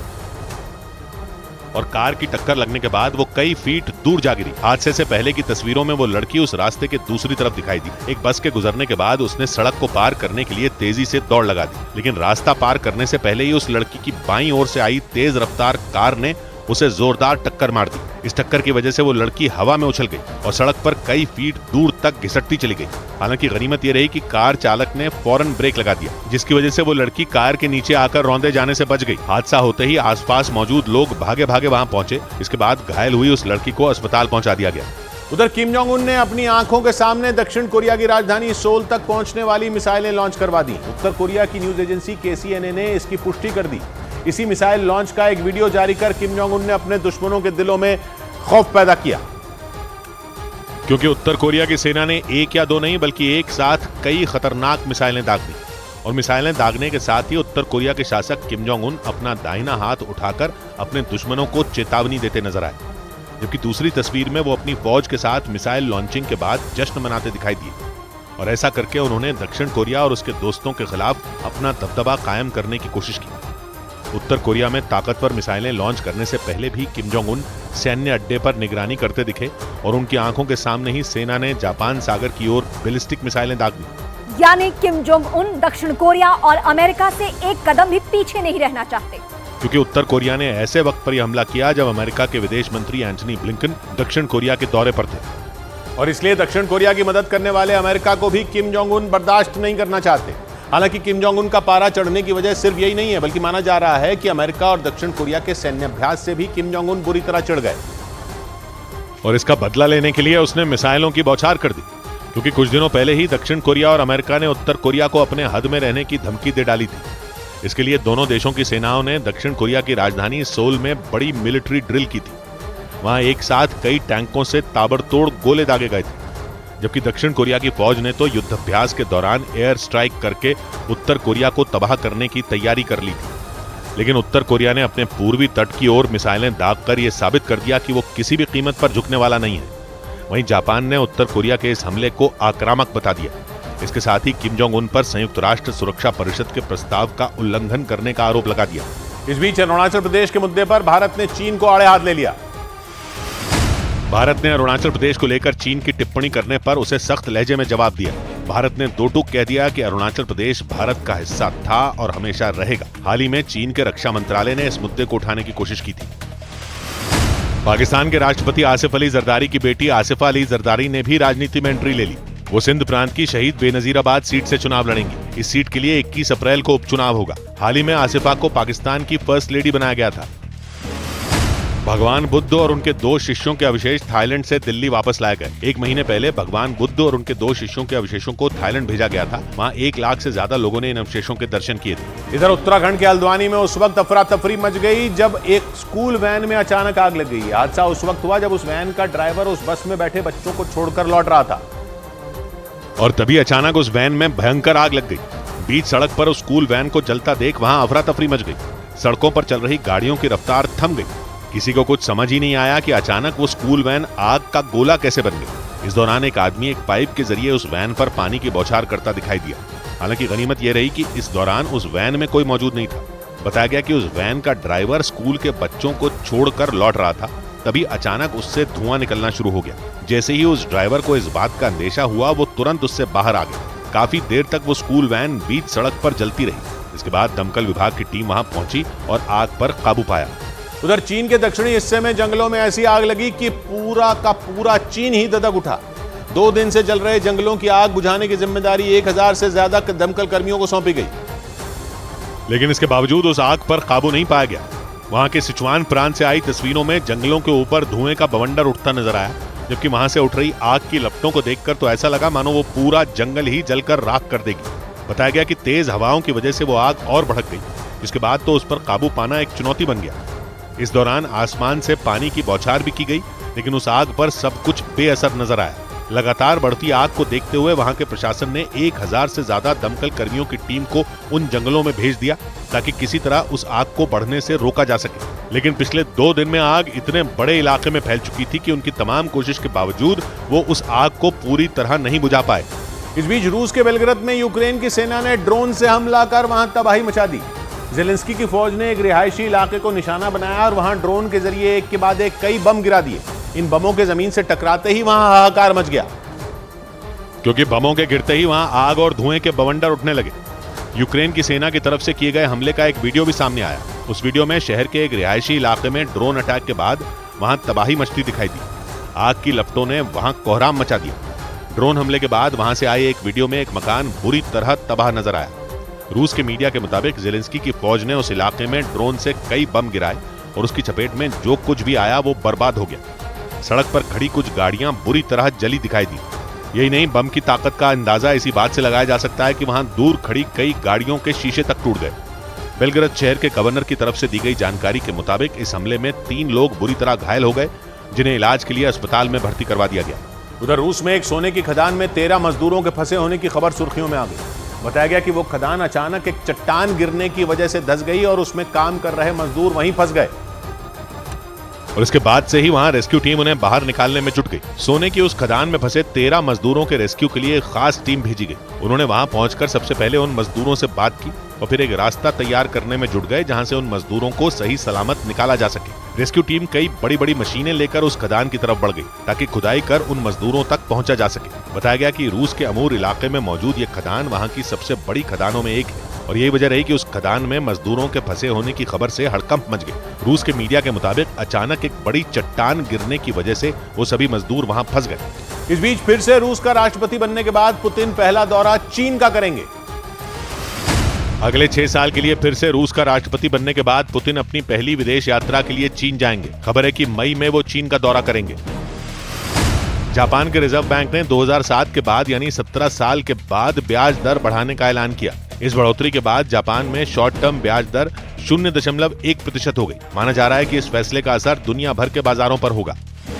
और कार की टक्कर लगने के बाद वो कई फीट दूर जा गिरी। हादसे से पहले की तस्वीरों में वो लड़की उस रास्ते के दूसरी तरफ दिखाई दी। एक बस के गुजरने के बाद उसने सड़क को पार करने के लिए तेजी से दौड़ लगा दी, लेकिन रास्ता पार करने से पहले ही उस लड़की की बाईं ओर से आई तेज रफ्तार कार ने उसे जोरदार टक्कर मार दी। इस टक्कर की वजह से वो लड़की हवा में उछल गई और सड़क पर कई फीट दूर तक घिसटती चली गई। हालांकि गनीमत ये रही कि कार चालक ने फौरन ब्रेक लगा दिया, जिसकी वजह से वो लड़की कार के नीचे आकर रौंदे जाने से बच गई। हादसा होते ही आसपास मौजूद लोग भागे भागे वहां पहुंचे। इसके बाद घायल हुई उस लड़की को अस्पताल पहुंचा दिया गया। उधर किम जोंग उन ने अपनी आंखों के सामने दक्षिण कोरिया की राजधानी सोल तक पहुंचने वाली मिसाइलें लॉन्च करवा दी। उत्तर कोरिया की न्यूज एजेंसी केसीएनए ने इसकी पुष्टि कर दी। इसी मिसाइल लॉन्च का एक वीडियो जारी कर किम जोंग उन ने अपने दुश्मनों के दिलों में खौफ पैदा किया, क्योंकि उत्तर कोरिया की सेना ने एक या दो नहीं बल्कि एक साथ कई खतरनाक मिसाइलें दाग दी। और मिसाइलें दागने के साथ ही उत्तर कोरिया के शासक किम जोंग उन अपना दाहिना हाथ उठाकर अपने दुश्मनों को चेतावनी देते नजर आए, जबकि दूसरी तस्वीर में वो अपनी फौज के साथ मिसाइल लॉन्चिंग के बाद जश्न मनाते दिखाई दिए। और ऐसा करके उन्होंने दक्षिण कोरिया और उसके दोस्तों के खिलाफ अपना दबदबा कायम करने की कोशिश की। उत्तर कोरिया में ताकतवर मिसाइलें लॉन्च करने से पहले भी किम जोंग उन सैन्य अड्डे पर निगरानी करते दिखे और उनकी आंखों के सामने ही सेना ने जापान सागर की ओर बैलिस्टिक मिसाइलें दाग दी। यानी किम जोंग उन दक्षिण कोरिया और अमेरिका से एक कदम भी पीछे नहीं रहना चाहते, क्योंकि उत्तर कोरिया ने ऐसे वक्त पर यह हमला किया जब अमेरिका के विदेश मंत्री एंटनी ब्लिंकन दक्षिण कोरिया के दौरे पर थे। और इसलिए दक्षिण कोरिया की मदद करने वाले अमेरिका को भी किम जोंग उन बर्दाश्त नहीं करना चाहते। हालांकि किम जोंग उन का पारा चढ़ने की वजह सिर्फ यही नहीं है, बल्कि माना जा रहा है कि अमेरिका और दक्षिण कोरिया के सैन्याभ्यास से भी किम जोंग उन बुरी तरह चिढ़ गए और इसका बदला लेने के लिए उसने मिसाइलों की बौछार कर दी, क्योंकि कुछ दिनों पहले ही दक्षिण कोरिया और अमेरिका ने उत्तर कोरिया को अपने हद में रहने की धमकी दे डाली थी। इसके लिए दोनों देशों की सेनाओं ने दक्षिण कोरिया की राजधानी सोल में बड़ी मिलिट्री ड्रिल की थी। वहां एक साथ कई टैंकों से ताबड़तोड़ गोले दागे गए थे, जबकि दक्षिण कोरिया की फौज ने तो युद्धाभ्यास के दौरान एयर स्ट्राइक करके उत्तर कोरिया को तबाह करने की तैयारी कर ली थी। लेकिन उत्तर कोरिया ने अपने पूर्वी तट की ओर मिसाइलें दागकर यह साबित कर दिया कि वो किसी भी कीमत पर झुकने वाला नहीं है। वहीं जापान ने उत्तर कोरिया के इस हमले को आक्रामक बता दिया। इसके साथ ही किम जोंग उन पर संयुक्त राष्ट्र सुरक्षा परिषद के प्रस्ताव का उल्लंघन करने का आरोप लगा दिया। इस बीच अरुणाचल प्रदेश के मुद्दे पर भारत ने चीन को आड़े हाथ ले लिया। भारत ने अरुणाचल प्रदेश को लेकर चीन की टिप्पणी करने पर उसे सख्त लहजे में जवाब दिया। भारत ने दो टूक कह दिया कि अरुणाचल प्रदेश भारत का हिस्सा था और हमेशा रहेगा। हाल ही में चीन के रक्षा मंत्रालय ने इस मुद्दे को उठाने की कोशिश की थी। पाकिस्तान के राष्ट्रपति आसिफ अली जरदारी की बेटी आसिफा अली जरदारी ने भी राजनीति में एंट्री ले ली। वो सिंध प्रांत की शहीद बेनजीराबाद सीट से चुनाव लड़ेंगी। इस सीट के लिए इक्कीस अप्रैल को उपचुनाव होगा। हाल ही में आसिफा को पाकिस्तान की फर्स्ट लेडी बनाया गया था। भगवान बुद्ध और उनके दो शिष्यों के अवशेष थाईलैंड से दिल्ली वापस लाए गए। एक महीने पहले भगवान बुद्ध और उनके दो शिष्यों के अवशेषों को थाईलैंड भेजा गया था। वहां एक लाख से ज्यादा लोगों ने इन अवशेषों के दर्शन किए थे। इधर उत्तराखंड के हल्द्वानी में उस वक्त अफरा तफरी मच गई जब एक स्कूल वैन में अचानक आग लग गई। हादसा उस वक्त हुआ जब उस वैन का ड्राइवर उस बस में बैठे बच्चों को छोड़कर लौट रहा था और तभी अचानक उस वैन में भयंकर आग लग गई। बीच सड़क पर उस स्कूल वैन को जलता देख वहां अफरा तफरी मच गई। सड़कों पर चल रही गाड़ियों की रफ्तार थम गई। किसी को कुछ समझ ही नहीं आया कि अचानक वो स्कूल वैन आग का गोला कैसे बन गई। इस दौरान एक आदमी एक पाइप के जरिए उस वैन पर पानी की बौछार करता दिखाई दिया। हालांकि गनीमत यह रही कि इस दौरान उस वैन में कोई मौजूद नहीं था। बताया गया कि उस वैन का ड्राइवर स्कूल के बच्चों को छोड़कर लौट रहा था तभी अचानक उससे धुआं निकलना शुरू हो गया। जैसे ही उस ड्राइवर को इस बात का अंदेशा हुआ, वो तुरंत उससे बाहर आ गया। काफी देर तक वो स्कूल वैन बीच सड़क पर जलती रही। इसके बाद दमकल विभाग की टीम वहां पहुंची और आग पर काबू पाया। उधर चीन के दक्षिणी हिस्से में जंगलों में ऐसी आग लगी कि पूरा का पूरा चीन ही ददक उठा। दो दिन से जल रहे जंगलों की आग बुझाने की जिम्मेदारी एक हजार से ज्यादा दमकल कर्मियों को सौंपी गई, लेकिन इसके बावजूद उस आग पर काबू नहीं पाया गया। वहां के सिचुआन प्रांत से आई तस्वीरों में जंगलों के ऊपर धुएं का बवंडर उठता नजर आया, जबकि वहां से उठ रही आग की लपटों को देखकर तो ऐसा लगा मानो वो पूरा जंगल ही जलकर राख कर देगी। बताया गया कि तेज हवाओं की वजह से वो आग और भड़क गई, जिसके बाद तो उस पर काबू पाना एक चुनौती बन गया। इस दौरान आसमान से पानी की बौछार भी की गई, लेकिन उस आग पर सब कुछ बेअसर नजर आया। लगातार बढ़ती आग को देखते हुए वहां के प्रशासन ने एक हजार से ज्यादा दमकल कर्मियों की टीम को उन जंगलों में भेज दिया ताकि किसी तरह उस आग को बढ़ने से रोका जा सके। लेकिन पिछले दो दिन में आग इतने बड़े इलाके में फैल चुकी थी कि उनकी तमाम कोशिश के बावजूद वो उस आग को पूरी तरह नहीं बुझा पाए। इस बीच रूस के बेलग्रेद में यूक्रेन की सेना ने ड्रोन से हमला कर वहां तबाही मचा दी। जेलेंस्की की फौज ने एक रिहायशी इलाके को निशाना बनाया और वहां ड्रोन के जरिए एक के बाद एक कई बम गिरा दिए। इन बमों के जमीन से टकराते ही वहां हाहाकार मच गया, क्योंकि बमों के गिरते ही वहां आग और धुएं के बवंडर उठने लगे। यूक्रेन की सेना की तरफ से किए गए हमले का एक वीडियो भी सामने आया। उस वीडियो में शहर के एक रिहायशी इलाके में ड्रोन अटैक के बाद वहां तबाही मचती दिखाई दी। आग की लपटों ने वहां कोहराम मचा दिया। ड्रोन हमले के बाद वहां से आए एक वीडियो में एक मकान बुरी तरह तबाह नजर आया। रूस के मीडिया के मुताबिक जेलेंस्की की फौज ने उस इलाके में ड्रोन से कई बम गिराए और उसकी चपेट में जो कुछ भी आया वो बर्बाद हो गया। सड़क पर खड़ी कुछ गाड़ियां बुरी तरह जली दिखाई दी। यही नहीं, बम की ताकत का अंदाजा इसी बात से लगाया जा सकता है कि वहां दूर खड़ी कई गाड़ियों के शीशे तक टूट गए। बेलग्रेद शहर के गवर्नर की तरफ से दी गई जानकारी के मुताबिक इस हमले में तीन लोग बुरी तरह घायल हो गए, जिन्हें इलाज के लिए अस्पताल में भर्ती करवा दिया गया। उधर रूस में एक सोने की खदान में तेरह मजदूरों के फंसे होने की खबर सुर्खियों में आ गई। बताया गया कि वो खदान अचानक एक चट्टान गिरने की वजह से धंस गई और उसमें काम कर रहे मजदूर वहीं फंस गए और इसके बाद से ही वहां रेस्क्यू टीम उन्हें बाहर निकालने में जुट गई। सोने की उस खदान में फंसे तेरह मजदूरों के रेस्क्यू के लिए एक खास टीम भेजी गई। उन्होंने वहां पहुंचकर सबसे पहले उन मजदूरों से बात की और फिर एक रास्ता तैयार करने में जुट गए जहां से उन मजदूरों को सही सलामत निकाला जा सके। रेस्क्यू टीम कई बड़ी बड़ी मशीनें लेकर उस खदान की तरफ बढ़ गई ताकि खुदाई कर उन मजदूरों तक पहुंचा जा सके। बताया गया कि रूस के अमूर इलाके में मौजूद ये खदान वहां की सबसे बड़ी खदानों में एक है और यही वजह रही कि उस खदान में मजदूरों के फंसे होने की खबर से हड़कंप मच गई। रूस के मीडिया के मुताबिक अचानक एक बड़ी चट्टान गिरने की वजह से वो सभी मजदूर वहां फंस गए। इस बीच फिर से रूस का राष्ट्रपति बनने के बाद पुतिन पहला दौरा चीन का करेंगे। अगले छह साल के लिए फिर से रूस का राष्ट्रपति बनने के बाद पुतिन अपनी पहली विदेश यात्रा के लिए चीन जाएंगे। खबर है कि मई में वो चीन का दौरा करेंगे। जापान के रिजर्व बैंक ने दो हज़ार सात के बाद यानी सत्रह साल के बाद ब्याज दर बढ़ाने का ऐलान किया। इस बढ़ोतरी के बाद जापान में शॉर्ट टर्म ब्याज दर शून्य दशमलव एक प्रतिशत हो गई। माना जा रहा है कि इस फैसले का असर दुनिया भर के बाजारों पर होगा।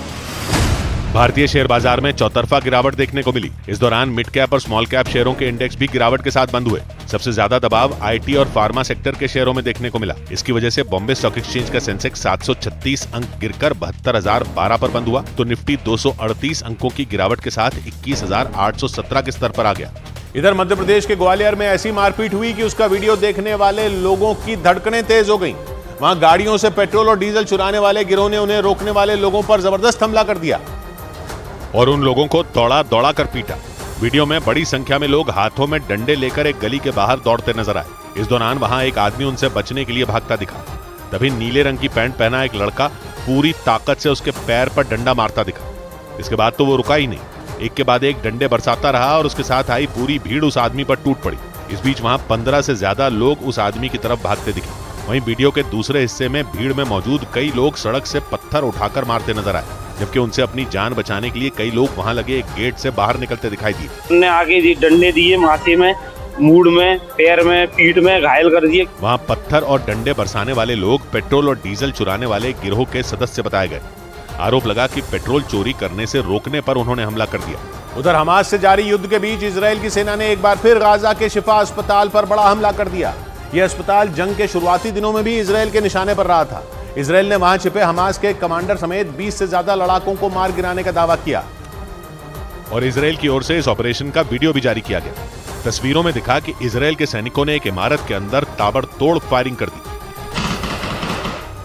भारतीय शेयर बाजार में चौतरफा गिरावट देखने को मिली। इस दौरान मिड कैप और स्मॉल कैप शेयरों के इंडेक्स भी गिरावट के साथ बंद हुए। सबसे ज्यादा दबाव आईटी और फार्मा सेक्टर के शेयरों में देखने को मिला। इसकी वजह से बॉम्बे स्टॉक एक्सचेंज का सेंसेक्स सात सौ छत्तीस अंक गिरकर बहत्तर हजार बारह पर बंद हुआ, तो निफ्टी दो सौ अड़तीस अंकों की गिरावट के साथ इक्कीस हजार आठ सौ सत्रह के स्तर पर आ गया। इधर मध्य प्रदेश के ग्वालियर में ऐसी मारपीट हुई कि उसका वीडियो देखने वाले लोगों की धड़कनें तेज हो गईं। वहां गाड़ियों से पेट्रोल और डीजल चुराने वाले गिरोह ने उन्हें रोकने वाले लोगों पर जबरदस्त हमला कर दिया और उन लोगों को दौड़ा दौड़ा कर पीटा। वीडियो में बड़ी संख्या में लोग हाथों में डंडे लेकर एक गली के बाहर दौड़ते नजर आए। इस दौरान वहां एक आदमी उनसे बचने के लिए भागता दिखा। तभी नीले रंग की पैंट पहना एक लड़का पूरी ताकत से उसके पैर पर डंडा मारता दिखा। इसके बाद तो वो रुका ही नहीं, एक के बाद एक डंडे बरसाता रहा और उसके साथ आई पूरी भीड़ उस आदमी पर टूट पड़ी। इस बीच वहां पंद्रह से ज्यादा लोग उस आदमी की तरफ भागते दिखे। वहीं वीडियो के दूसरे हिस्से में भीड़ में मौजूद कई लोग सड़क से पत्थर उठाकर मारते नजर आए, जबकि उनसे अपनी जान बचाने के लिए कई लोग वहां लगे एक गेट से बाहर निकलते दिखाई दिए। उन्होंने आगे दी डंडे दिए, माथे में, मूड में, पैर में, पीठ में घायल कर दिए। वहां पत्थर और डंडे बरसाने वाले लोग पेट्रोल और डीजल चुराने वाले गिरोह के सदस्य बताए गए। आरोप लगा कि पेट्रोल चोरी करने से रोकने पर उन्होंने हमला कर दिया। उधर हमास से जारी युद्ध के बीच इजराइल की सेना ने एक बार फिर गाजा के शिफा अस्पताल पर बड़ा हमला कर दिया। यह अस्पताल जंग के शुरुआती दिनों में भी इजराइल के निशाने पर रहा था। इजराइल ने वहां छिपे हमास के कमांडर समेत बीस से ज्यादा लड़ाकों को मार गिराने का दावा किया और इजराइल की ओर से इस ऑपरेशन का वीडियो भी जारी किया गया। तस्वीरों में दिखा कि इजराइल के सैनिकों ने एक इमारत के अंदर ताबड़तोड़ फायरिंग कर दी।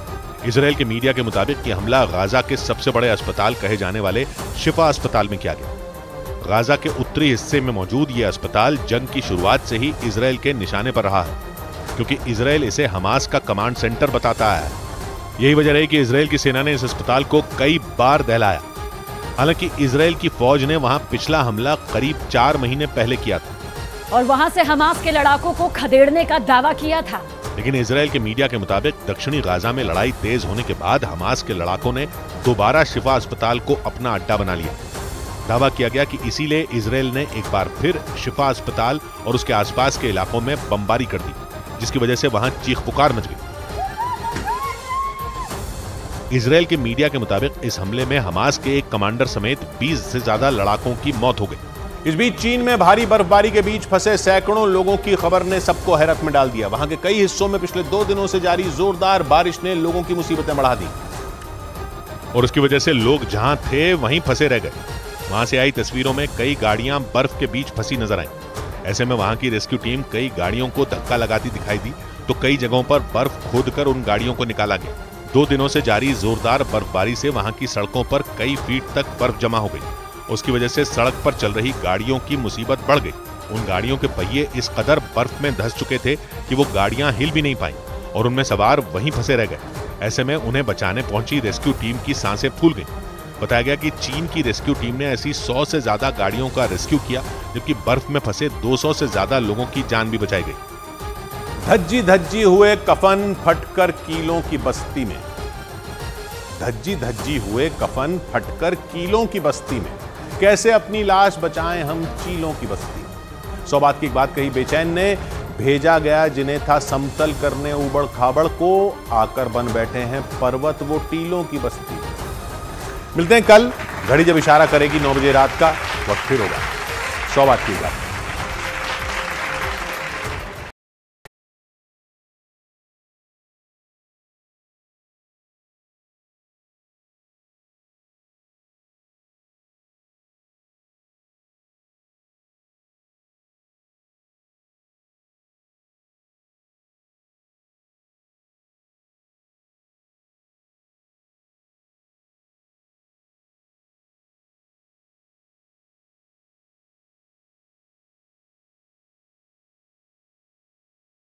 इसराइल के मीडिया के मुताबिक यह हमला गाजा के सबसे बड़े अस्पताल कहे जाने वाले शिफा अस्पताल में किया गया। गाजा के उत्तरी हिस्से में मौजूद यह अस्पताल जंग की शुरुआत से ही इसराइल के निशाने पर रहा है, क्योंकि इसराइल इसे हमास का कमांड सेंटर बताता है। यही वजह रही कि इसराइल की सेना ने इस अस्पताल को कई बार दहलाया। हालांकि इसराइल की फौज ने वहां पिछला हमला करीब चार महीने पहले किया था और वहां से हमास के लड़ाकों को खदेड़ने का दावा किया था। लेकिन इसराइल के मीडिया के मुताबिक दक्षिणी गाजा में लड़ाई तेज होने के बाद हमास के लड़ाकों ने दोबारा शिफा अस्पताल को अपना अड्डा बना लिया। दावा किया गया कि इसीलिए इसराइल ने एक बार फिर शिफा अस्पताल और उसके आसपास के इलाकों में बमबारी कर दी, जिसकी वजह से वहां चीख पुकार मच गई। इसराइल के मीडिया के मुताबिक इस हमले में हमास के एक कमांडर समेत बीस से ज्यादा लड़ाकों की मौत हो गई। इस बीच चीन में भारी बर्फबारी के बीच फंसे सैकड़ों लोगों की खबर ने सबको हैरत में डाल दिया। वहां के कई हिस्सों में पिछले दो दिनों से जारी जोरदार बारिश ने लोगों की मुसीबतें बढ़ा दी और उसकी वजह से लोग जहां थे वहीं फंसे रह गए। वहां से आई तस्वीरों में कई गाड़ियां बर्फ के बीच फंसी नजर आई। ऐसे में वहां की रेस्क्यू टीम कई गाड़ियों को धक्का लगाती दिखाई दी, तो कई जगहों पर बर्फ खोदकर उन गाड़ियों को निकाला गया। दो दिनों से जारी जोरदार बर्फबारी से वहां की सड़कों पर कई फीट तक बर्फ जमा हो गई। उसकी वजह से सड़क पर चल रही गाड़ियों की मुसीबत बढ़ गई। उन गाड़ियों के पहिए इस कदर बर्फ में धंस चुके थे कि वो गाड़ियां हिल भी नहीं पाई और उनमें सवार वहीं फंसे रह गए। ऐसे में उन्हें बचाने पहुंची रेस्क्यू टीम की सांसें फूल गई। बताया गया कि चीन की रेस्क्यू टीम ने ऐसी सौ से ज्यादा गाड़ियों का रेस्क्यू किया, जबकि बर्फ में फंसे दो सौ से ज्यादा लोगों की जान भी बचाई गई। धज्जी धज्जी हुए कफन फटकर कीलों की बस्ती में। धज्जी धज्जी हुए कफन फटकर कीलों की बस्ती में, कैसे अपनी लाश बचाएं हम चीलों की बस्ती। सौ बात की एक बात कही बेचैन ने, भेजा गया जिन्हें था समतल करने उबड़ खाबड़ को, आकर बन बैठे हैं पर्वत वो टीलों की बस्ती। मिलते हैं कल, घड़ी जब इशारा करेगी नौ बजे रात का, वक्त फिर होगा सौ बात की बात।